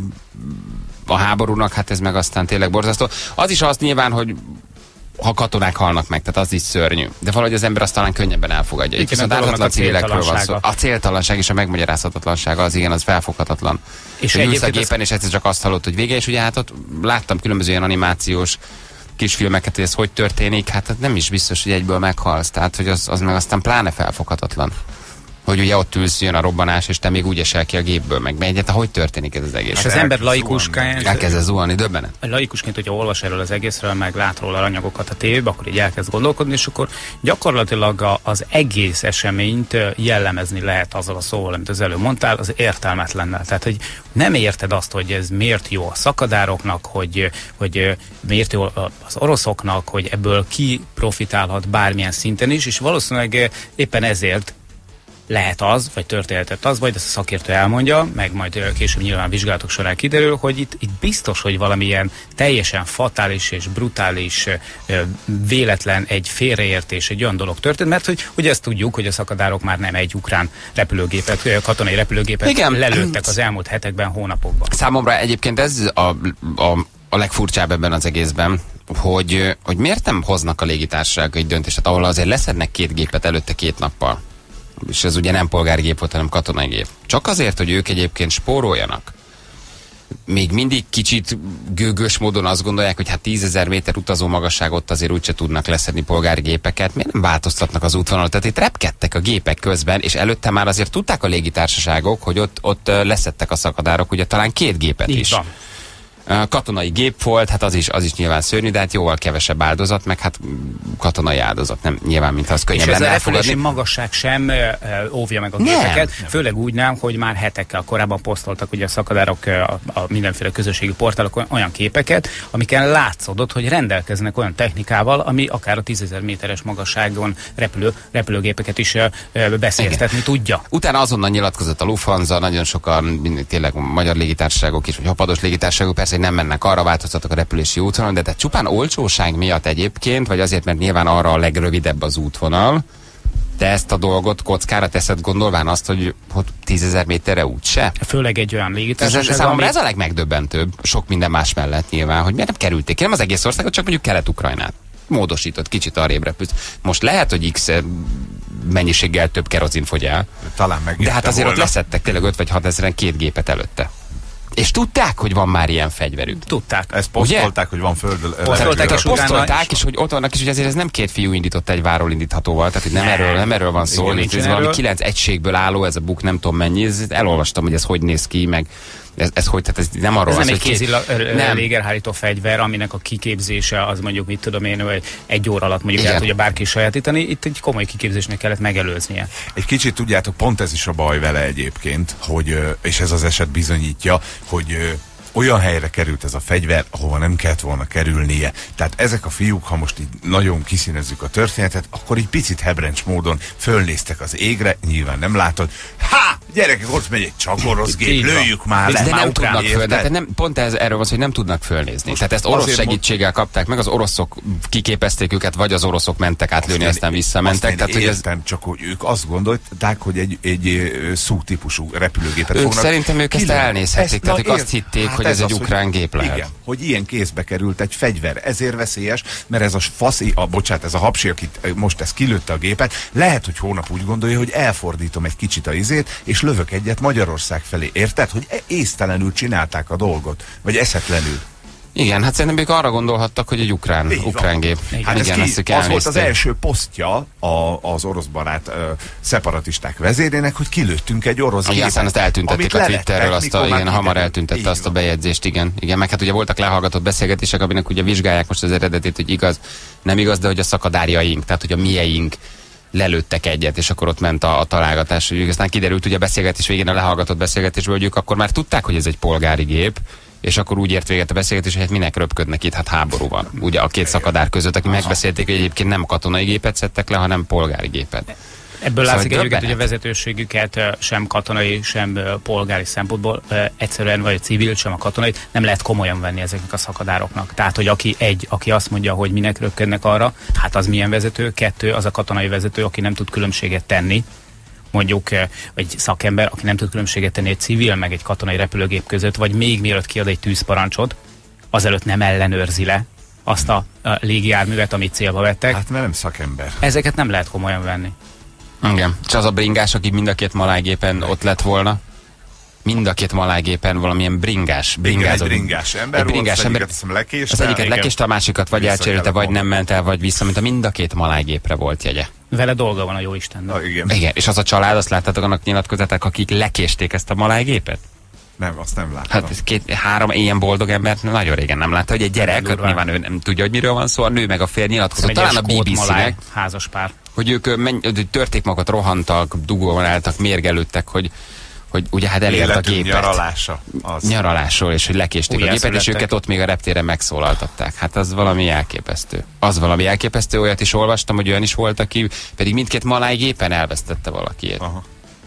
a háborúnak, hát ez meg aztán tényleg borzasztó. Az is az nyilván, hogy ha katonák halnak meg, tehát az is szörnyű. De valahogy az ember azt talán könnyebben elfogadja. Itt viszont ártatlan civilekről van szó. A céltalanság és a megmagyarázhatatlansága az igen, az felfoghatatlan. És hogy ülsz a gépen, és egyszer csak azt hallott, hogy vége, és ugye hát ott láttam különböző ilyen animációs kisfilmeket, hogy ez hogy történik, hát nem is biztos, hogy egyből meghalsz. Tehát, hogy az, az meg aztán pláne felfoghatatlan. Hogy ugye ott ülsz, jön a robbanás, és te még úgy esel ki a gépből, meg egyet, hogy történik ez az egész. És az ember laikusként... Elkezd zuhanni, döbbenet. Laikusként, hogyha olvas erről az egészről, meg lát róla anyagokat a tévében, akkor így elkezd gondolkodni, és akkor gyakorlatilag az egész eseményt jellemezni lehet azzal a szóval, amit az előbb mondtál, az értelmetlennel. Tehát, hogy nem érted azt, hogy ez miért jó a szakadároknak, hogy, hogy miért jó az oroszoknak, hogy ebből ki profitálhat bármilyen szinten is, és valószínűleg éppen ezért lehet az, vagy történhetett az, vagy ezt a szakértő elmondja, meg majd később nyilván vizsgálatok során kiderül, hogy itt, itt biztos, hogy valamilyen teljesen fatális és brutális véletlen, egy félreértés, egy olyan dolog történt, mert hogy ugye ezt tudjuk, hogy a szakadárok már nem egy ukrán repülőgépet, katonai repülőgépet igen, lelőttek az elmúlt hetekben, hónapokban. Számomra egyébként ez a, a, a legfurcsább ebben az egészben, hogy, hogy miért nem hoznak a légitársaságok egy döntést, ahol azért leszednek két gépet előtte két nappal. És ez ugye nem polgári gép volt, hanem katonai gép. Csak azért, hogy ők egyébként spóroljanak. Még mindig kicsit gőgös módon azt gondolják, hogy hát tízezer méter utazó magasságot azért úgyse tudnak leszedni polgári gépeket. Miért nem változtatnak az útvonalon? Tehát itt repkedtek a gépek közben, és előtte már azért tudták a légitársaságok, hogy ott, ott leszedtek a szakadárok, ugye talán két gépet így is. Van. Katonai gép volt, hát az is, az is nyilván szörnyű, de hát jóval kevesebb áldozat, meg hát katonai áldozat, nem nyilván, mint az könnyebb lenne elfogadni. És ez a repülési magasság sem uh, óvja meg a nem. gépeket, főleg úgy nem, hogy már hetekkel korábban posztoltak ugye a szakadárok a, a mindenféle közösségi portálokon olyan képeket, amiken látszódott, hogy rendelkeznek olyan technikával, ami akár a tízezer méteres magasságon repülő repülőgépeket is uh, beszéltetni tudja. Utána azonnal nyilatkozott a Lufthansa, nagyon sokan, tényleg magyar légitársaságok is, vagy hapados légitársaságok, persze, hogy nem mennek arra, változtatok a repülési útvonalon, de tehát csupán olcsóság miatt egyébként, vagy azért, mert nyilván arra a legrövidebb az útvonal, te ezt a dolgot kockára teszed, gondolván azt, hogy, hogy tízezer méterre úgyse? Főleg egy olyan légitársaság, ez, számomra ami... ez a legmegdöbbentőbb, sok minden más mellett nyilván, hogy miért nem kerülték ki, nem az egész országot, csak mondjuk Kelet-Ukrajnát. Módosított, kicsit arrébb repülsz. Most lehet, hogy X mennyiséggel több kerozin fogy el, talán de hát azért volna. ott leszettek tényleg öt vagy hat ezeren két gépet előtte. És tudták, hogy van már ilyen fegyverük. Tudták. Ezt posztolták, hogy van föld. Posztolták, és posztolták, és hogy ott vannak, és hogy azért ez nem két fiú indított egy váról indíthatóval, tehát hogy nem, nem. Erről, nem erről van szó, igen, ez, ez valami kilenc egységből álló, ez a buk nem tudom mennyi, ez, elolvastam, hogy ez hogy néz ki, meg ez, ez hogy, tehát ez nem arról ez az, nem egy hogy kézi nem. légerhárító fegyver, aminek a kiképzése az mondjuk, mit tudom én, hogy egy óra alatt mondjuk el tudja bárki sajátítani, itt egy komoly kiképzésnek kellett megelőznie. Egy kicsit tudjátok, pont ez is a baj vele egyébként, hogy, és ez az eset bizonyítja, hogy olyan helyre került ez a fegyver, ahova nem kellett volna kerülnie. Tehát ezek a fiúk, ha most így nagyon kiszínezzük a történetet, akkor így picit hebrencs módon fölnéztek az égre, nyilván nem látod. Ha! Gyerekek, ott megy egy csakorosz gép, lőjük már le. De nem ukrán, tudnak föl, de nem, pont ez, erről van, hogy nem tudnak fölnézni. Most tehát ezt orosz segítséggel kapták meg, az oroszok kiképezték őket, vagy az oroszok mentek átlőni, aztán visszamentek. Tehát, hogy értem, ez... csak hogy ők azt gondolták, hogy egy, egy szú típusú repülőgépet ők fognak. Szerintem ők ezt elnézhették, tehát ők azt hitték, hát hogy ez, ez egy az, ukrán hogy, gép lehet. Igen, hogy ilyen kézbe került egy fegyver. Ezért veszélyes, mert ez a faszi, a, bocsánat, ez a hapsi, akit most ez kilőtte a gépet, lehet, hogy hónap úgy gondolja, hogy elfordítom egy kicsit a izét, és lövök egyet Magyarország felé. Érted? Hogy észtelenül csinálták a dolgot. Vagy eszetlenül. Igen, hát szerintem ők arra gondolhattak, hogy egy ukrán, ukrán gép. Hát igen, ez ki, az volt az elnézték. első posztja a, az orosz barát uh, szeparatisták vezérének, hogy kilőttünk egy orosz Igen, gépet. aztán azt eltüntették a Twitterről, azt a, igen, hamar eltüntette azt a van. bejegyzést, igen. Igen, meg hát ugye voltak lehallgatott beszélgetések, aminek ugye vizsgálják most az eredetét, hogy igaz, nem igaz, de hogy a szakadárjaink, tehát hogy a mieink lelőttek egyet, és akkor ott ment a, a találgatás. Úgy, aztán kiderült ugye a beszélgetés végén, a lehallgatott beszélgetésből, hogy ők akkor már tudták, hogy ez egy polgári gép, és akkor úgy ért véget a beszélgetés, hogy hát minek röpködnek itt, hát háború van. Ugye a két szakadár között, akik megbeszélték, hogy egyébként nem katonai gépet szedtek le, hanem polgári gépet. Ebből Szóval látszik egyébként, hogy a döbbenet. vezetőségüket ö, sem katonai, sem ö, polgári szempontból ö, egyszerűen, vagy a civil, sem a katonai, nem lehet komolyan venni ezeknek a szakadároknak. Tehát, hogy aki egy, aki azt mondja, hogy minek röpködnek arra, hát az milyen vezető, kettő, az a katonai vezető, aki nem tud különbséget tenni, mondjuk egy szakember, aki nem tud különbséget tenni egy civil, meg egy katonai repülőgép között, vagy még mielőtt kiad egy tűzparancsot, azelőtt nem ellenőrzi le azt a, a légijárművet, amit célba vettek. Hát mert nem szakember. Ezeket nem lehet komolyan venni. Igen. És az a bringás, aki mind a két malájgépen ott lett volna, mind a két malájgépen valamilyen bringás, bringázó. Egy bringás ember egy bringás volt, ember. az egyiket lekéste. Az egyiket lekéste, a másikat vagy Vissza elcserélte, kellett vagy nem mondani. ment el, vagy vissza, mint a mind a két malájgépre volt jegye. Vele dolga van a jó Istennek. Ah, igen. Igen, és az a család, azt láttátok annak nyilatkozaták, akik lekésték ezt a malájgépet? Nem, azt nem láttam. Hát ez két, három ilyen boldog embert nagyon régen nem látta, hogy egy gyerek, Durván. nyilván ő nem tudja, hogy miről van szó, a nő meg a férj nyilatkozott, Egy talán a skót bé bé maláj cé-nek, házas pár. hogy ők ö, menny, hogy törték magukat, rohantak, dugóban álltak, mérgelődtek, hogy, hogy ugye hát elért a Életünk gépet. nyaralása. Az. Nyaralásról, és hogy lekésték a gépet, és Újjászülettek. őket ott még a reptéren megszólaltatták. Hát az valami elképesztő. Az valami elképesztő, olyat is olvastam, hogy olyan is volt, aki pedig mindkét maláj gépen elvesztette valakiét. Aha.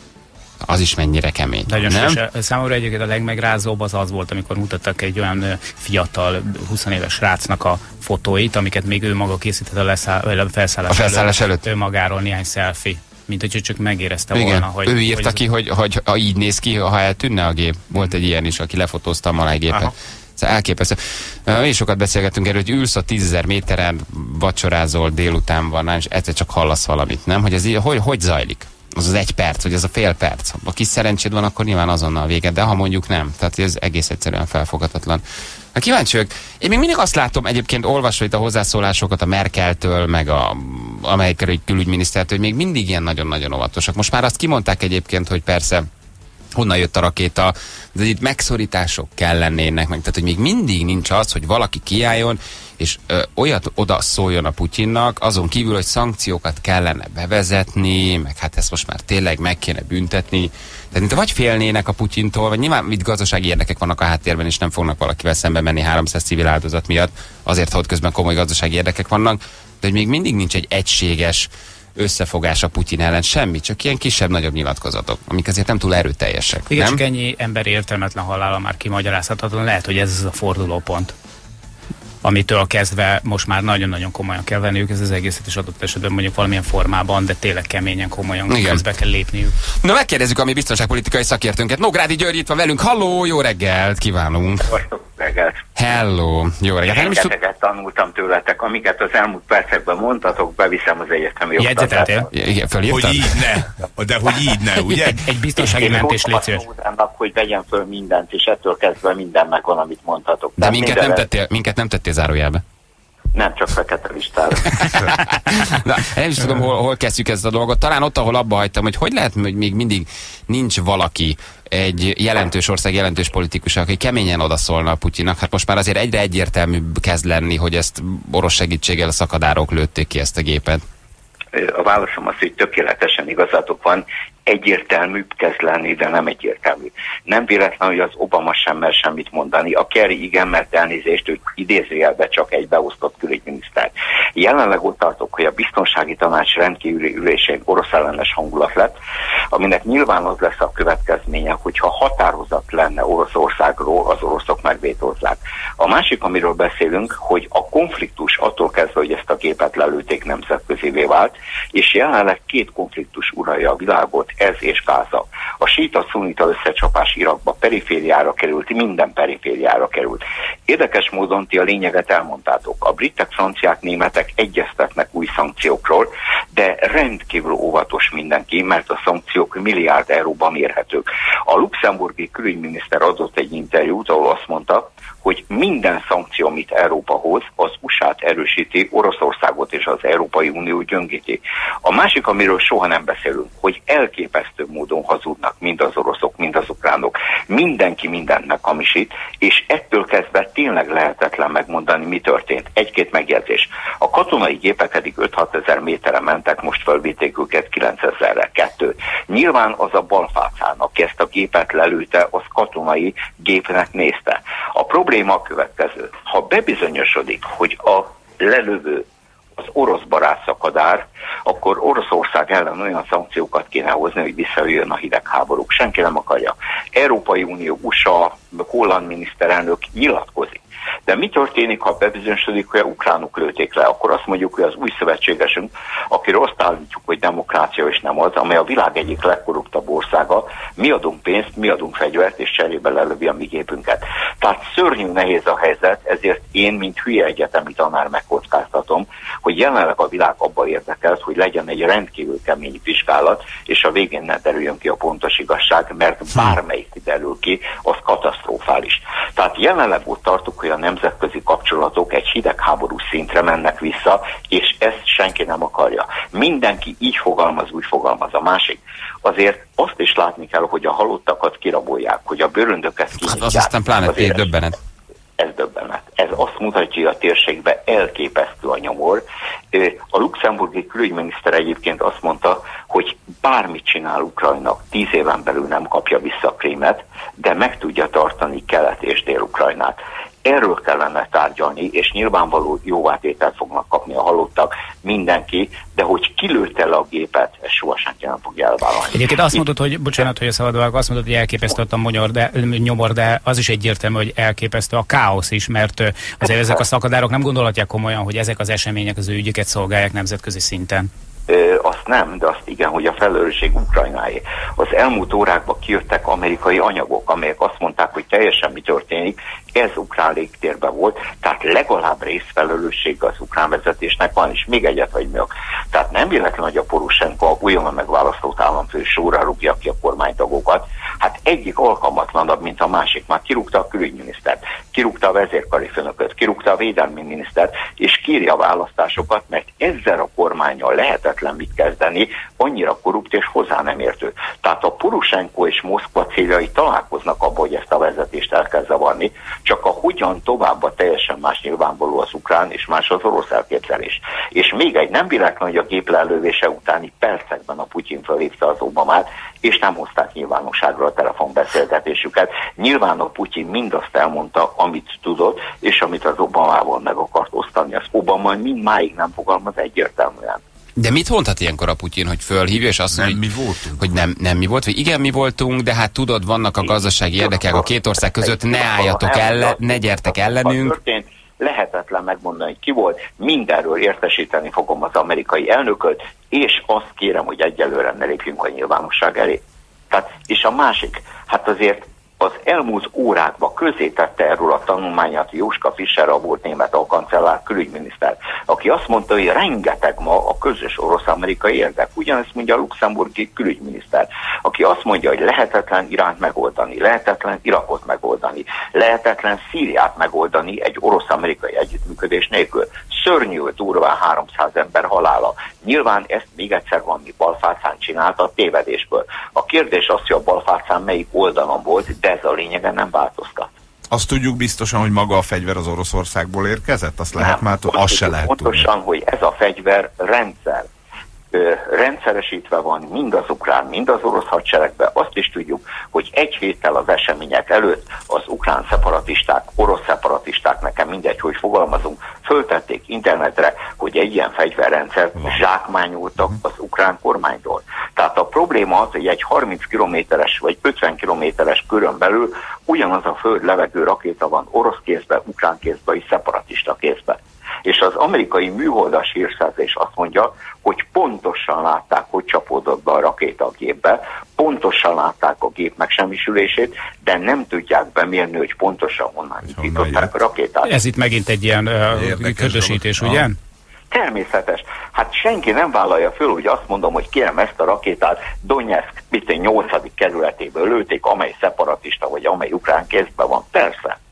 Az is mennyire kemény. Nagyon nem? sose. Számomra egyébként a legmegrázóbb az az volt, amikor mutattak egy olyan ö, fiatal, húsz éves srácnak a fotóit, amiket még ő maga készített a, leszáll, vagy a felszállás, A felszállás előtt. Ő magáról néhány selfie, mint hogy csak megérezte Igen, volna, hogy... ő írta hogy ki, hogy, hogy ha így néz ki, ha eltűnne a gép. Volt egy ilyen is, aki lefotózta a malájgépet. Aha. Szóval elképesztő. Mi is sokat beszélgettünk erről, hogy ülsz a tízezer méteren, vacsorázol, délután van, és egyszer csak hallasz valamit, nem? Hogy ez így, hogy, hogy zajlik? Az az egy perc, vagy az a fél perc. Ha kis szerencséd van, akkor nyilván azonnal véged, de ha mondjuk nem. Tehát ez egész egyszerűen felfoghatatlan. Na kíváncsi vagyok. Én még mindig azt látom, egyébként olvasva itt a hozzászólásokat a Merkeltől, meg a amerikai külügyminisztertől, hogy még mindig ilyen nagyon-nagyon óvatosak. Most már azt kimondták egyébként, hogy persze honnan jött a rakéta, de itt megszorítások kell lennének meg. Tehát, hogy még mindig nincs az, hogy valaki kiálljon, és ö, olyat oda szóljon a Putyinnak, azon kívül, hogy szankciókat kellene bevezetni, meg hát ezt most már tényleg meg kéne büntetni. Tehát mint vagy félnének a Putyintól, vagy nyilván itt gazdasági érdekek vannak a háttérben, és nem fognak valakivel szembe menni háromszáz civil áldozat miatt, azért, ha ott közben komoly gazdasági érdekek vannak, de hogy még mindig nincs egy egységes összefogás a Putyin ellen, semmi, csak ilyen kisebb-nagyobb nyilatkozatok, amik azért nem túl erőteljesek. Igen, nem? csak ennyi ember értelmetlen halála már kimagyarázhatatlan. Lehet, hogy ez az a fordulópont, amitől kezdve most már nagyon-nagyon komolyan kell venniük ez az egészet, és adott esetben mondjuk valamilyen formában, de tényleg keményen, komolyan Igen. közbe kell lépniük. Na megkérdezzük a mi biztonságpolitikai szakértőnket. Nógrádi György itt van velünk. Halló, jó reggelt kívánunk. Sziasztok, reggelt. Hello, jó reggelt. Nem is tud... Rengeteget tanultam tőletek, amiket az elmúlt percekben mondtatok, beviszem az egyetemi Jegyzeteltél? Igen, Hogy fölírtad? így ne. De hogy így ne, ugye? Egy, egy biztonsági mentés, légy szíves. Én hogy vegyen föl mindent, és ettől kezdve minden megvan, amit mondhatok. De Tehát minket nem, mindenre- tettél, minket nem tettél zárójelbe. Nem, csak fekete listára. Na, nem is tudom, hol, hol kezdjük ezt a dolgot. Talán ott, ahol abba hagytam, hogy hogy lehet, hogy még mindig nincs valaki, egy jelentős ország, jelentős politikus, aki keményen odaszólna a Putyinnak. Hát most már azért egyre egyértelműbb kezd lenni, hogy ezt orosz segítséggel a szakadárok lőtték ki ezt a gépet. A válaszom az, hogy tökéletesen igazatok van, egyértelműbb kezd lenni, de nem egyértelmű. Nem véletlen, hogy az Obama sem mer semmit mondani. A Kerry igen, mert elnézést, ő idézőjelbe csak egy beosztott külügyminiszter. Jelenleg ott tartok, hogy a biztonsági tanács rendkívüli ülésén orosz ellenes hangulat lett, aminek nyilván az lesz a következménye, hogyha határozat lenne Oroszországról, az oroszok megvétózzák. A másik, amiről beszélünk, hogy a konfliktus attól kezdve, hogy ezt a gépet lelőtték, nemzetközivé vált, és jelenleg két konfliktus uralja a világot, ez és Gáza. A síta-szunita összecsapás Irakba perifériára került, minden perifériára került. Érdekes módon ti a lényeget elmondtátok. A britek, franciák, németek egyeztetnek új szankciókról, de rendkívül óvatos mindenki, mert a szankciók milliárd euróban mérhetők. A luxemburgi külügyminiszter adott egy interjút, ahol azt mondta, hogy minden szankció, amit Európa hoz, az u es á-t erősíti, Oroszországot és az Európai Unió gyöngíti. A másik, amiről soha nem beszélünk, hogy elképesztő módon hazudnak mind az oroszok, mind az ukránok. Mindenki mindent meghamisít, és ettől kezdve tényleg lehetetlen megmondani, mi történt. Egy-két megjegyzés. A katonai gépek eddig öt-hat ezer méterre mentek, most fölvitték őket kilencezerre, kettő. Nyilván az a balfácán, aki ezt a gépet lelőtte, az katonai gépnek nézte. A probléma a következő. Ha bebizonyosodik, hogy a lelövő az orosz barát szakadár, akkor Oroszország ellen olyan szankciókat kéne hozni, hogy visszajöjjön a hidegháború. Senki nem akarja. Európai Unió, u es á, holland miniszterelnök nyilatkozik. De mi történik, ha bebizonyosodik, hogy a ukránok lőtték le? Akkor azt mondjuk, hogy az új szövetségesünk, akiről azt állítjuk, hogy demokrácia és nem az, amely a világ egyik legkorruptabb országa, mi adunk pénzt, mi adunk fegyvert, és cserébe lelövi a mi gépünket. Tehát szörnyű nehéz a helyzet, ezért én, mint hülye egyetemi tanár megkockáztatom, hogy jelenleg a világ abban érdekelt, hogy legyen egy rendkívül kemény vizsgálat, és a végén ne derüljön ki a pontos igazság, mert bármelyik derül ki, az katasztrofális. Tehát jelenleg ott tartunk, hogy a nemzetközi kapcsolatok egy hidegháború szintre mennek vissza, és ezt senki nem akarja. Mindenki így fogalmaz, úgy fogalmaz. A másik. Azért azt is látni kell, hogy a halottakat kirabolják, hogy a bőröndöket kinyitják. Hát az aztán pláne egy döbbenet. Ez döbbenet. Ez azt mutatja, hogy a térségben elképesztő a nyomor. A luxemburgi külügyminiszter egyébként azt mondta, hogy bármit csinál Ukrajna, tíz éven belül nem kapja vissza Krímet, de meg tudja tartani Kelet- és Dél-Ukrajnát. Erről kellene tárgyalni, és nyilvánvaló jóvátételt fognak kapni a halottak, mindenki, de hogy kilőtte le a gépet, ezt soha senki nem fogja elvállalni. Egyébként azt mondod, hogy, bocsánat, hogy a szabadulák, azt mondod, hogy elképesztő a monyor, de, nyomor, de az is egyértelmű, hogy elképesztő a káosz is, mert azért ezek a szakadárok nem gondolhatják komolyan, hogy ezek az események az ő ügyeket szolgálják nemzetközi szinten. Ö, azt nem, de azt igen, hogy a felelősség Ukrajnáé. Az elmúlt órákban kijöttek amerikai anyagok, amelyek azt mondták, hogy teljesen mi történik, ez ukrán légtérben volt, tehát legalább részfelelősség az ukrán vezetésnek van, és még egyet vagy miak. Tehát nem véletlen, hogy a Poroshenko a újonnan megválasztott államfő sorra rúgja ki a kormánytagokat. Hát egyik alkalmatlanabb, mint a másik. Már kirúgta a külügyminisztert, kirúgta a vezérkari főnököt, kirúgta a védelmi minisztert, és kírja a választásokat, mert ezzel a kormánnyal lehetetlen mit kezdeni, annyira korrupt és hozzá nem értő. Tehát a Poroshenko és Moszkva céljai találkoznak abban, hogy ezt a vezetést el kell zavarni, csak a hogyan tovább a teljesen más nyilvánvaló az ukrán és más az orosz elképzelés. És még egy, nem véletlen, hogy a gép lelövése utáni percekben a Putyin fölhívta az Obamát, és nem hozták nyilvánosságra a telefonbeszélgetésüket. Nyilván a Putyin mindazt elmondta, amit tudott, és amit az Obamával meg akart osztani. Az Obama mindmáig nem fogalmaz egyértelműen. De mit mondhat ilyenkor a Putyin, hogy fölhívja, és azt mondja, nem mi voltunk. hogy nem, nem mi volt, vagy igen, mi voltunk, de hát tudod, vannak a gazdasági érdekek a két ország között, ne álljatok ellen, ne gyertek ellenünk. Lehetetlen megmondani, hogy ki volt, mindenről értesíteni fogom az amerikai elnököt, és azt kérem, hogy egyelőre ne lépjünk a nyilvánosság elé. Tehát, és a másik, hát azért az elmúlt órákban közé tette erről a tanulmányát Jóska Fischer, a volt német alkancellár külügyminiszter, aki azt mondta, hogy rengeteg ma a közös orosz-amerikai érdek. Ugyanezt mondja a luxemburgi külügyminiszter, aki azt mondja, hogy lehetetlen Iránt megoldani, lehetetlen Irakot megoldani, lehetetlen Szíriát megoldani egy orosz-amerikai együttműködés nélkül. Szörnyű, durván háromszáz ember halála. Nyilván ezt még egyszer valami balfácán csinálta a tévedésből. A kérdés az, hogy a balfácán melyik oldalon volt, de ez a lényegen nem változtat. Azt tudjuk biztosan, hogy maga a fegyver az Oroszországból érkezett? Azt lehet nem, már tudni? Azt se lehet pontosan, tudni. hogy ez a fegyver rendszer. Ö, rendszeresítve van mind az ukrán, mind az orosz hadseregben. Azt is tudjuk, hogy egy héttel az események előtt az ukrán szeparatisták, orosz szeparatisták, nekem mindegy, hogy fogalmazunk, föltették internetre, hogy egy ilyen fegyverrendszert zsákmányoltak az ukrán kormánytól. Tehát a probléma az, hogy egy harminc kilométeres vagy ötven kilométeres körön belül ugyanaz a föld-levegő rakéta van orosz kézben, ukrán kézben és szeparatista kézben. És az amerikai műholdas hírszerzés azt mondja, hogy pontosan látták, hogy csapódott be a rakéta a gépbe, pontosan látták a gép megsemmisülését, de nem tudják bemérni, hogy pontosan honnan indították a rakétát. Ez itt megint egy ilyen uh, ködösítés, ugye? Természetes. Hát senki nem vállalja föl, hogy azt mondom, hogy kérem ezt a rakétát Donetsk nyolcadik kerületéből lőtték, amely szeparatista, vagy amely ukrán kézben van. Persze.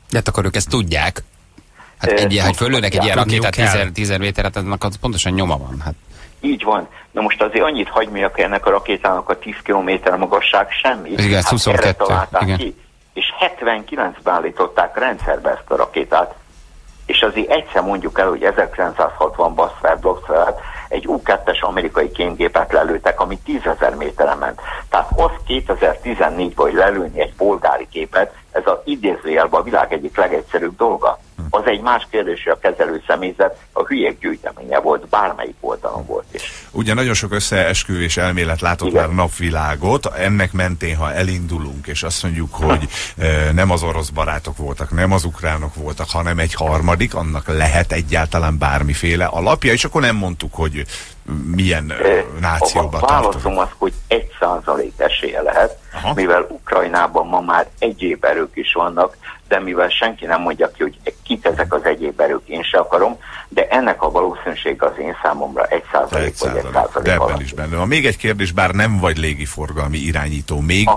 De hát akkor ők ezt tudják. Hát egy ilyen, hogy fölőnek egy ilyen rakétát tíz méteret, annak az pontosan nyoma van. Hát. Így van. Na most azért annyit hagy mondjak, ennek a rakétának a tíz kilométer magasság semmi. Igen, hát huszonkettő. Igen. Ki, és hetvenkilencben állították rendszerbe ezt a rakétát, és azért egyszer mondjuk el, hogy ezerkilencszázhatvanban Sverdlovsk egy U kettes amerikai kémgépet lelőttek, ami tízezer méteren ment. Tehát az kétezer-tizennégyben, hogy lelőni egy polgári képet, ez az idézőjelben a világ egyik legegyszerűbb dolga. Az egy más kérdés, hogy a kezelő személyzet a hülyék gyűjteménye volt, bármelyik oldalon volt is. Ugye nagyon sok összeesküvés elmélet látott Igen. már napvilágot, ennek mentén, ha elindulunk, és azt mondjuk, hogy e, nem az orosz barátok voltak, nem az ukránok voltak, hanem egy harmadik, annak lehet egyáltalán bármiféle alapja, és akkor nem mondtuk, hogy milyen e, nációba tartozik. A válaszom az, hogy egy százalék esélye lehet, Aha. mivel Ukrajnában ma már egyéb erők is vannak, de mivel senki nem mondja ki, hogy kik ezek az egyéb erők, én se akarom, de ennek a valószínűség az én számomra egy százalék vagy egy százalék. De ebben is benne van. Még egy kérdés, bár nem vagy légiforgalmi irányító, még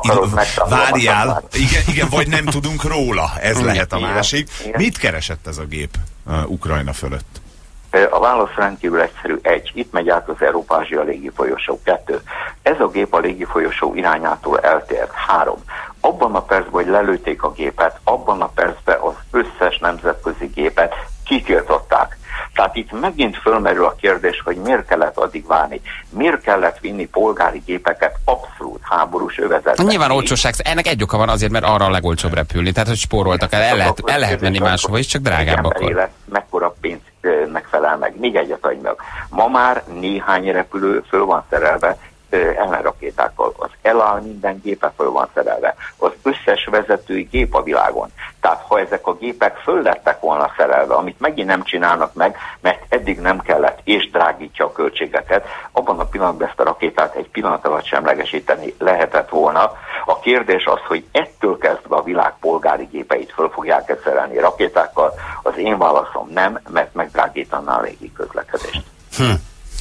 várjál, igen, igen, vagy nem tudunk róla, ez lehet a másik. Igen. Mit keresett ez a gép uh, Ukrajna fölött? A válasz rendkívül egyszerű. Egy, itt megy át az Európa-Ázsia légifolyosó. Kettő, ez a gép a légifolyosó irányától eltért. Három, abban a percben, hogy lelőtték a gépet, abban a percben az összes nemzetközi gépet kitiltották. Tehát itt megint fölmerül a kérdés, hogy miért kellett addig várni. Miért kellett vinni polgári gépeket abszolút háborús övezetben. Nyilván olcsóság, ennek egy oka van azért, mert arra a legolcsóbb repülni. Tehát, hogy spóroltak el, el lehet, el lehet menni máshova is, csak drágább akkor. Élet, mekkora pénznek felel meg. Még egyet adj meg. Ma már néhány repülő föl van szerelve ellenrakétákkal. Az eláll minden gépe föl van szerelve. Az összes vezetői gép a világon. Tehát ha ezek a gépek föl lettek volna szerelve, amit megint nem csinálnak meg, mert eddig nem kellett, és drágítja a költségeket, abban a pillanatban ezt a rakétát egy pillanat alatt semlegesíteni lehetett volna. A kérdés az, hogy ettől kezdve a világ polgári gépeit föl fogják-e szerelni rakétákkal, az én válaszom nem, mert megdrágítaná a légi közlekedést. Hm.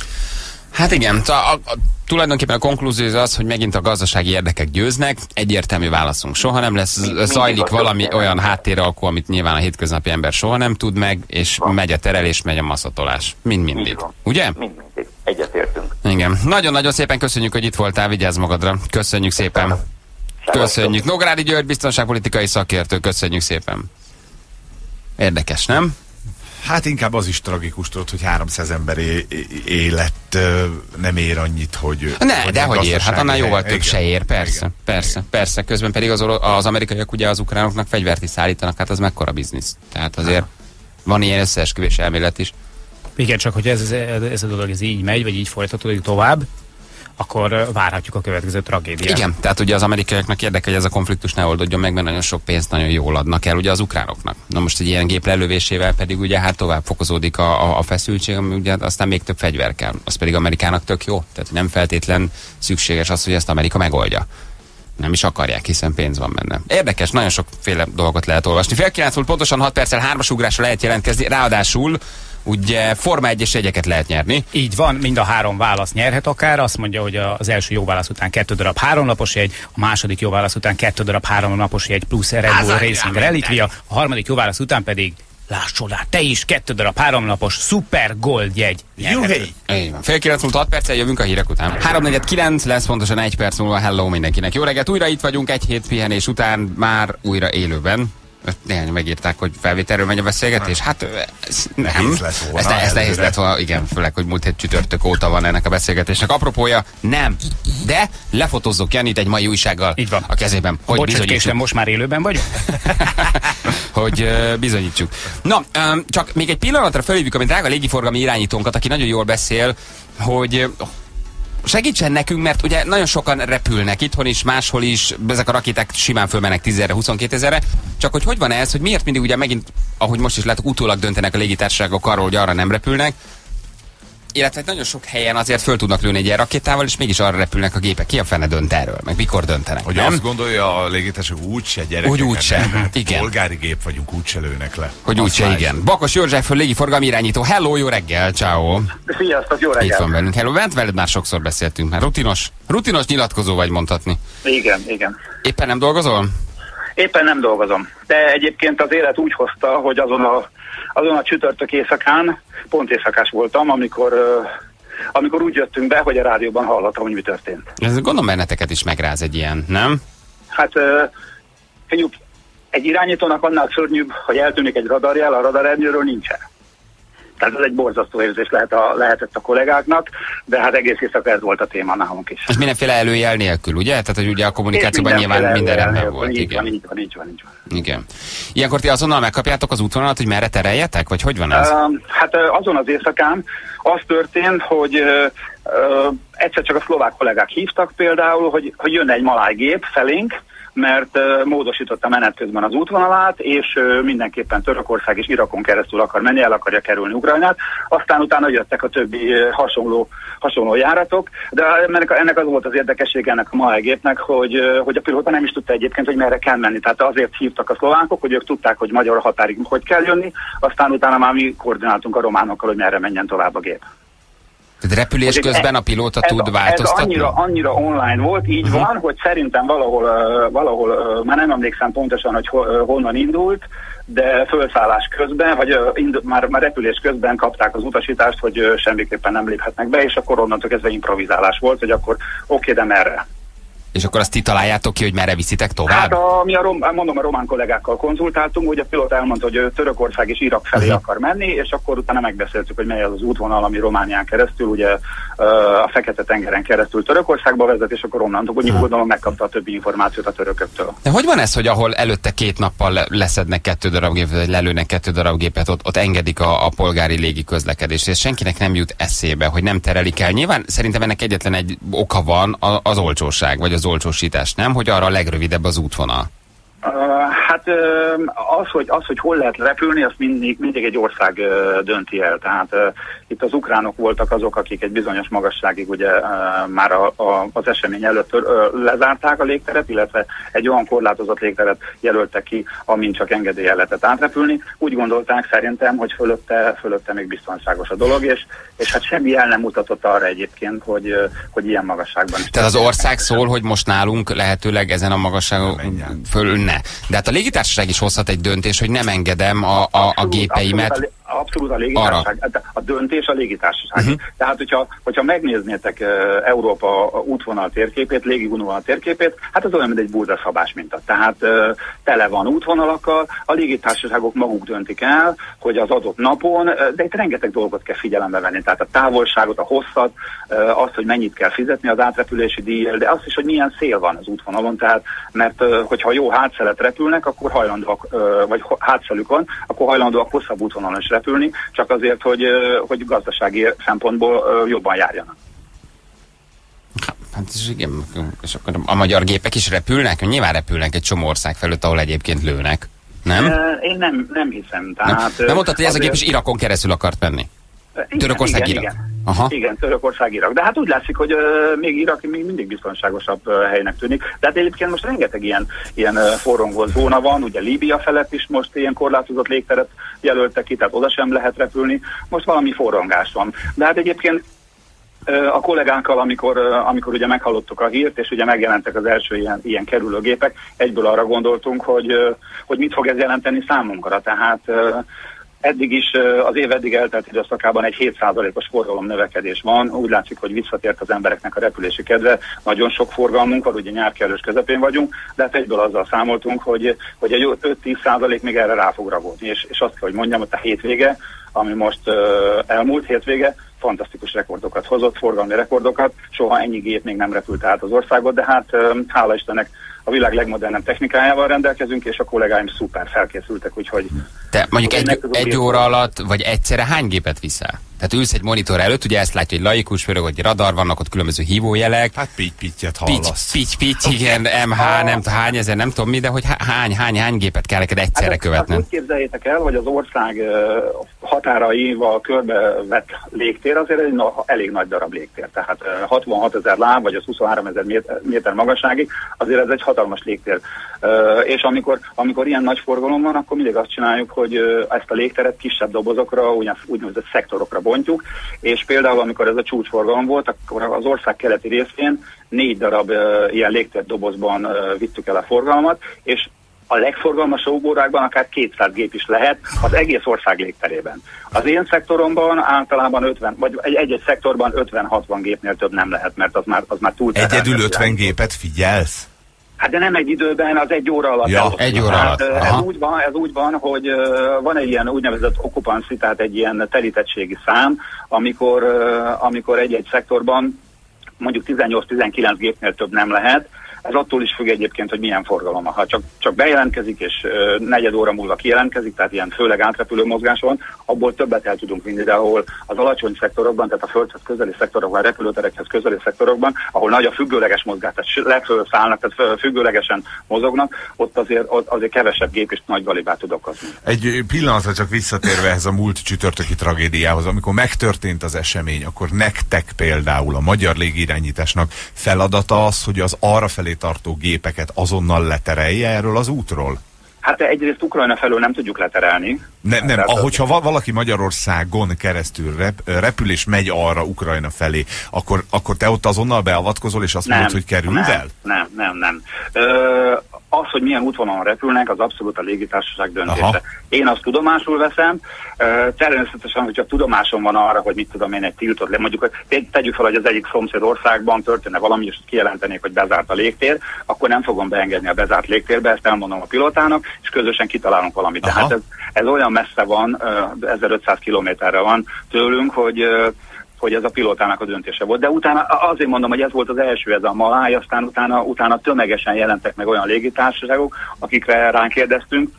Hát igen, a, a, a, tulajdonképpen a konklúzió az, hogy megint a gazdasági érdekek győznek, egyértelmű válaszunk. Soha nem lesz, mi, zajlik valami olyan olyan háttéralkó, amit nyilván a hétköznapi ember soha nem tud meg, és van. Megy a terelés, megy a maszatolás. Mind mindig. Ugye? Mind mindig. Egyetértünk. Igen. Nagyon-nagyon szépen köszönjük, hogy itt voltál, vigyázz magadra. Köszönjük szépen. Köszönjük. Nógrádi György, biztonságpolitikai szakértő, köszönjük szépen. Érdekes, nem? Hát inkább az is tragikus, tudod, hogy háromszáz ember é élet ö, nem ér annyit, hogy... Ne, hogy de hogy ér? Hát annál jóval több se ér, persze, igen, persze, igen. persze. Közben pedig az, az amerikaiak ugye az ukránoknak fegyvert is szállítanak, hát az mekkora biznisz. Tehát azért van ilyen összeesküvés elmélet is. Igen, csak hogy ez, ez, ez a dolog ez így megy, vagy így folytatódik tovább, akkor várhatjuk a következő tragédiát. Igen, tehát ugye az amerikaiaknak érdeke, hogy ez a konfliktus ne oldódjon meg, mert nagyon sok pénzt nagyon jól adnak el ugye az ukránoknak. Na most egy ilyen gép lelövésével pedig ugye hát tovább fokozódik a, a, a feszültség, ami ugye aztán még több fegyver kell. Az pedig Amerikának tök jó. Tehát nem feltétlen szükséges az, hogy ezt Amerika megoldja. Nem is akarják, hiszen pénz van benne. Érdekes, nagyon sokféle dolgot lehet olvasni. Fél kilenc múlt pontosan hat perccel hármas ugrásra lehet jelentkezni, ráadásul ugye Forma egyes jegyeket lehet nyerni. Így van, mind a három válasz nyerhet akár. Azt mondja, hogy az első jó válasz után kettő darab háromnapos jegy, a második jó válasz után kettő darab háromnapos jegy plusz Red Bull Racing Relikvia, a harmadik jó válasz után pedig láss csodát, te is kettő darab háromnapos Super Gold jegy. Juhé! Fél kilenc múlt hat perccel jövünk a hírek után. három negyven kilenc lesz pontosan egy perc múlva. Hello mindenkinek. Jó reggelt, újra itt vagyunk egy hét pihenés után, már újra élőben. Néhány megírták, hogy felvételről megy a beszélgetés. Hát ez nem. Nehéz lett volna. Ez, ne, ez nehéz lett volna, igen, főleg, hogy múlt hét csütörtök óta van ennek a beszélgetésnek. Apropója, nem. De lefotózzuk Janit egy mai újsággal így van. A kezében. Hogy bizonyítsuk. Most már élőben vagyok? Hogy uh, bizonyítsuk. Na, um, csak még egy pillanatra fölhívjuk, amit drága légiforgalmi irányítónkat, aki nagyon jól beszél, hogy segítsen nekünk, mert ugye nagyon sokan repülnek itthon is, máshol is, ezek a rakéták simán fölmennek tízezerre, huszonkétezerre, csak hogy hogy van ez, hogy miért mindig ugye megint, ahogy most is látok, utólag döntenek a légitársaságok arról, hogy arra nem repülnek, illetve nagyon sok helyen azért föl tudnak lőni egy ilyen rakétával, és mégis arra repülnek a gépek. Ki a fene dönt erről? Meg mikor döntenek? Hogy nem? Azt gondolja a légitársaság úgyse gyerekeket. Úgy úgyse, hát igen. Polgári gép vagyunk, úgyse lőnek le. Hogy úgyse, igen. Bakos József, föl légiforgalmi irányító. Hello, jó reggel, ciao. Sziasztok, jó reggel. Itt van velünk. Hello, bent veled már sokszor beszéltünk. Már rutinos, rutinos nyilatkozó vagy mondhatni. Igen, igen. Éppen nem dolgozol? Éppen nem dolgozom, de egyébként az élet úgy hozta, hogy azon a, azon a csütörtök éjszakán, pont éjszakás voltam, amikor, uh, amikor úgy jöttünk be, hogy a rádióban hallottam, hogy mi történt. Ez gondolom benneteket is megráz egy ilyen, nem? Hát uh, figyelj, egy irányítónak annál szörnyűbb, hogy eltűnik egy radarjel, a radarernyőről nincsen. Tehát ez egy borzasztó érzés lehet a, lehetett a kollégáknak, de hát egész éjszaka ez volt a téma nálunk is. És mindenféle előjel nélkül, ugye? Tehát, hogy ugye a kommunikációban nyilván minden rendben volt. Így igen. van, így van, így van, így van. Igen. Ilyenkor ti azonnal megkapjátok az útvonalat, hogy merre tereljetek? Vagy hogy van ez? Uh, hát uh, azon az éjszakán az történt, hogy uh, uh, egyszer csak a szlovák kollégák hívtak például, hogy, hogy jönne egy malájgép felénk, mert uh, módosította menet közben az útvonalát, és uh, mindenképpen Törökország és Irakon keresztül akar menni, el akarja kerülni Ukrajnát. Aztán utána jöttek a többi uh, hasonló, hasonló járatok, de ennek, ennek az volt az érdekessége ennek a malájgépnek, hogy, uh, hogy a pilóta nem is tudta egyébként, hogy merre kell menni. Tehát azért hívtak a szlovákok, hogy ők tudták, hogy magyar határig hogy kell jönni, aztán utána már mi koordináltunk a románokkal, hogy merre menjen tovább a gép. Tehát repülés hogy közben a pilóta ez, tud változtatni? Ez annyira, annyira online volt, így uh-huh. van, hogy szerintem valahol, uh, valahol uh, már nem emlékszem pontosan, hogy ho, uh, honnan indult, de fölszállás közben, vagy uh, indul, már, már repülés közben kapták az utasítást, hogy uh, semmiképpen nem léphetnek be, és akkor onnantól kezdve improvizálás volt, hogy akkor oké, de merre. És akkor azt ti találjátok ki, hogy merre viszitek tovább? Hát a, mi a, rom, mondom, a román kollégákkal konzultáltunk, hogy a pilóta elmondta, hogy ő Törökország és Irak felé uh-huh. akar menni, és akkor utána megbeszéltük, hogy mely az az útvonal, ami Románián keresztül, ugye a Fekete-tengeren keresztül Törökországba vezet, és akkor onnantól, hogy uh-huh. gondolom megkapta a többi információt a törököktől. De hogy van ez, hogy ahol előtte két nappal leszednek kettő darab gépet, vagy lelőnek kettő darab gépet, ott, ott engedik a, a polgári légi közlekedést, és senkinek nem jut eszébe, hogy nem terelik el. Nyilván szerintem ennek egyetlen egy oka van, az olcsóság, vagy az olcsósítás, nem? Hogy arra a legrövidebb az útvonal. Uh, hát uh, az, hogy, az, hogy hol lehet repülni, azt mindig, mindig egy ország uh, dönti el. Tehát uh, itt az ukránok voltak azok, akik egy bizonyos magasságig ugye uh, már a, a, az esemény előtt uh, lezárták a légteret, illetve egy olyan korlátozott légteret jelöltek ki, amin csak engedéllyel lehetett átrepülni. Úgy gondolták szerintem, hogy fölötte, fölötte még biztonságos a dolog, és, és hát semmi el nem mutatott arra egyébként, hogy, uh, hogy ilyen magasságban is. Tehát az ország szól, hogy most nálunk lehetőleg ezen a magasságon fölül ne. De hát a légitársaság is hozhat egy döntés, hogy nem engedem a, a, a gépeimet. Abszolút a, abszolút a légitársaság. Arra. A döntés a légitársaság. Uh-huh. Tehát, hogyha, hogyha megnéznétek uh, Európa útvonal térképét, légivonal térképét, hát az olyan, mint egy buldaszabás minta. Tehát uh, tele van útvonalakkal, a légitársaságok maguk döntik el, hogy az adott napon, uh, de itt rengeteg dolgot kell figyelembe venni. Tehát a távolságot, a hosszat, uh, azt, hogy mennyit kell fizetni az átrepülési díjjal, de azt is, hogy milyen szél van az útvonalon. Tehát, mert uh, hogyha jó hátszelet repülnek, akkor hajlandóak, uh, vagy hátszelük van, akkor hajlandóak hosszabb útvonalon is repülni, csak azért, hogy, hogy gazdasági szempontból jobban járjanak. Hát és igen, és akkor a magyar gépek is repülnek? Nyilván repülnek egy csomó ország felett, ahol egyébként lőnek, nem? Én nem, nem hiszem. Tehát, nem, nem mondtad, hogy ez a gép is Irakon keresztül akart menni? Igen, Törökország, igen, Irak. Igen. Aha. Igen, Törökország, Irak. De hát úgy látszik, hogy uh, még Irak még mindig biztonságosabb uh, helynek tűnik. De hát egyébként most rengeteg ilyen, ilyen uh, forrongó zóna van, ugye Líbia felett is most ilyen korlátozott légteret jelöltek ki, tehát oda sem lehet repülni. Most valami forrongás van. De hát egyébként uh, a kollégánkkal, amikor, uh, amikor ugye meghallottuk a hírt, és ugye megjelentek az első ilyen, ilyen kerülőgépek, egyből arra gondoltunk, hogy, uh, hogy mit fog ez jelenteni számunkra. Tehát uh, eddig is, az év eddig eltelt időszakában egy hét százalékos forgalom növekedés van. Úgy látszik, hogy visszatért az embereknek a repülési kedve. Nagyon sok forgalmunk van, ugye nyár kellős közepén vagyunk, de hát egyből azzal számoltunk, hogy, hogy egy öt-tíz százalék még erre rá fog ragódni. És, és azt kell, hogy mondjam, hogy a hétvége, ami most uh, elmúlt hétvége, fantasztikus rekordokat hozott, forgalmi rekordokat. Soha ennyi gép még nem repült át az országot, de hát uh, hála Istennek a világ legmodernebb technikájával rendelkezünk, és a kollégáim szuper felkészültek, úgyhogy... Te mondjuk egy, egy óra alatt, vagy egyszerre hány gépet viszel? Tehát ülsz egy monitor előtt, ugye ezt látja, hogy laikus főleg, hogy radar vannak, ott különböző hívójelek. Hát pitty-pittyet hallasz. Pitty-pitty, igen, em há, nem tudom, hány ezer, nem tudom mi, de hogy hány, hány, hány gépet kell neked egyszerre hát követned? Úgy képzeljétek el, hogy az ország határaival körbevett légtér azért egy elég nagy darab légtér. Tehát hatvanhat ezer láb, vagy az huszonhárom ezer méter magasságig, azért ez egy hatalmas légtér. És amikor, amikor ilyen nagy forgalom van, akkor mindig azt csináljuk, hogy ezt a légteret kisebb dobozokra, úgynevezett szektorokra bontjuk, és például amikor ez a csúcsforgalom volt, akkor az ország keleti részén négy darab uh, ilyen légtérdobozban uh, vittük el a forgalmat, és a legforgalmasabb órákban akár kétszáz gép is lehet az egész ország légterében. Az én szektoromban általában ötven, vagy egy-egy szektorban ötven-hatvan gépnél több nem lehet, mert az már, az már túl... Egyedül ötven gépet figyelsz? Hát de nem egy időben, az egy óra alatt. Ja, egy óra alatt. Hát, ez, úgy van, ez úgy van, hogy uh, van egy ilyen úgynevezett occupancy, tehát egy ilyen telítettségi szám, amikor, uh, amikor egy-egy szektorban mondjuk tizennyolc-tizenkilenc gépnél több nem lehet. Ez attól is függ egyébként, hogy milyen forgalom. Ha csak, csak bejelentkezik, és uh, negyed óra múlva kijelentkezik, tehát ilyen főleg átrepülő mozgás van, abból többet el tudunk vinni, de ahol az alacsony szektorokban, tehát a földhez közeli szektorokban, a repülőterekhez közeli szektorokban, ahol nagy a függőleges mozgás, tehát leföl szállnak, tehát függőlegesen mozognak, ott azért, ott azért kevesebb gép és nagy galibát tud okozni. Egy pillanatra csak visszatérve ehhez a múlt csütörtöki tragédiához, amikor megtörtént az esemény, akkor nektek például a magyar légirányításnak feladata az, hogy az arrafelé tartó gépeket azonnal leterelje erről az útról? Hát egyrészt Ukrajna felől nem tudjuk leterelni. Ne, nem, ahogyha va valaki Magyarországon keresztül rep repül és megy arra Ukrajna felé, akkor, akkor te ott azonnal beavatkozol és azt nem, mondod, hogy kerülj el? Nem, nem, nem. Ö, az, hogy milyen útvonalon repülnek, az abszolút a légitársaság döntése. Aha. Én azt tudomásul veszem, ö, természetesen, hogyha tudomásom van arra, hogy mit tudom én egy tiltott, mondjuk tegyük fel, hogy az egyik szomszéd országban történne valami, és kijelentenék, hogy bezárt a légtér, akkor nem fogom beengedni a bezárt légtérbe, ezt elmondom a pilótának, és közösen kitalálunk valamit. Aha. Tehát ez, ez olyan messze van, ezerötszáz kilométerre van tőlünk, hogy hogy ez a pilótának a döntése volt. De utána azért mondom, hogy ez volt az első, ez a maláj, aztán utána, utána tömegesen jelentek meg olyan légitársaságok, akikre ránk kérdeztünk,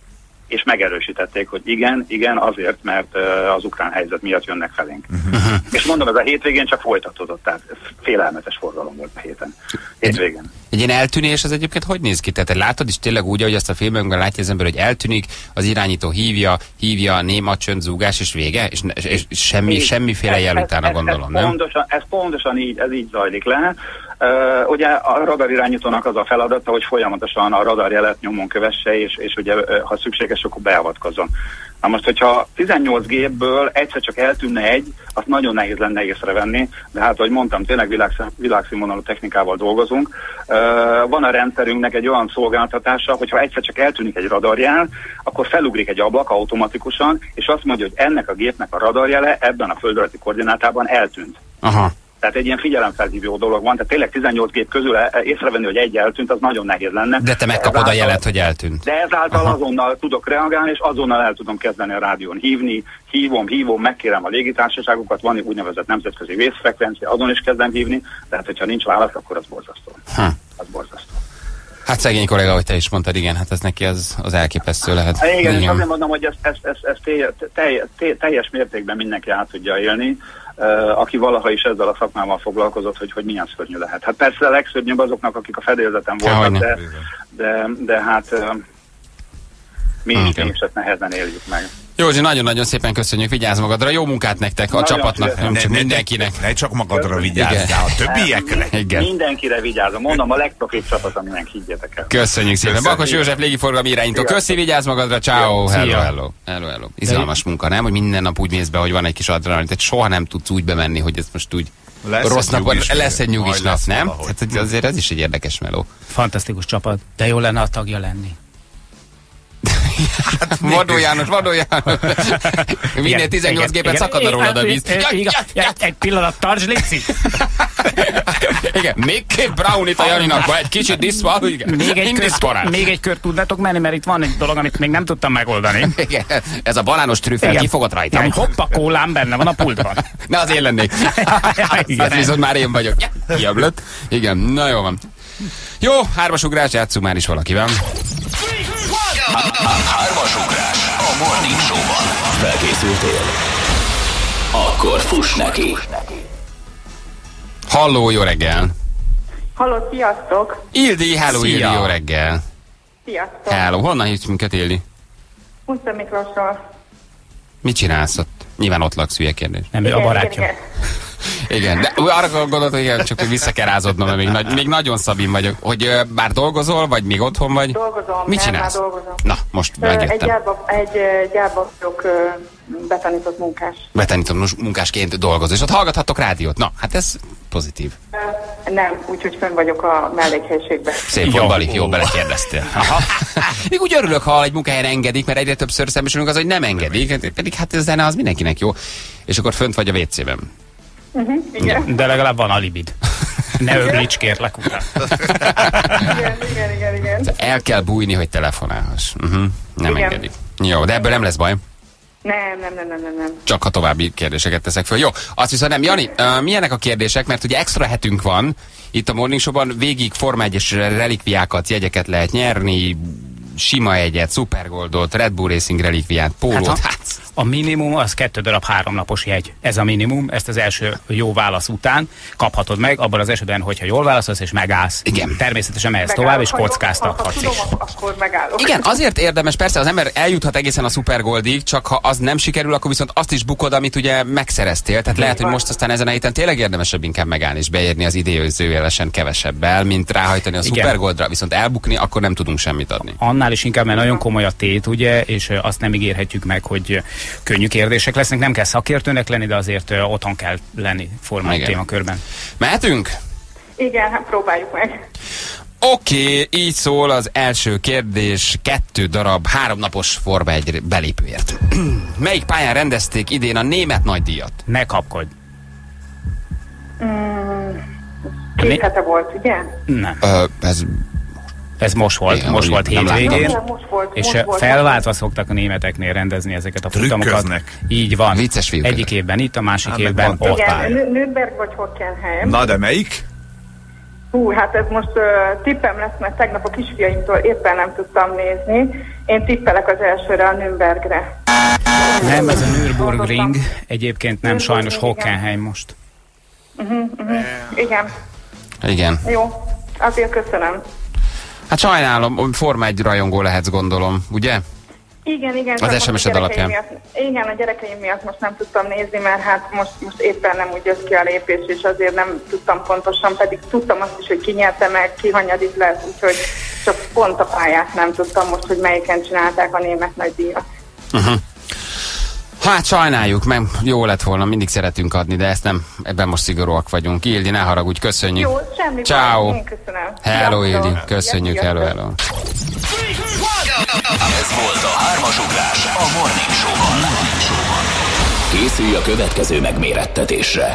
és megerősítették, hogy igen, igen, azért, mert az ukrán helyzet miatt jönnek felénk. Uh-huh. És mondom, ez a hétvégén csak folytatódott, tehát félelmetes forgalom volt a héten. Hétvégén. Egy, egy ilyen eltűnés az egyébként hogy néz ki? Tehát látod is tényleg úgy, ahogy azt a filmekben látja az ember, hogy eltűnik, az irányító hívja, hívja a néma csönd, zúgás, és vége? És, és semmi, így, semmiféle jel ez, utána ez, gondolom, ez nem? Pontosan, ez pontosan így, ez így zajlik le. Uh, ugye a radarirányítónak az a feladata, hogy folyamatosan a radarjelet nyomon kövesse, és, és ugye, ha szükséges, akkor beavatkozzon. Na most, hogyha tizennyolc gépből egyszer csak eltűnne egy, azt nagyon nehéz lenne észrevenni, de hát, ahogy mondtam, tényleg világsz világszínvonalú technikával dolgozunk. Uh, van a rendszerünknek egy olyan szolgáltatása, hogyha egyszer csak eltűnik egy radarjel, akkor felugrik egy ablak automatikusan, és azt mondja, hogy ennek a gépnek a radarjele ebben a földrajzi koordinátában eltűnt. Aha. Tehát egy ilyen figyelemfelhívó dolog van, tehát tényleg tizennyolc gép közül észrevenni, hogy egy eltűnt, az nagyon nehéz lenne. De te megkapod a jelet, hogy eltűnt. De ezáltal Aha. azonnal tudok reagálni, és azonnal el tudom kezdeni a rádión hívni, hívom, hívom, megkérem a légitársaságokat, van úgynevezett nemzetközi vészfrekvencia, azon is kezdem hívni, tehát hogyha nincs válasz, akkor az borzasztó. Ha. Az borzasztó. Hát szegény kolléga, hogy te is mondtad, igen, hát ez neki az, az elképesztő lehet. Hát igen, és azért mondom, hogy ezt, ezt, ezt, ezt teljes, teljes, teljes mértékben mindenki át tudja élni, Uh, aki valaha is ezzel a szakmával foglalkozott, hogy, hogy milyen szörnyű lehet. Hát persze a legszörnyűbb azoknak, akik a fedélzeten voltak, de, de, de hát uh, mi is, okay. is ezt nehezen éljük meg. Józsi, nagyon-nagyon szépen köszönjük, vigyázz magadra, jó munkát nektek, a nagyon csapatnak, nem csak ne, mindenkinek. Ne csak magadra vigyázzál, a többiekre. Igen. Mindenkire vigyázom, mondom, a legprofibb csapat, aminek higgyetek el. Köszönjük szépen. Köszönjük. Bakos József légiforgalmi irányító. Köszi, vigyázz magadra, ciao. Hello, hello. Hello, hello. Izgalmas munka, nem? Hogy minden nap úgy mész be, hogy van egy kis adrenalin, tehát soha nem tudsz úgy bemenni, hogy ez most úgy lesz rossz napon, lesz egy nyugis nap, nem? Hát azért ez is egy érdekes meló. Fantasztikus csapat, de jó lenne a tagja lenni. Hát, Vadó János, Vadó János. Minden tizennyolc gépet szakadna rólad a víz. Egy pillanat, tartsd, Lici! Igen, még két brownit a Janinak, vagy egy kicsit diszva, még egy kört tudnátok menni, mert itt van egy dolog, amit még nem tudtam megoldani. Igen, ez a banános trüffel kifogott rajtam. Egy hoppa kólám benne van a pultban. Ne, az én lennék. Az viszont már én vagyok. Kiablott. Igen, na jó van. Jó, hármas ugrás, játsszunk már is valakivel. Hármas ugrás a Morning Show-ban. Felkészültél? Akkor fuss neki. Halló, jó reggel! Halló, sziasztok! Ildi, halló, Ildi, jó reggel! Sziasztok! Halló, honnan hívsz minket, Ildi? Huszta Miklósról. Mit csinálsz ott? Nyilván ott laksz, hülye kérdés. Nem, ő a barátja. Igen, igen, de arra gondolod, hogy igen, csak hogy vissza kell rázodnom, mert még, nagy, még nagyon szabin vagyok. Hogy uh, bár dolgozol, vagy még otthon vagy? Dolgozom, mit csinálsz? már dolgozom. Na, most megjöttem. Egy gyárba, egy gyárba vagyok betanított munkás. Betanított munkásként dolgozol, és ott hallgathatok rádiót. Na, hát ez pozitív? Nem, úgyhogy fönn vagyok a mellékhelyiségben. Szép volt, Bali, jó belekérdeztél. Aha. Még úgy örülök, ha egy munkahelyen engedik, mert egyre többször szembesülünk az, hogy nem engedik, pedig hát ez zene az mindenkinek jó. És akkor fönt vagy a vécében. Uh-huh, igen. De legalább van alibid. Ne öblíts, kérlek utána. igen, igen, igen, igen. El kell bújni, hogy telefonálhass. Uh-huh. Nem Igen. engedik. Jó, de ebből nem lesz baj. Nem, nem, nem, nem, nem, nem. Csak ha további kérdéseket teszek föl. Jó, azt viszont nem. Jani, uh, milyenek a kérdések? Mert ugye extra hetünk van. Itt a Morning Show-ban végig Forma egyes relikviákat, jegyeket lehet nyerni, sima egyet, Supergoldot, Red Bull Racing relikviát, pólót. Hát a, hát. a minimum az kettő darab háromnapos jegy. Ez a minimum, ezt az első jó válasz után kaphatod meg, abban az esetben, hogyha jól válaszolsz és megállsz. Igen. Természetesen mehetsz tovább és kockáztathatsz is. Akkor megállok. Igen, azért érdemes, persze az ember eljuthat egészen a Supergoldig, csak ha az nem sikerül, akkor viszont azt is bukod, amit ugye megszereztél. Tehát lehet, hogy most aztán ezen a héten tényleg érdemesebb inkább megállni és beérni az idézőjelesen kevesebbel, mint ráhajtani a Igen. Supergoldra, viszont elbukni, akkor nem tudunk semmit adni. Annál is inkább, mert nagyon komoly a tét, ugye, és ö, azt nem ígérhetjük meg, hogy ö, könnyű kérdések lesznek. Nem kell szakértőnek lenni, de azért ö, otthon kell lenni formai Igen. témakörben. Mehetünk? Igen, hát próbáljuk meg. Oké, okay, így szól az első kérdés, kettő darab, háromnapos Forma egy belépőért. Melyik pályán rendezték idén a német nagydíjat? Ne kapkodj. Mm, két hete volt, ugye? Nem. Ö, ez... Ez most volt, Igen, most volt nem hétvégén. Igen, most volt, És most volt, felváltva szoktak a németeknél rendezni ezeket a futamokat. Trükköznek. Így van. Vicces fiúk Egyik ezek. évben itt, a másik Hát, meg évben van ott. több Igen, pálya. Nü- Nürnberg vagy Hockenheim. Na, de melyik? Hú, hát ez most uh, tippem lesz, mert tegnap a kisfiaimtól éppen nem tudtam nézni. Én tippelek az elsőre, a Nürnbergre. Nem, ez a Nürburgring. Egyébként nem, Nürburgring, sajnos igen. Hockenheim most. Uh-huh, uh-huh. Igen, Igen. jó. Azért köszönöm. Hát sajnálom, Forma egy rajongó lehetsz, gondolom, ugye? Igen, igen. Az csak most es em es-ed a gyerekeim alapján. Miatt, igen, a gyerekeim miatt most nem tudtam nézni, mert hát most, most éppen nem úgy jött ki a lépés, és azért nem tudtam pontosan, pedig tudtam azt is, hogy ki nyerte meg, ki hanyadik lett, úgyhogy csak pont a pályát nem tudtam most, hogy melyiken csinálták a német nagydíjat. Uh-huh. Hát sajnáljuk, meg jó lett volna, mindig szeretünk adni, de ezt nem, ebben most szigorúak vagyunk. Ildi, ne haragudj, köszönjük. Jó, semmi Ciao. baj, én köszönöm. Hello, Sziasztok. Ildi, köszönjük, hello, hello. Ez volt a hármas ugrás a Morning Show-ban. Készülj a következő megmérettetésre.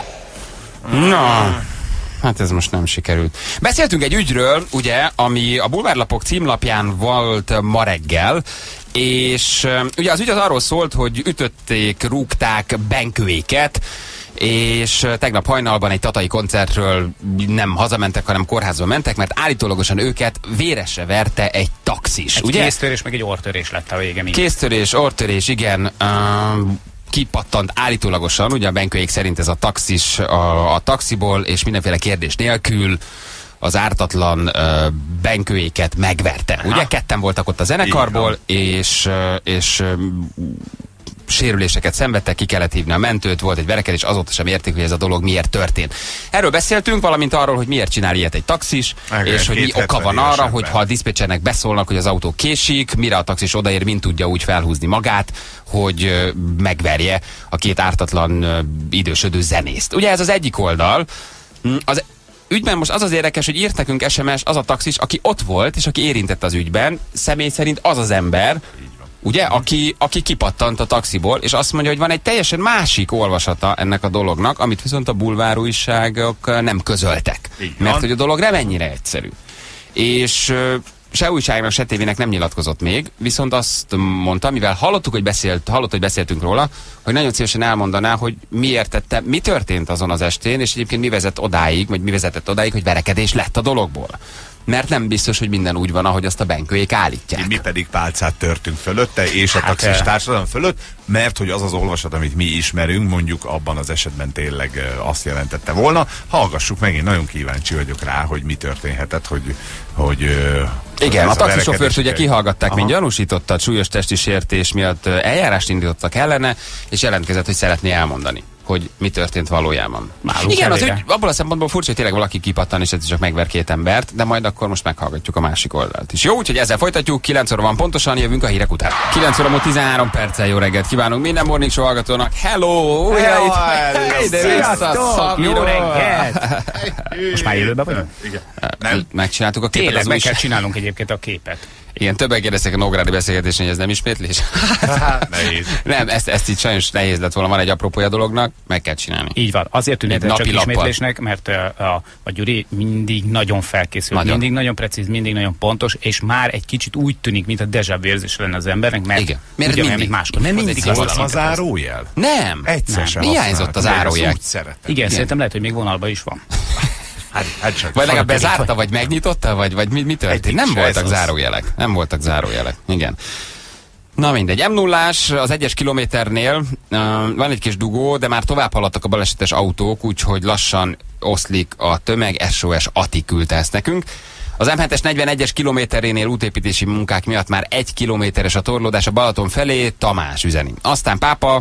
Na, hát ez most nem sikerült. Beszéltünk egy ügyről, ugye, ami a bulvárlapok címlapján volt ma reggel, és uh, ugye az ügy az arról szólt, hogy ütötték, rúgták Benkőéket, és uh, tegnap hajnalban egy tatai koncertről nem hazamentek, hanem kórházba mentek, mert állítólagosan őket véresre verte egy taxis, Egy ugye? kéztörés, meg egy orrtörés lett a vége mind. Kéztörés, orrtörés, igen. Uh, kipattant állítólagosan, ugye a Benkőék szerint ez a taxis a, a taxiból, és mindenféle kérdés nélkül az ártatlan uh, Benkőéket megverte. Ugye ketten voltak ott a zenekarból, és, uh, és uh, sérüléseket szenvedtek, ki kellett hívni a mentőt, volt egy verekedés, azóta sem érték, hogy ez a dolog miért történt. Erről beszéltünk, valamint arról, hogy miért csinál ilyet egy taxis, Igen, és hogy mi oka van arra, évesen hogy ha a diszpécsernek beszólnak, hogy az autó késik, mire a taxis odaér, mint tudja úgy felhúzni magát, hogy ö, megverje a két ártatlan ö, idősödő zenészt. Ugye ez az egyik oldal. Az ügyben most az az érdekes, hogy írt nekünk es em es az a taxis, aki ott volt, és aki érintett az ügyben, személy szerint az az ember, ugye, aki, aki kipattant a taxiból, és azt mondja, hogy van egy teljesen másik olvasata ennek a dolognak, amit viszont a bulvárújságok nem közöltek. Mert hogy a dolog nem ennyire egyszerű. És se újságnak, se tévének nem nyilatkozott még, viszont azt mondta, mivel hallottuk, hogy beszélt, hallott, hogy beszéltünk róla, hogy nagyon szívesen elmondaná, hogy miért tette, mi történt azon az estén, és egyébként mi vezet odáig, vagy mi vezetett odáig, hogy verekedés lett a dologból. Mert nem biztos, hogy minden úgy van, ahogy azt a Benkőék állítják. Mi pedig pálcát törtünk fölötte, és a Hát, taxis eh. társadalom fölött, mert hogy az az olvasat, amit mi ismerünk, mondjuk abban az esetben tényleg eh, azt jelentette volna. Hallgassuk meg, én nagyon kíváncsi vagyok rá, hogy mi történhetett, hogy... hogy eh, Igen, ez a taxisofőrt verekedés- ugye kihallgatták, Aha. mint gyanúsítottat, súlyos testi sértés miatt eljárást indítottak ellene, és jelentkezett, hogy szeretné elmondani. hogy mi történt valójában. Nálunk Igen, az elére. ügy, abból a szempontból furcsa, hogy tényleg valaki kipattan, és ez csak megver két embert, de majd akkor most meghallgatjuk a másik oldalt is. Jó, úgyhogy ezzel folytatjuk, kilenc óra van pontosan, jövünk a hírek után. kilenc óra múlt tizenhárom perccel, jó reggelt kívánunk minden Morning Show hallgatónak. Hello! Újra itt! Hey, de vissza, jó reggelt! Most már élőben vagyunk? Igen. Nem. Megcsináltuk a képet. Tényleg az meg új- kell csinálnunk egyébként a képet. Igen, többen kérdeztek a Nógrádi beszélgetésen, hogy ez nem ismétlés. Nehéz. Nem, ezt, ezt itt sajnos nehéz lett volna, van egy apropója dolognak, meg kell csinálni. Így van. Azért tűnik Egy ez csak napi lappal. ismétlésnek, mert uh, a, a Gyuri mindig nagyon felkészül, Nagyon. mindig nagyon precíz, mindig nagyon pontos, és már egy kicsit úgy tűnik, mint a déjà vu érzés lenne az embernek, mert Igen. Miért ugyanolyan, mindig? mint máskor. Nem Az mindig egy az szó. a Az zárójel? Nem! Egyszer nem. sem Hiányzott az használtam, zárójel. ezt úgy szeretem. Igen, szerintem lehet, hogy még vonalban is van. Hát, hát csak. Vagy legalább Falatörik, bezárta, vagy- vagy megnyitotta, vagy, vagy mi, mi történt? Egyik Nem se, voltak ez az. zárójelek. Nem voltak zárójelek. Igen. Na mindegy, em nullás az egyes kilométernél uh, van egy kis dugó, de már tovább haladtak a balesetes autók, úgyhogy lassan oszlik a tömeg. es o es Ati küldte ezt nekünk. Az em hetes negyvenegyes kilométerénél útépítési munkák miatt már egy kilométeres a torlódás a Balaton felé, Tamás üzeni. Aztán Pápa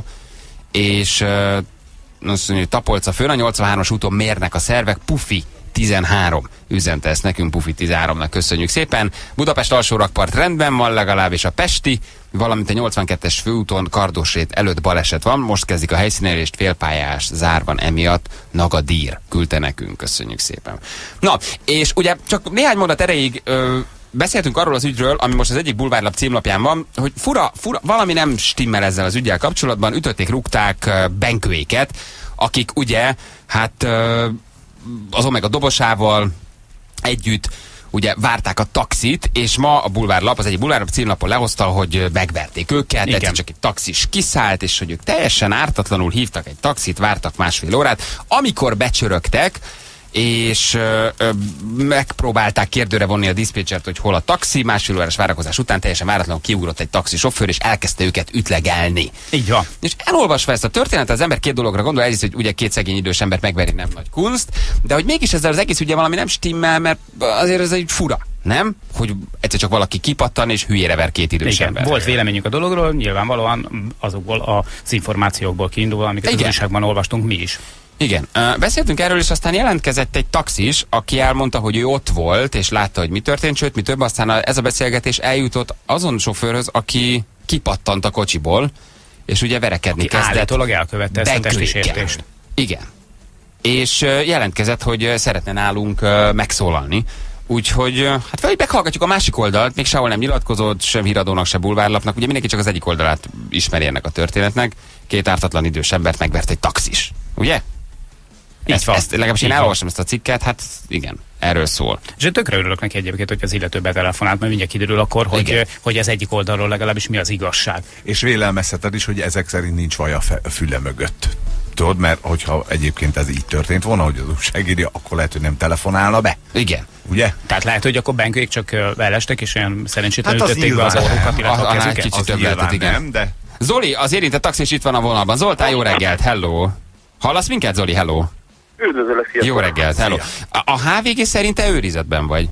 és uh, azt mondja, hogy Tapolca főn, a nyolcvanhármas úton mérnek a szervek, Pufi tizenhárom üzente ezt nekünk, Pufi tizenháromnak köszönjük szépen. Budapest alsórakpart rendben van legalább, és a Pesti, valamint a nyolcvankettes főúton Kardosrét előtt baleset van, most kezdik a helyszínelést, félpályás zár van emiatt, Nagadír küldte nekünk, köszönjük szépen. Na, és ugye csak néhány mondat erejéig ö, beszéltünk arról az ügyről, ami most az egyik bulvárlap címlapján van, hogy fura, fura, valami nem stimmel ezzel az üggyel kapcsolatban, ütötték, rúgták ö, benkőéket, akik ugye, hát ö, az Omega dobosával együtt ugye várták a taxit, és ma a bulvárlap, az egyik bulvárlap címlapon lehozta, hogy megverték őket, egyszer csak egy taxis kiszállt, és hogy ők teljesen ártatlanul hívtak egy taxit, vártak másfél órát, amikor becsörögtek, és ö, ö, megpróbálták kérdőre vonni a diszpécsert, hogy hol a taxi, másfél órás várakozás után teljesen váratlanul kiugrott egy taxisofőr, és elkezdte őket ütlegelni. Így van. És elolvasva ezt a történetet, az ember két dologra gondol, egyrészt, hogy ugye két szegény idős embert megveri nem nagy kunst, de hogy mégis ezzel az egész ugye valami nem stimmel, mert azért ez egy fura, nem? Hogy egyszer csak valaki kipattan és hülyére ver két idős Igen, ember. volt véleményünk a dologról, nyilvánvalóan azokból az információkból kiindulva, amiket Igen. az újságban olvastunk mi is. Igen, uh, beszéltünk erről, és aztán jelentkezett egy taxis, aki elmondta, hogy ő ott volt, és látta, hogy mi történt, sőt, mi több, aztán a, ez a beszélgetés eljutott azon sofőrhöz, aki kipattant a kocsiból, és ugye verekedni Aki kezdett. állítólag elkövette ezt a testi benkőkkel. sértést. Igen. És uh, jelentkezett, hogy uh, szeretne nálunk uh, megszólalni. Úgyhogy, uh, hát vagy meghallgatjuk a másik oldalt, még sehol nem nyilatkozott, sem híradónak, sem bulvárlapnak, ugye mindenki csak az egyik oldalát ismeri ennek a történetnek. Két ártatlan idős embert megvert egy taxis, ugye? Így Ezt, van. ezt, legalábbis én Így van. elolvastam ezt a cikket, hát igen, erről szól. És én tökre örülök neki egyébként, hogy az illető betelefonált, mert mindjárt kiderül akkor, hogy, Igen. hogy ez egyik oldalról legalábbis mi az igazság. És vélelmezheted is, hogy ezek szerint nincs vaj a fe- a füle mögött. Tudod, mert hogyha egyébként ez így történt volna, hogy az újság írja, akkor lehet, hogy nem telefonálna be. Igen. Ugye? Tehát lehet, hogy akkor benkőik csak ö, elestek, és olyan szerencsétlenül Hát az ütötték be az nyilván. orrukat, illetve a Annál kezüket. kicsit Az több lehetett, nyilván igen. nem, de Zoli, az érintett taxis itt van a vonalban. Zoltán, jó reggelt, hello. Hallasz minket, Zoli, hello? Üdvözöllek, sziasztok! Jó reggelt, hello. A, a há vé gé szerint te őrizetben vagy?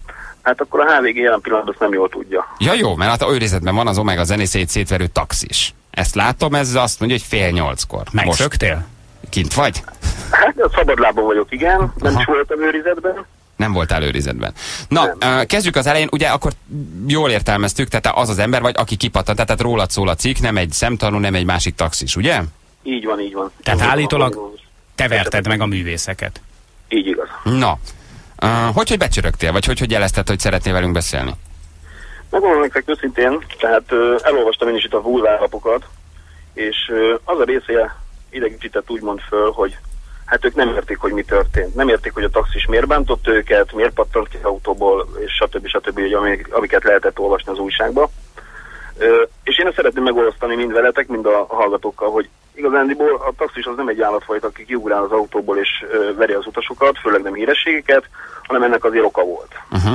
Hát akkor a há vé gé jelen pillanatban azt nem jól tudja. Ja jó, mert hát a őrizetben van az Omega zenészét szétverő taxis. Ezt látom, ez azt mondja, hogy fél nyolckor. Megszöktél? Most kint vagy? Hát szabadlábon vagyok, igen. Nem Aha. is voltam őrizetben. Nem voltál őrizetben. Na, uh, kezdjük az elején, ugye akkor jól értelmeztük, tehát az az ember vagy, aki kipattant, tehát rólad szól a cikk, nem egy szemtanú, nem egy másik taxis, ugye? Így van, így van. Tehát Így van. állítólag te verted meg a művészeket. Így igaz. Na, uh, hogy, hogy becsörögtél, vagy hogy, hogy jelezted, hogy szeretnél velünk beszélni? Megmondom nektek őszintén, tehát ö, elolvastam én is itt a bulvárlapokat, és ö, az a része idegesített úgymond föl, hogy hát ők nem értik, hogy mi történt. Nem értik, hogy a taxis miért bántott őket, miért pattant ki az autóból, és stb. stb. Ugye, amik, amiket lehetett olvasni az újságba. Ö, és én ezt szeretném megosztani mind veletek, mind a hallgatókkal, hogy igazándiból a taxis az nem egy állatfajta, aki kiugrál az autóból és ö, veri az utasokat, főleg nem hírességeket, hanem ennek azért oka volt. Uh-huh.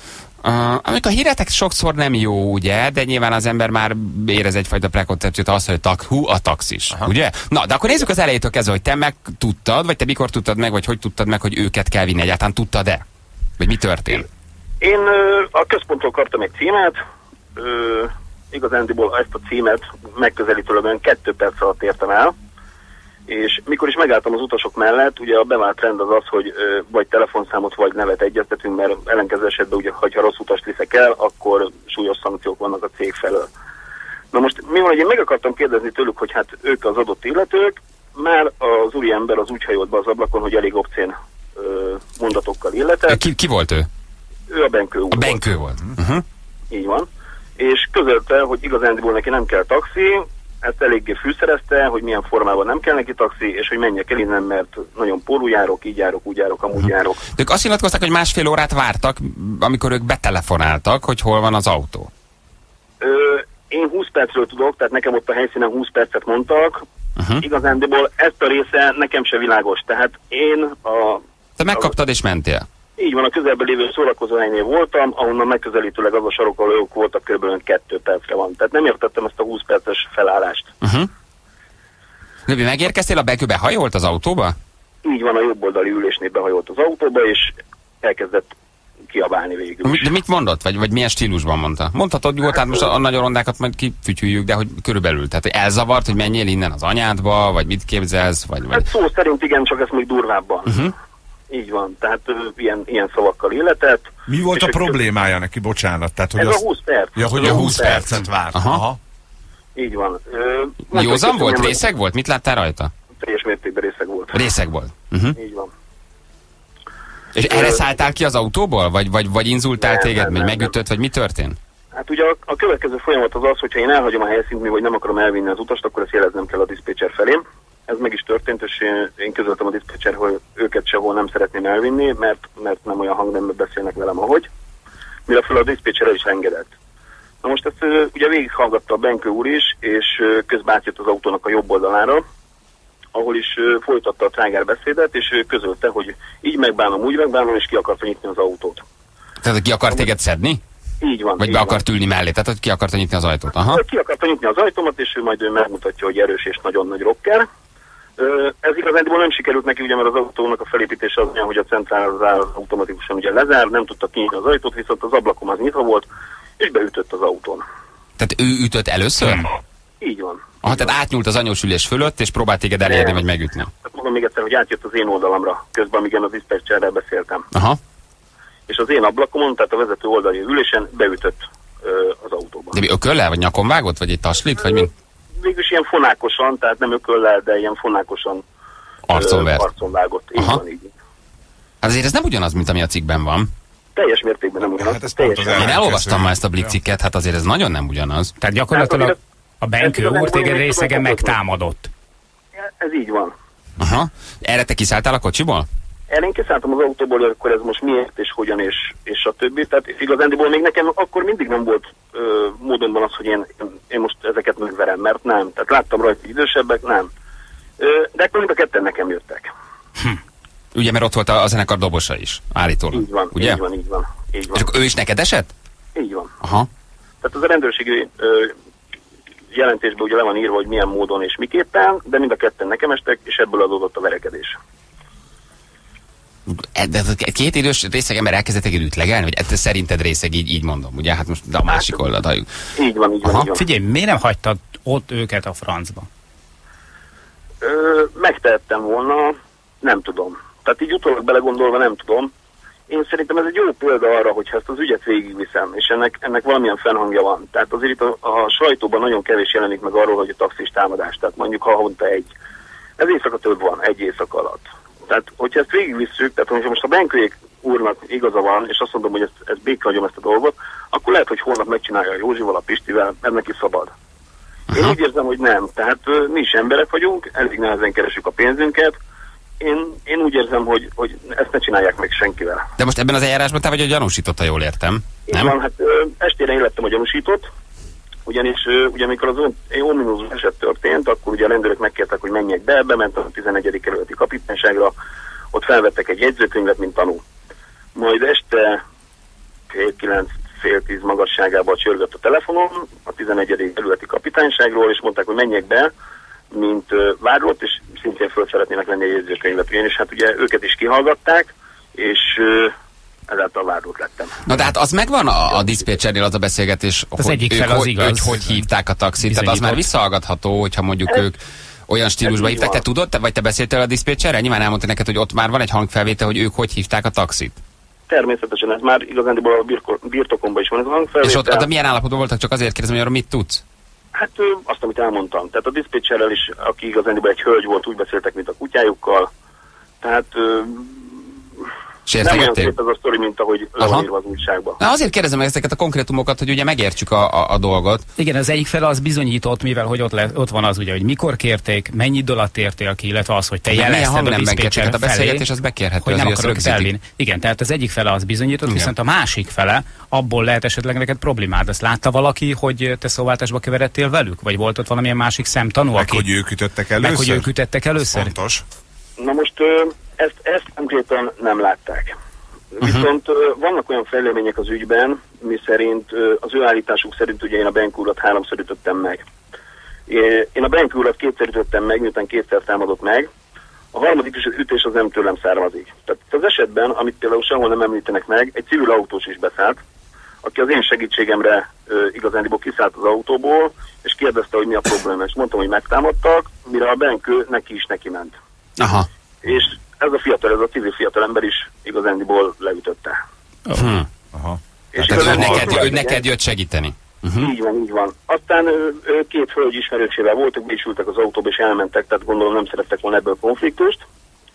Uh, amikor a híretek sokszor nem jó, ugye, de nyilván az ember már érez egyfajta prekoncepciót azt, hogy tak, hú, a taxis, aha, ugye? Na, de akkor nézzük az elejétől kezdve, hogy te meg tudtad, vagy te mikor tudtad meg, vagy hogy tudtad meg, hogy őket kell vinni, egyáltalán tudtad-e? Vagy mi történt? Én ö, a központról kaptam egy címet, ö, igazándiból ezt a címet megközelítőleg kettő perc alatt értem el, És mikor is megálltam az utasok mellett, ugye a bevált trend az az, hogy ö, vagy telefonszámot, vagy nevet egyeztetünk, mert ellenkező esetben, ugye, ha rossz utast viszek el, akkor súlyos szankciók vannak a cég felől. Na most mi van, hogy én meg akartam kérdezni tőlük, hogy hát ők az adott illetők, már az úriember az úgy hajolt be az ablakon, hogy elég obszén ö, mondatokkal illetett. Ki, ki volt ő? Ő a Benkő úr. A Benkő volt. volt. Uh-huh. Így van. És közölte, hogy igazándiból neki nem kell taxi, ezt eléggé fűszerezte, hogy milyen formában nem kell neki taxi, és hogy menjek el innen, mert nagyon pólú járok, így járok, úgy járok, amúgy uh-huh. járok. De ők azt nyilatkozták, hogy másfél órát vártak, amikor ők betelefonáltak, hogy hol van az autó. Ö, én húsz percről tudok, tehát nekem ott a helyszínen húsz percet mondtak. Uh-huh. Igazándiból ezt a része nekem se világos. Tehát én a... Te megkaptad a, és mentél? Így van, a közelben lévő szórakozóhelynél voltam, ahonnan megközelítőleg az a sarok, ahol ők voltak, kb. kettő percre van. Tehát nem értettem ezt a húsz perces felállást. Uh-huh. Löbi, megérkeztél, a Benkő behajolt az autóba? Így van, a jobboldali ülésnél behajolt az autóba, és elkezdett kiabálni végül is. De mit mondott? Vagy, vagy milyen stílusban mondta? Mondhatod nyugodtan, most a, a nagy rondákat majd kifütyüljük, de hogy körülbelül. Tehát hogy elzavart, hogy menjél innen az anyádba, vagy mit képzelsz? Vagy, vagy... Hát szó szerint igen, csak ezt még durvábban. Uh-huh. Így van, tehát uh, ilyen, ilyen szavakkal illetett. Mi volt a problémája neki, bocsánat? Tehát, hogy ez az... a húsz perc. Ja, hogy a húsz percet várt. Aha. Aha. Így van. Uh, Józan volt? Részeg volt? Mit láttál rajta? Teljes mértékben részeg volt. Részeg volt. Uh-huh. Így van. És erre szálltál ki az autóból? Vagy, vagy, vagy inzultál nem, téged, vagy megütött, vagy mi történt? Hát ugye a, a következő folyamat az az, hogyha én elhagyom a helyszínt, mi vagy nem akarom elvinni az utast, akkor ezt jeleznem kell a diszpécser felém. Ez meg is történt, és én, én közöltem a diszpécser, hogy őket sehol nem szeretném elvinni, mert, mert nem olyan hangnemben beszélnek velem, ahogy. Mire fel a diszpécser is engedett. Na most ezt ugye végighallgatta a Benkő úr is, és közben átjött az autónak a jobb oldalára, ahol is folytatta a trágár beszédet, és ő közölte, hogy így megbánom, úgy megbánom, és ki akarta nyitni az autót. Tehát ki akart téged szedni? Így van. Vagy így be van. akart ülni mellé, tehát hogy ki akarta nyitni az ajtót? Aha. Ki akarta nyitni az ajtómat, és ő majd ő megmutatja, hogy erős és nagyon nagy rocker. Ez igazándiból nem sikerült neki, ugye, mert az autónak a felépítése az olyan, hogy a centrál automatikusan ugye lezár, nem tudta kinyitni az ajtót, viszont az ablakom az nyitva volt, és beütött az autón. Tehát ő ütött először? Így van. Aha, tehát átnyúlt az anyós ülés fölött, és próbált téged elérni, nem. vagy megütni. Hát mondom még egyszer, hogy átjött az én oldalamra, közben, amíg én az diszpécserrel beszéltem. Aha. És az én ablakomon, tehát a vezető oldali ülésen beütött ö, az autóba. De mi ököllel, vagy nyakon vágott, vagy egy taslit, vagy mi? Végülis ilyen fonákosan, tehát nem ököllel, de ilyen fonákosan arcon, ö, arcon vágott. Így van, így. Hát azért ez nem ugyanaz, mint ami a cikkben van. Teljes mértékben nem ugyanaz. Hát teljesen. Én elolvastam már ezt a Blik cikket, hát azért ez nagyon nem ugyanaz. Tehát gyakorlatilag a Benkő úr téged részegen megtámadott. Ez így van. Aha. Erre te kiszálltál a kocsiból? Erre én kiszálltam az autóból, hogy akkor ez most miért és hogyan és, és a többi. Tehát igazándiból még nekem akkor mindig nem volt ö, módonban az, hogy én, én most ezeket megverem, mert nem. Tehát láttam rajta idősebbek, nem. Ö, de akkor mind a ketten nekem jöttek. Hm. Ugye, mert ott volt a, a zenekar dobosa is, állítólag. Így van, ugye? így van, így van. Így van. És akkor ő is neked esett? Így van. Aha. Tehát az a rendőrségi ö, jelentésben ugye le van írva, hogy milyen módon és miképpen, de mind a ketten nekem estek, és ebből adódott a verekedés. De két idős részeg ember elkezdett egy ütlegelni? Vagy ez szerinted részeg, így, így mondom, ugye? Hát most de a másik oldalt halljuk. Így van, így van, így van. Figyelj, miért nem hagytad ott őket a francba? Ö, megtehettem volna, nem tudom. Tehát így utólag belegondolva nem tudom. Én szerintem ez egy jó példa arra, hogyha ezt az ügyet végigviszem, és ennek, ennek valamilyen fennhangja van. Tehát azért itt a, a sajtóban nagyon kevés jelenik meg arról, hogy a taxis támadás, tehát mondjuk havonta egy. Ez éjszaka több van, egy éjszaka alatt. Tehát, hogyha ezt végigvisszük, tehát hogyha most a Benkőjék úrnak igaza van, és azt mondom, hogy ezt, ezt békhagyom ezt a dolgot, akkor lehet, hogy holnap megcsinálja a Józsival, a Pistivel, mert neki szabad. Én úgy érzem, hogy nem. Tehát mi is emberek vagyunk, elég nehezen keresünk a pénzünket. Én, én úgy érzem, hogy, hogy ezt ne csinálják meg senkivel. De most ebben az eljárásban te vagy a gyanúsított, ha jól értem. Nem? Van, hát ö, estére én lettem a gyanúsított, ugyanis ö, ugye amikor az ominózus eset történt, akkor ugye a rendőrök megkértek, hogy menjek be, bementem a tizenegyedik kerületi kapitányságra, ott felvettek egy jegyzőkönyvet, mint tanú. Majd este két kilenc fél tíz magasságában csörgött a telefonon a tizenegyedik kerületi kapitányságról, és mondták, hogy menjek be, mint uh, vádlott, és szintén föl szeretnének venni a jegyzőkönyvet. És hát ugye őket is kihallgatták, és uh, ezáltal vádlott lettem. Na de hát az megvan a, a diszpécsernél az a beszélgetés, az hogy egyik ők fel az hogy, igaz. Hogy, hogy hívták a taxit, tehát az már visszahallgatható, hogyha mondjuk Ez... ők Olyan stílusba hívták, te van. tudod, te, vagy te beszéltél a diszpécserrel? Nyilván elmondta neked, hogy ott már van egy hangfelvétel, hogy ők hogy hívták a taxit. Természetesen, ez már igazándiból a birko- birtokomban is van ez a És hangfelvétel. ott, ott milyen állapotban voltak, csak azért kérdezem, hogy arra mit tudsz? Hát ö, azt, amit elmondtam. Tehát a diszpécserrel is, aki igazándiból egy hölgy volt, úgy beszéltek, mint a kutyájukkal. Tehát ö, nem olyan szép ez a sztori, mint ahogy le van írva az újságban. Na azért kérdezem meg ezeket a konkrétumokat, hogy ugye megértsük a, a, a dolgot. Igen, az egyik fele az bizonyított, mivel hogy ott, le, ott van az ugye, hogy mikor kérték, mennyi idő alatt értél ki, illetve az, hogy te jelezted a diszpécser felé, a beszélgetés az bekérhető, hogy nem az, akarok elvinni. Igen, tehát az egyik fele az bizonyított, igen. Viszont a másik fele, abból lehet esetleg neked problémád. Ezt látta valaki, hogy te szóváltásba keveredtél velük? Vagy volt ott valamilyen másik szemtanú? Meg, aki, hogy ők ütöttek először? Meg, hogy ők ütöttek először? Fontos. Na most ö, ezt, ezt konkrétan nem látták. Viszont uh, vannak olyan fejlemények az ügyben, mi szerint uh, az ő állításuk szerint ugye én a Benko urat háromszor ütöttem meg. Én a Benko urat kétszer ütöttem meg, miután kétszer támadott meg. A harmadik ütés az nem tőlem származik. Tehát az esetben, amit például sehol nem említenek meg, egy civil autós is beszállt, aki az én segítségemre uh, igazándiból kiszállt az autóból, és kérdezte, hogy mi a probléma. És mondtam, hogy megtámadtak, mire a Benko neki is neki ment. Aha. És ez a fiatal, ez a civil fiatalember is igazándiból leütötte. Uh-huh. Aha. És tehát ő neked, ő neked jött segíteni. Uh-huh. Így van, így van. Aztán ő, ő két hölgy ismerősével voltak, be is ültek az autóba és elmentek, tehát gondolom nem szerettek volna ebből konfliktust.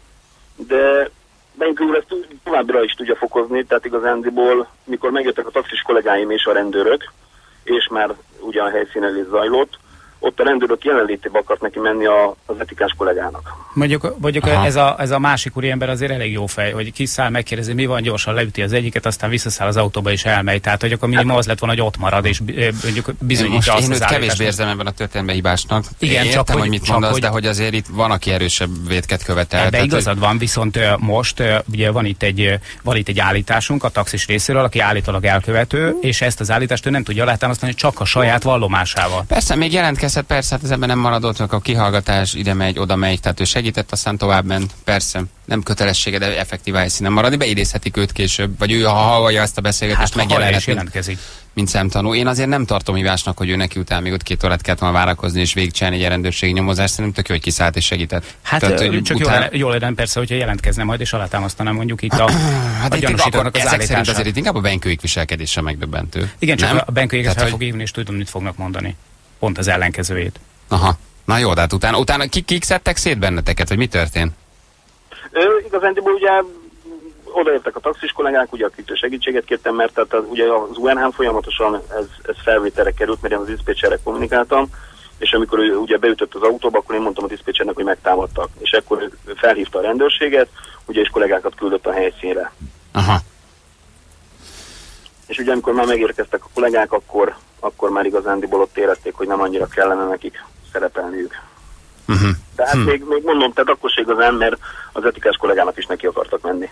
De Benko úr ezt továbbra is tudja fokozni, tehát igazándiból, mikor megjöttek a taxis kollégáim és a rendőrök, és már ugye a helyszínen is zajlott, ott a rendőrök jelenlétébe akart neki menni a, az etikás kollégának. Mondjuk, mondjuk ez, a, ez a másik úriember azért elég jó fej, hogy kiszáll, megkérdezi, mi van, gyorsan leüti az egyiket, aztán visszaszáll az autóba és elmegy. Tehát, hogy akkor minimum az lett volna, hogy ott marad, és mondjuk bizonyítja azt az az állításnak. Én kevésbé érzem ebben a történetben hibásnak. Igen, Értem, csak hogy, hogy mit mondasz, hogy, de hogy azért itt van, aki erősebb vétket követel. Ebben tehát, igazad hogy... van, viszont most ugye van itt, egy, van itt egy állításunk a taxis részéről, aki állítólag elkövető, és ezt az állítást ő nem tudja alátámasztani csak a saját vallomásával. Persze, még jelentkezhet, persze, hát ez ebben nem maradott, a kihallgatás ide megy, oda megy, tehát ő segített, aztán tovább ment, persze. Nem kötelessége, de effektív helyszínen maradni, beidézhetik őt később, vagy ő, ha hallja ezt a beszélgetést, hát, megjelenhet, jelentkezik. Mint szemtanú. Én azért nem tartom hibásnak, hogy ő neki után még ott két órát kellett volna várakozni és végigcsinálni egy rendőrségi nyomozást, szerintem tök jó, hogy kiszállt és segített. Hát tehát, hogy csak után... jól lenne persze, hogyha jelentkezne majd és alátámasztaná mondjuk itt a, hát a gyanúsítónak az állítását. Szerint azért itt inkább a Benkőik viselkedése megdöbbentő. Igen, csak nem? a Benkőiket fel hogy... fog hívni, és tudom, mit fognak mondani. Pont az ellenkezőjét. Aha. Na jó, de hát utána, utána kik, kik szedtek szét benneteket, vagy mi történt? Ö, igazándiból ugye odaértek a taxis kollégák, ugye akik segítséget kértem, mert tehát az, ugye az u en há folyamatosan ez, ez felvételre került, mert én az diszpécserrel kommunikáltam, és amikor ő ugye beütött az autóba, akkor én mondtam a diszpécsernek, hogy megtámadtak. És akkor ő felhívta a rendőrséget, ugye és kollégákat küldött a helyszínre. Aha. És ugye amikor már megérkeztek a kollégák, akkor, akkor már igazándiból ott érezték, hogy nem annyira kellene nekik szerepelniük. Uh-huh. Tehát hm. még, még mondom, tehát akkor se igazán, mert az etikás kollégának is neki akartak menni.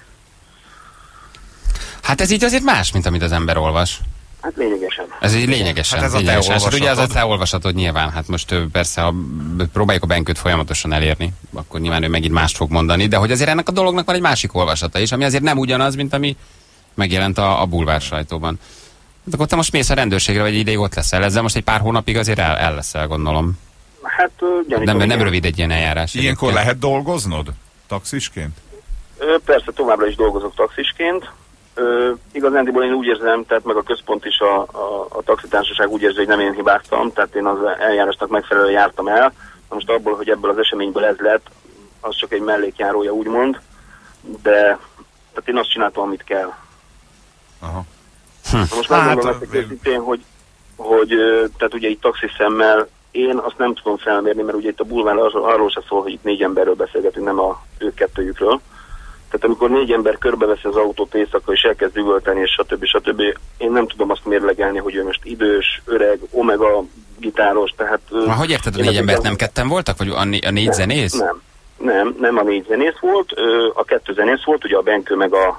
Hát ez így azért más, mint amit az ember olvas. Hát lényegesen. Ez így lényegesen. Hát ez a te lényegesen. olvasatod. Ugye az a te olvasatod nyilván. Hát most persze, ha próbáljuk a Benkőt folyamatosan elérni, akkor nyilván ő megint mást fog mondani, de hogy azért ennek a dolognak van egy másik olvasata is, ami azért nem ugyanaz, mint ami megjelent a, a bulvár sajtóban. Hát akkor te most mész a rendőrségre, vagy egy ideig ott leszel. Ezzel most egy pár hónapig azért el, el leszel, gondolom. Hát gyanítom, nem, nem rövid egy ilyen eljárás. Ilyenkor egyébként lehet dolgoznod? Taxisként? Ö, persze, továbbra is dolgozok taxisként. Ö, igazándiból én úgy érzem, tehát meg a központ is, a, a, a taxitársaság úgy érzi, hogy nem én hibáztam, tehát én az eljárásnak megfelelően jártam el. Na most abból, hogy ebből az eseményből ez lett, az csak egy mellékjárója, úgymond, de tehát én azt csináltam, amit kell. Aha. Hm. Na most megmondom hát, ezt őszintén, hogy, hogy tehát ugye itt taxis szemmel én azt nem tudom felmérni, mert ugye itt a bulvár arról se szól, hogy itt négy emberről beszélgetünk, nem a ők kettőjükről. Tehát amikor négy ember körbeveszi az autót éjszaka és elkezd üvölteni, és stb. stb. Én nem tudom azt mérlegelni, hogy ő most idős, öreg, omega gitáros, tehát... Ma hogy érted, a négy embert nem ketten voltak? Vagy a, a négy nem, zenész? Nem, nem, nem a négy zenész volt, a kettő zenész volt, ugye a Benkő meg a,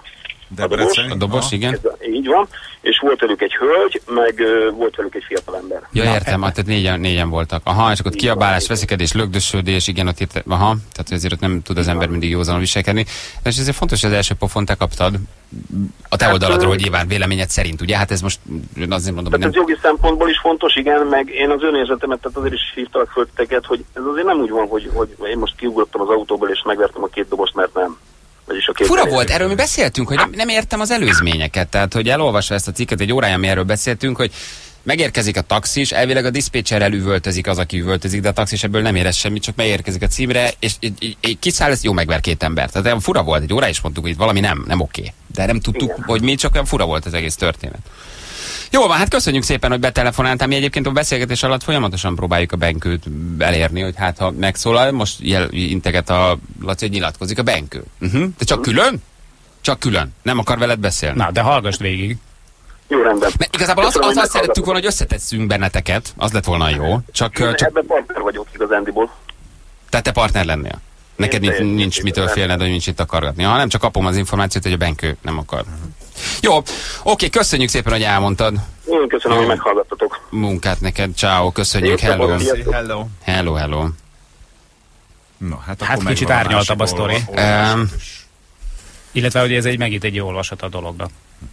a dobos. A dobos, igen. Ez, így van. És volt velük egy hölgy, meg uh, volt velük egy fiatalember. Ja, értem, hát tehát négyen, négyen voltak. Aha, és akkor ott kiabálás, veszekedés, lögdösödés, igen, ott írt, aha, tehát ezért ott nem tud az ember mindig józanul viselkedni. És ezért fontos, hogy az első pofont te kaptad a te hát, oldaladról, hogy nyilván véleményed szerint, ugye? Hát ez most azért mondom, hogy nem... Ez jogi szempontból is fontos, igen, meg én az önérzetemet, tehát azért is hívtalak föl titeket, hogy ez azért nem úgy van, hogy, hogy én most kiugrottam az autóból és megvertem a két dobost, mert nem. Fura volt, erről mi beszéltünk, hogy nem, nem értem az előzményeket, tehát hogy elolvasva ezt a cikket, egy órája mi erről beszéltünk, hogy megérkezik a taxis, elvileg a diszpécserrel üvöltözik az, aki üvöltözik, de a taxis ebből nem érez semmit, csak megérkezik a címre, és kiszáll, ez jó, megver két ember. Tehát olyan fura volt, egy órája is mondtuk, hogy itt valami nem, nem oké. De nem tudtuk, igen, hogy mi, csak olyan fura volt az egész történet. Jó van, hát köszönjük szépen, hogy betelefonáltál. Mi egyébként a beszélgetés alatt folyamatosan próbáljuk a Benkőt elérni, hogy hát ha megszólal, most jel, integet a Laci, hogy nyilatkozik a Benkő. Uh-huh. De csak külön? Csak külön. Nem akar veled beszélni. Na, de hallgass végig. Jó, rendben. Mert igazából azt, azt, azt szerettük volna, hogy összetesszünk benneteket. Az lett volna jó. Csak, Én csak... ebben partner vagyok igazándiból. Tehát te partner lennél? Neked nincs, nincs mitől félned, hogy nincs itt akargatni. Ha nem, csak kapom az információt, hogy a Benkő nem akar. Jó, oké, köszönjük szépen, hogy elmondtad. Én köszönöm, hogy meghallgattatok. Munkát neked, ciao, köszönjük, hello. Hello. Hello, hello. No, hát hát kicsit árnyaltabb a sztori. Um, Illetve, hogy ez egy megint egy jó olvasat a dolognak.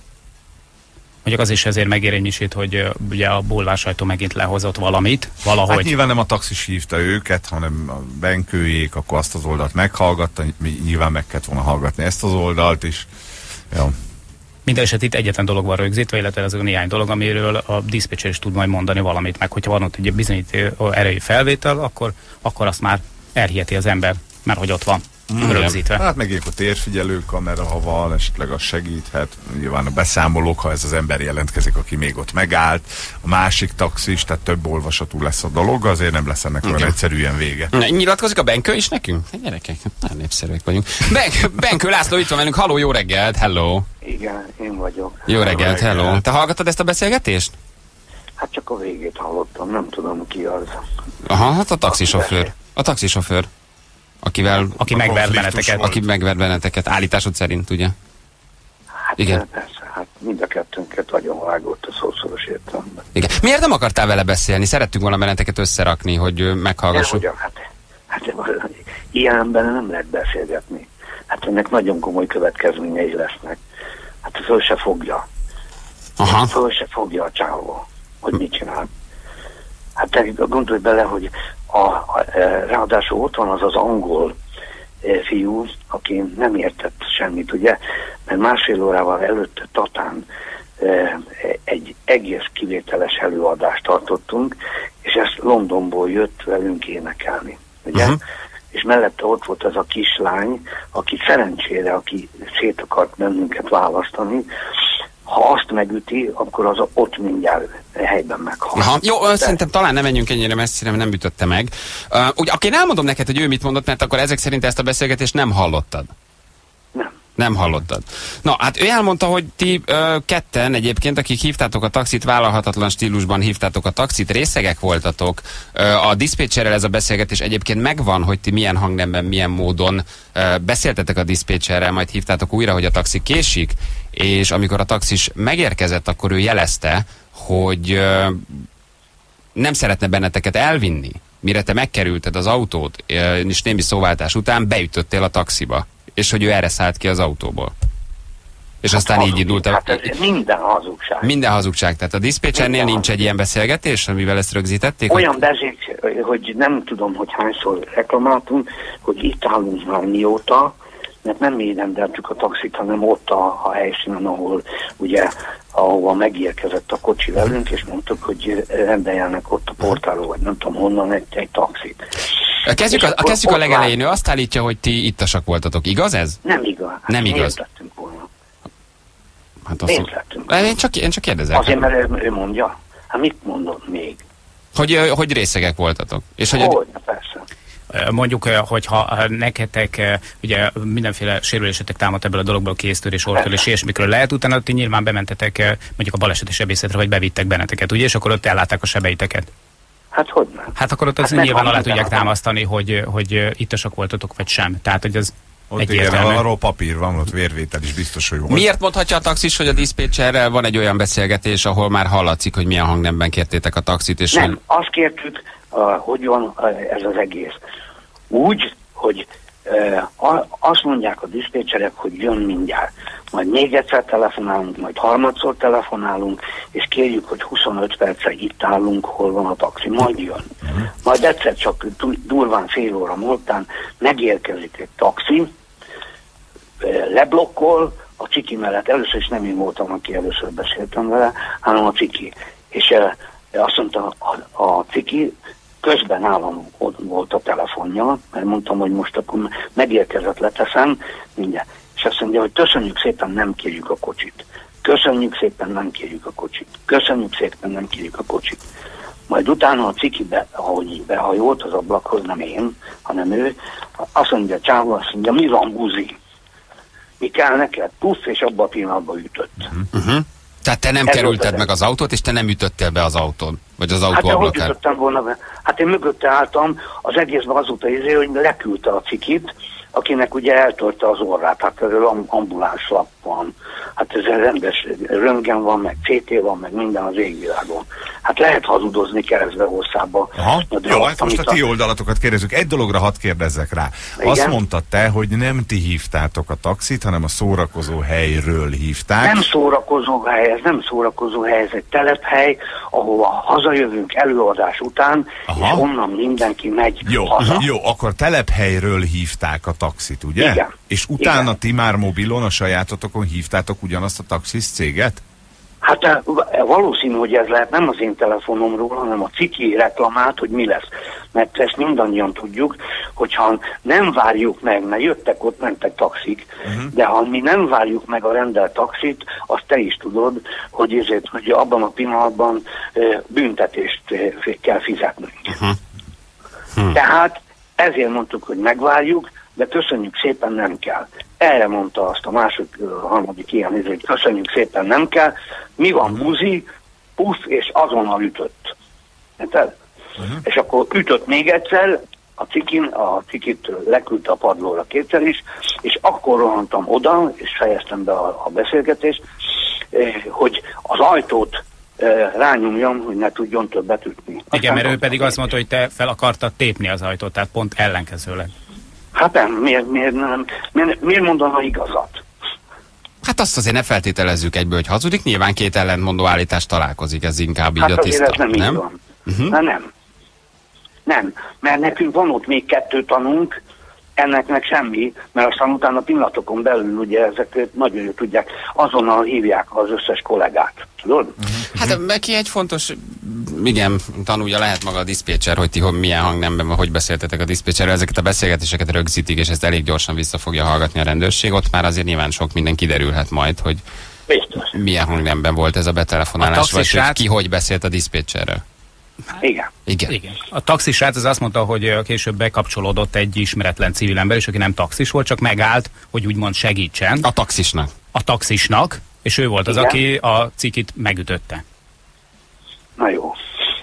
Mondjuk az is ezért megérényesít, hogy uh, ugye a bulvár sajtó megint lehozott valamit, valahogy. Hát nyilván nem a taxis hívta őket, hanem a Benkőjék, akkor azt az oldalt meghallgatta, nyilván meg kellett volna hallgatni ezt az oldalt is. Ja. Minden eset itt egyetlen dolog van rögzítve, illetve az a néhány dolog, amiről a diszpécser is tud majd mondani valamit, meg hogyha van ott egy bizonyító erejű felvétel, akkor, akkor azt már elhiheti az ember, mert hogy ott van. Mm. Rögzítve. Hát meg a térfigyelő kamera, ha van, esetleg az segíthet. Nyilván a beszámolók, ha ez az ember jelentkezik, aki még ott megállt. A másik taxis, tehát több olvasatú lesz a dolog, azért nem lesz ennek olyan egyszerűen vége. Nyilatkozik a Benkő is nekünk? Gyerekek, nagyon népszerűek vagyunk. Ben- Benkő László itt van velünk, halló, jó reggelt, hello. Igen, én vagyok. Jó reggelt, hello. hello. Te hallgattad ezt a beszélgetést? Hát csak a végét hallottam, nem tudom ki az. Aha, hát a taxisofőr. A taxisofőr. Akivel, aki megver benneteket. Aki megver benneteket, állításod szerint, ugye? Hát igen. Persze, hát mind a kettőnket nagyon vágott a szószoros értelemben. Igen. Miért nem akartál vele beszélni? Szerettünk volna benneteket összerakni, hogy meghallgassuk. Nem, hát, hát ilyen emberre nem lehet beszélgetni. Hát ennek nagyon komoly következményei lesznek. Hát föl se fogja. Aha. Föl se fogja a csávó, hogy mit csinál. Hát te gondolj bele, hogy a, a, ráadásul ott van az az angol e, fiú, aki nem értett semmit, ugye, mert másfél órával előtte Tatán e, egy egész kivételes előadást tartottunk, és ezt Londonból jött velünk énekelni, ugye? Uh-huh. És mellette ott volt az a kislány, aki szerencsére, aki szét akart bennünket választani. Ha azt megüti, akkor az ott mindjárt helyben meghal. Aha. Jó, de... szerintem talán nem menjünk ennyire messzire, mert nem ütötte meg. Uh, ugye, akkor én elmondom neked, hogy ő mit mondott, mert akkor ezek szerint ezt a beszélgetést nem hallottad. Nem. Nem hallottad. Na, hát ő elmondta, hogy ti ö, ketten egyébként, akik hívtátok a taxit, vállalhatatlan stílusban hívtátok a taxit, részegek voltatok. Ö, a diszpécserrel ez a beszélgetés egyébként megvan, hogy ti milyen hangnemben, milyen módon ö, beszéltetek a diszpécserrel, majd hívtátok újra, hogy a taxi késik, és amikor a taxis megérkezett, akkor ő jelezte, hogy ö, nem szeretne benneteket elvinni. Mire te megkerülted az autót, ö, és némi szóváltás után beütöttél a taxiba. És hogy ő erre szállt ki az autóból. És hát aztán hazug, így indult. Hát ez minden hazugság. Minden hazugság. Tehát a diszpécsernél nincs egy ilyen beszélgetés, amivel ezt rögzítették? Olyan hogy... bezék, hogy nem tudom, hogy hányszor reklamáltunk, hogy itt állunk már mióta, mert nem mi rendeltük a taxit, hanem ott a, a helyszínen, ahol ugye, ahova megérkezett a kocsi velünk, és mondtuk, hogy rendeljenek ott a portáló, vagy nem tudom honnan egy, egy taxit. Kezdjük a, a, kezdjük a legelején, ő azt állítja, hogy ti ittasak voltatok. Igaz ez? Nem igaz. Hát nem igaz. Miért lettünk volna? Hát azt miért lettünk volna? Én csak, én csak kérdezek. Azért, mert ő, ő mondja. Hát mit mondott még? Hogy, hogy részegek voltatok. És hogy, hogy a... persze. Mondjuk, hogyha neketek ugye mindenféle sérülésetek támadt ebből a dologból, kéztörés, orrtörés, ilyesmikről lehet, utána ti nyilván bementetek mondjuk a baleseti sebészetre, vagy bevittek benneteket, ugye? És akkor ott ellátták a sebeiteket. Hát hogy nem? Hát akkor ott hát az nyilván alá tudják támasztani, hogy, hogy ittasak voltatok, vagy sem. Tehát, hogy az Ott igen, arról papír van, ott vérvétel is biztos, hogy volt. Miért mondhatja a taxis, hogy a diszpécserrel van egy olyan beszélgetés, ahol már hallatszik, hogy milyen hangnemben kértétek a taxit? És nem, hogy... azt kértük, uh, hogy van uh, ez az egész. Úgy, hogy uh, azt mondják a diszpécserek, hogy jön mindjárt. Majd még egyszer telefonálunk, majd harmadszor telefonálunk, és kérjük, hogy huszonöt percre itt állunk, hol van a taxi, majd jön. Uh-huh. Majd egyszer csak durván fél óra múltán megérkezik egy taxi, leblokkol, a ciki mellett, először is nem én voltam, aki először beszéltem vele, hanem a ciki. És eh, azt mondta, a, a ciki közben nálam ott volt a telefonja, mert mondtam, hogy most akkor megérkezett, leteszem, mindjárt. És azt mondja, hogy köszönjük szépen, nem kérjük a kocsit. Köszönjük szépen, nem kérjük a kocsit. Köszönjük szépen, nem kérjük a kocsit. Majd utána a ciki, be, ahogy behajolt az ablakhoz, nem én, hanem ő, azt mondja, csávó, azt mondja, mi van, buzi? Mi kell neked? Puff, és abban a pillanatban ütött. Uh-huh. Tehát te nem Ez kerülted meg az autót, és te nem ütöttél be az autón? Vagy az autó hát ablakán? Hát ütöttem volna be? Hát én mögötte álltam, az egészben azóta izé, hogy leküldte a cikit, akinek ugye eltörte az orrát, hát ez ambuláns lap van, hát ez rendes röntgen van, meg cé té van, meg minden az égvilágon. Hát lehet hazudozni keresztbe hosszába. Jó, hát most a ti oldalatokat kérdezzük. Egy dologra hadd kérdezzek rá. Igen? Azt mondtad te, hogy nem ti hívtátok a taxit, hanem a szórakozó helyről hívták. Nem szórakozó hely, ez nem szórakozó hely, ez egy telephely, ahova hazajövünk előadás után, Aha. és onnan mindenki megy jó, haza. Jó, akkor telephelyről hívták a taxit, ugye? Igen. És utána Igen. ti már mobilon, a sajátotokon hívtátok ugyanazt a taxis céget? Hát valószínű, hogy ez lehet nem az én telefonomról, hanem a ciki reklamált, hogy mi lesz. Mert ezt mindannyian tudjuk, hogyha nem várjuk meg, mert jöttek ott, mentek taxik, uh-huh. de ha mi nem várjuk meg a rendelt taxit, azt te is tudod, hogy ezért, hogy abban a pillanatban büntetést kell fizetnünk. Uh-huh. Hmm. Tehát ezért mondtuk, hogy megvárjuk, de köszönjük szépen, nem kell. Erre mondta azt a második, a harmadik ilyen, hogy köszönjük szépen, nem kell. Mi van, buzi, puff, és azonnal ütött. Uh-huh. És akkor ütött még egyszer, a cikin, a cikit leküldte a padlóra kétszer is, és akkor rohantam oda, és fejeztem be a, a beszélgetést, eh, hogy az ajtót eh, rányomjam, hogy ne tudjon többet ütni. Igen, Aztán mert ő pedig azt mondta, hogy te fel akartad tépni az ajtót, tehát pont ellenkezőleg. Hát nem, miért, miért, nem, miért, miért mondana igazat? Hát azt azért ne feltételezzük egyből, hogy hazudik. Nyilván két ellentmondó állítás találkozik, ez inkább így hát a tiszta. Ez nem, nem így van. Uh-huh. Na, nem. Nem, mert nekünk van ott még kettő tanunk, ennek meg semmi, mert aztán utána pillanatokon belül ugye ezek nagyon jól tudják, azonnal hívják az összes kollégát. Tudod? Uh-huh. Hát neki egy fontos, igen, tanulja lehet maga a diszpécser, hogy ti hogy milyen hangnemben, hogy beszéltetek a diszpécserrel, ezeket a beszélgetéseket rögzítik, és ezt elég gyorsan vissza fogja hallgatni a rendőrség. Ott már azért nyilván sok minden kiderülhet majd, hogy biztos. Milyen hangnemben volt ez a betelefonálás, a vagy hogy ki hogy beszélt a diszpécserrel. Igen. Igen. Igen. A taxisrác az azt mondta, hogy később bekapcsolódott egy ismeretlen civil ember, és aki nem taxis volt, csak megállt, hogy úgymond segítsen. A taxisnak. A taxisnak, és ő volt az, Igen. aki a cikit megütötte. Na jó.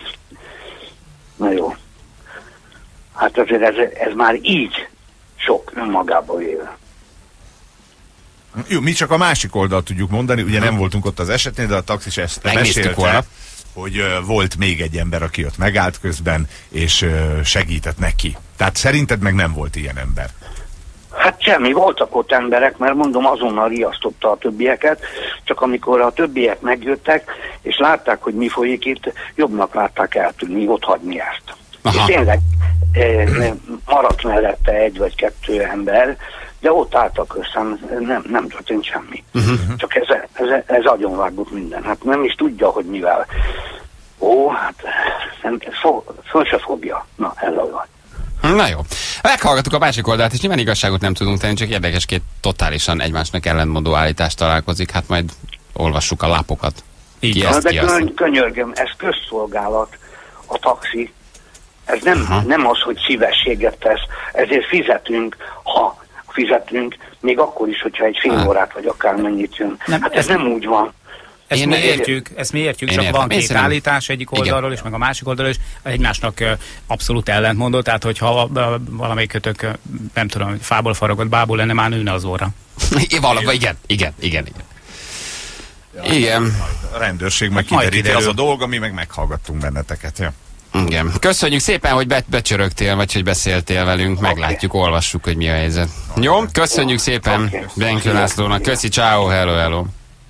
Na jó. Hát azért ez, ez már így sok önmagába véve. Jó, mi csak a másik oldalt tudjuk mondani, ugye nem voltunk ott az esetnél, de a taxis ezt mesélte, hogy uh, volt még egy ember, aki ott megállt közben, és uh, segített neki. Tehát szerinted meg nem volt ilyen ember? Hát semmi, voltak ott emberek, mert mondom, azonnal riasztotta a többieket, csak amikor a többiek megjöttek, és látták, hogy mi folyik itt, jobbnak látták eltűnni, ott hagyni ezt. Aha. És tényleg eh, maradt mellette egy vagy kettő ember, de ott álltak össze, nem, nem történt semmi. Uh-huh. Csak ez, ez, ez agyonvágott minden. Hát nem is tudja, hogy mivel. Ó, hát nem, fog, föl se fogja. Na, ez a vagy. Na jó. Meghallgattuk a másik oldalt, és nyilván igazságot nem tudunk tenni, csak érdekes, két totálisan egymásnak ellentmondó állítást találkozik. Hát majd olvassuk a lapokat. Így ki ezt, de köny- könyörgöm, ez közszolgálat, a taxi. Ez nem, uh-huh. nem az, hogy szívességet tesz, ezért fizetünk, ha fizetünk, még akkor is, hogyha egy fél órát vagy akármennyit jön. Nem, hát ez, ez nem úgy van. Ezt Én mi ér- értjük, ezt mi értjük, Én csak értem. van Én két szerintem- állítás egyik oldalról Igen. is, meg a másik oldalról is, egymásnak ö, abszolút ellentmondó, tehát hogyha ö, valamelyik kötök, ö, nem tudom, fából faragott bából lenne, már nőne az óra. É, valami, igen, igen, igen, igen. Igen. A rendőrség meg Majd kideríti, kiderül. az a dolga, mi meg meghallgattunk benneteket. Ja. Igen. Köszönjük szépen, hogy be, becsörögtél, vagy hogy beszéltél velünk. Meglátjuk, olvassuk, hogy mi a helyzet. Jó, köszönjük szépen Benkő Lászlónak. Köszi, ciao, hello, hello.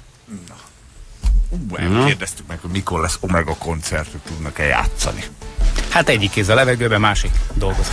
Uh, kérdeztük meg, hogy mikor lesz Omega koncertük, tudnak-e játszani. Hát egyik kéz a levegőben, másik dolgozik.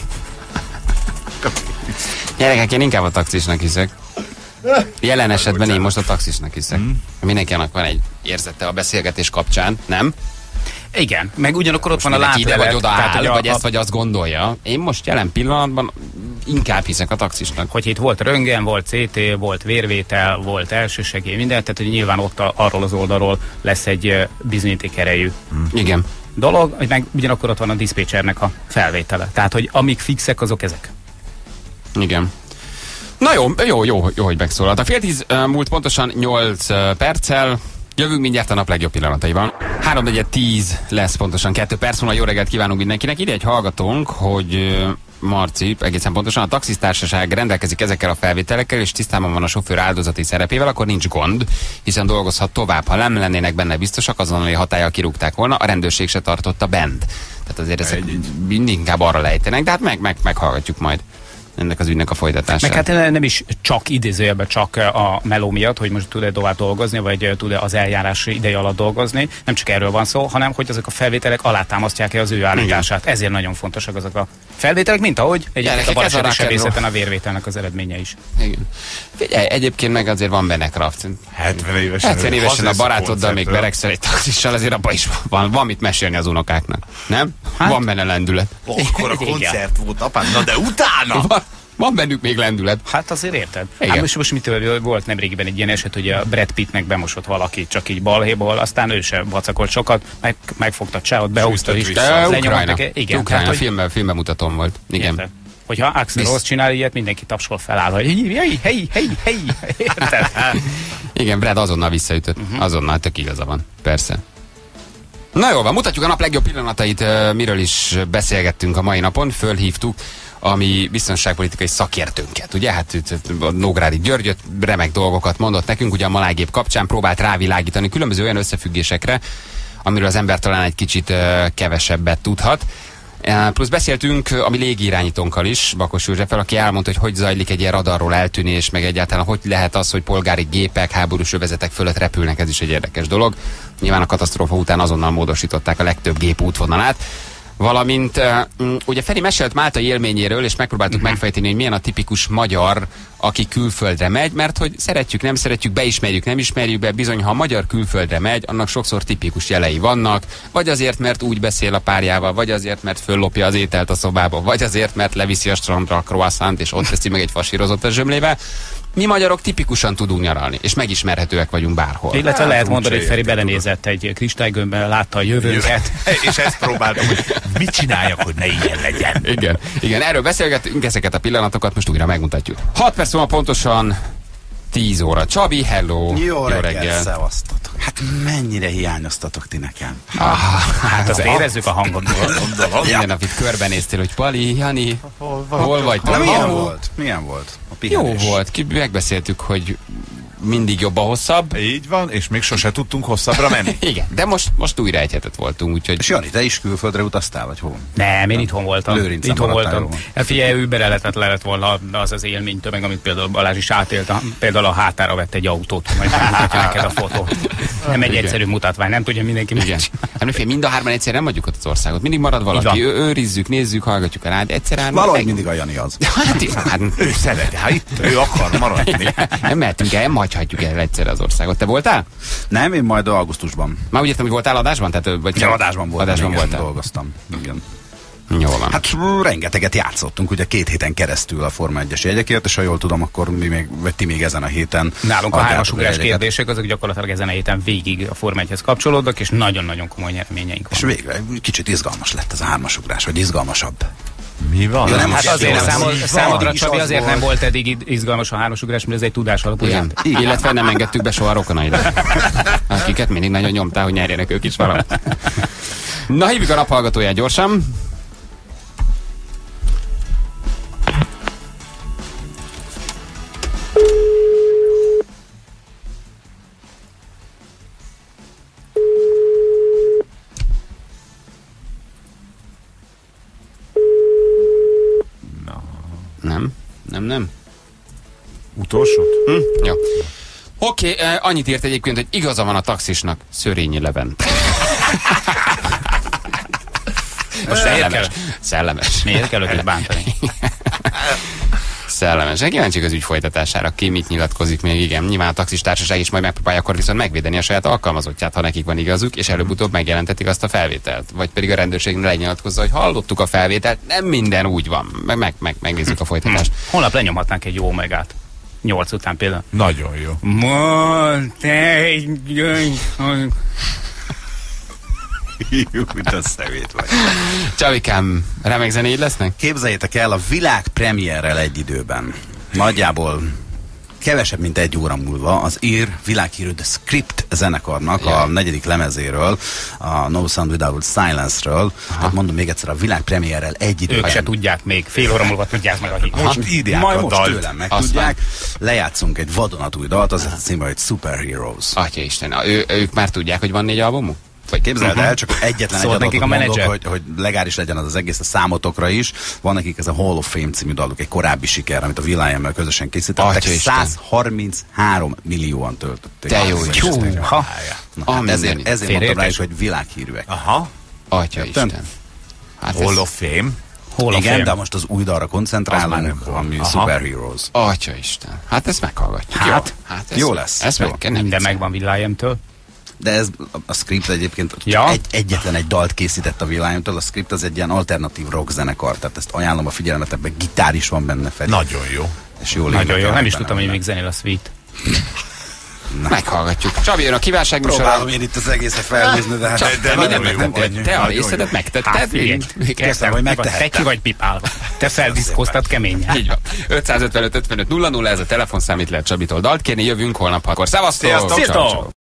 Gyerekek, én inkább a taxisnak hiszek. Jelen esetben én most a taxisnak hiszek. Mm. Mindenkinek van egy érzete a beszélgetés kapcsán, nem? Igen, meg ugyanakkor ott van a Mindenki ide látlelet. vagy oda tehát, áll, hogy a- vagy a- ezt vagy azt gondolja. Én most jelen pillanatban inkább hiszek a taxisnak. Hogy itt volt röntgen, volt cé té, volt vérvétel, volt elsősegély, minden, tehát hogy nyilván ott a, arról az oldalról lesz egy ö, bizonyíték erejű Igen. dolog, hogy meg ugyanakkor ott van a diszpécsernek a felvétele. Tehát, hogy amik fixek, azok ezek. Igen. Na jó, jó, jó, jó, hogy megszólalt. A fél tíz uh, múlt pontosan nyolc uh, perccel. Jövünk mindjárt a nap legjobb pillanataiban. három negyven tíz lesz pontosan kettő perc múlva. Jó reggelt kívánunk mindenkinek. Ide egy hallgatónk, hogy uh, Marci, egészen pontosan a taxisztársaság rendelkezik ezekkel a felvételekkel, és tisztában van a sofőr áldozati szerepével, akkor nincs gond, hiszen dolgozhat tovább. Ha nem lennének benne biztosak, azonnali hatállyal kirúgták volna, a rendőrség se tartotta bent. Tehát azért ezek mindig inkább arra lejtenek, de hát meg, meg, meghallgatjuk majd ennek az ügynek a folytatását. Meg hát nem is csak idézőjelben csak a meló miatt, hogy most tud-e tovább dolgozni, vagy tud-e az eljárás ideje alatt dolgozni. Nem csak erről van szó, hanem hogy azok a felvételek alátámasztják-e az ő állítását. Igen. Ezért nagyon fontosak azok a felvételek, mint ahogy egyébként a baleseti sebészeten a vérvételnek az eredménye is. Igen. Figyelj, egyébként meg azért van benne kraft. hetven évesen. hetven évesen a barátoddal még beregszel egy taxissal, azért abban is van, van mit mesélni az unokáknak. Nem? Hát? Van benne lendület. Akkor a koncert volt, apám, na de utána! Van, van bennük még lendület. Hát azért érted? Igen. Hát most, most mitől volt nemrégiben egy ilyen eset, hogy a Brad Pittnek bemosott valaki csak így balhéból, aztán ő sem vacakolt sokat, meg, megfogta a csávot, behúzta is. De Ukrajna. Igen, Ukrajna tehát, hogy filmben, filmben mutatom volt. Igen. Érted? Hogyha Axl Rose csinál ilyet, mindenki tapsol feláll, hogy hely, hely, hely, hely, érted? Igen, Brad azonnal visszaütött. Uh-huh. Azonnal, tök igaza van. Persze. Na jó van, mutatjuk a nap legjobb pillanatait, miről is beszélgettünk a mai napon, fölhívtuk a mi biztonságpolitikai szakértőnket, ugye? Hát a Nógrádi Györgyöt remek dolgokat mondott nekünk, ugye a malágép kapcsán próbált rávilágítani különböző olyan összefüggésekre, amiről az ember talán egy kicsit kevesebbet tudhat. Plusz beszéltünk a mi légirányítónkkal is, Bakos Józseffel, aki elmondta, hogy hogy zajlik egy ilyen radarról eltűnés, meg egyáltalán hogy lehet az, hogy polgári gépek, háborús övezetek fölött repülnek, ez is egy érdekes dolog. Nyilván a katasztrófa után azonnal módosították a legtöbb gép útvonalát. Valamint uh, ugye Feri mesélt máltai élményéről, és megpróbáltuk uh-huh. megfejteni, hogy milyen a tipikus magyar, aki külföldre megy, mert hogy szeretjük, nem szeretjük, beismerjük, nem ismerjük be, bizony, ha a magyar külföldre megy, annak sokszor tipikus jelei vannak, vagy azért, mert úgy beszél a párjával, vagy azért, mert föllopja az ételt a szobába, vagy azért, mert leviszi a strandra a croissant, és ott teszi meg egy fasírozott a zsömlével. Mi magyarok tipikusan tudunk nyaralni, és megismerhetőek vagyunk bárhol. Illetve lehet mondani, hogy Feri belenézett egy kristálygömbben, látta a jövőnket. És ezt próbáltam, hogy mit csináljak, hogy ne ilyen legyen. Igen, igen, erről beszélgetünk, ezeket a pillanatokat most újra megmutatjuk. hat perc múlva pontosan tíz óra. Csabi, hello! Jó, Jó reggel, reggel. Szevasztatok. Hát mennyire hiányoztatok ti nekem? Ah, hát azt érezzük a hangodból. Minden nap itt körbenéztél, hogy Pali, Jani, hol, hol vagy? Na, milyen volt? Milyen volt a pihenés? Jó volt, ki megbeszéltük, hogy mindig jobb a hosszabb. Így van, és még sose tudtunk hosszabbra menni. Igen, de most, most újra egy hetet voltunk, úgyhogy... És Jani, te is külföldre utaztál, vagy hol? Nem, én itthon voltam. Lőrincen itthon maradtál voltam. Hát figyelj, Uber lehetett, lehet volna az az élménytömeg, amit például Balázs is átélt. Például a hátára vett egy autót, majd megmutatja neked a fotót. Nem egy egyszerű mutatvány, nem tudja mindenki mit csinál. Hát fél, mind a hárman egyszer nem adjuk ott az országot. Mindig marad valaki, Ő, őrizzük, nézzük, hallgatjuk a rád. Egyszer valahogy meg... mindig a Jani az. Hát, hát, ő szeret, hát itt ő akar maradni. Nem mehetünk el, nem hagyhatjuk el egyszer az országot. Te voltál? Nem, én majd augusztusban. Már úgy értem, hogy voltál adásban? Tehát, vagy ja, adásban voltam. Adásban igen, voltál. Dolgoztam. Igen. Jó van. Hát rengeteget játszottunk, ugye két héten keresztül a Forma egyes jegyekért, és ha jól tudom, akkor mi még, vagy ti még ezen a héten. Nálunk a hármasugrás kérdések, azok gyakorlatilag ezen a héten végig a Forma egyhez kapcsolódnak, és nagyon-nagyon komoly nyereményeink vannak. És végre kicsit izgalmas lett ez a hármasugrás, vagy izgalmasabb. Mi van? Ja, nem, hát Most azért jó, számod, van. számodra, Csabi, azért nem volt eddig izgalmas a hármasugrás, mert ez egy tudás alapú. Igen. Illetve nem engedtük be soha rokonaidra, akiket mindig nagyon nyomtál, hogy nyerjenek ők is valamit. Na, hívjuk a naphallgatóját gyorsan. Nem, nem, nem. Utolsót? Hm? Jó. Oké, okay, uh, annyit írt egyébként, hogy igaza van a taxisnak, Szörényi Levent. Most szellemes. Szellemes. Miért kell őket bántani? Szellemes. Kíváncsiak az ügy folytatására, ki mit nyilatkozik még, igen. Nyilván a taxistársaság is majd megpróbálja akkor viszont megvédeni a saját alkalmazottját, ha nekik van igazuk, és előbb-utóbb megjelentetik azt a felvételt. Vagy pedig a rendőrség lenyilatkozza, hogy hallottuk a felvételt, nem minden úgy van. Meg, meg, meg megnézzük a folytatást. Holnap lenyomhatnánk egy jó megát. Nyolc után például. Nagyon jó. Mondd egy... Jó, mint a szemét vagy. Csavikám, remek zenéid lesznek? Képzeljétek el, a világ premierrel egy időben. Nagyjából kevesebb, mint egy óra múlva az ír világhírű The Script zenekarnak yeah. a negyedik lemezéről, a No Sound Without Silence-ről, hát mondom még egyszer, a világ premierrel egy időben. Ők se tudják még, fél óra múlva tudják meg a hírt. Most írják majd a most dalt. Tőlem megtudják. Lejátszunk egy vadonatúj dalt, az a címe, hogy Superheroes. Atya Isten, ő, ők már tudják, hogy van négy albumuk? Vagy képzeld el, csak egyetlen szóval egy adatot a mondok, hogy, hogy legális legyen az, az egész a számotokra is. Van nekik ez a Hall of Fame című daluk, egy korábbi siker, amit a Will.i.am-mel közösen készítettek. száz harminchárom millióan töltötték. Te jó Isten. Ha. Na, hát ezért, ezért mondtam rájuk, hogy világhírűek. Aha. Atya Isten. Hát Hall of Fame. Hall of Igen, de most az új dalra koncentrálunk, ami Aha. Superheroes. Atya Isten. Hát ezt meghallgatjuk. Hát, jó, hát ez jó lesz. Ez meg, nem de megvan Will.i.am-től. De ez a Script egyébként ja. egy, egyetlen egy dalt készített a Will.i.am-től. A Script az egy ilyen alternatív rock zenekar, tehát ezt ajánlom a figyelmet, ebben gitár is van benne felé. Nagyon jó. És jól Nagyon jó, nem is tudtam, hogy még zenél a Sweet. Na. Meghallgatjuk. Csabi, jön a kívánság műsora. Próbálom én itt az egészet felnézni, de hát... Csak, de, de minden megtetted. Te a részedet megtetted. Hát figyelj, kezdtem, hogy megtehettem. Te ki vagy pipálva. Te feldiszkoztad keményen. Így van. ötszázötvenöt ötvenöt nulla nulla, ez a telefonszám, itt lehet Csabitól dalt kérni, jövünk holnap hatkor. Szevasztok! Sziasztok!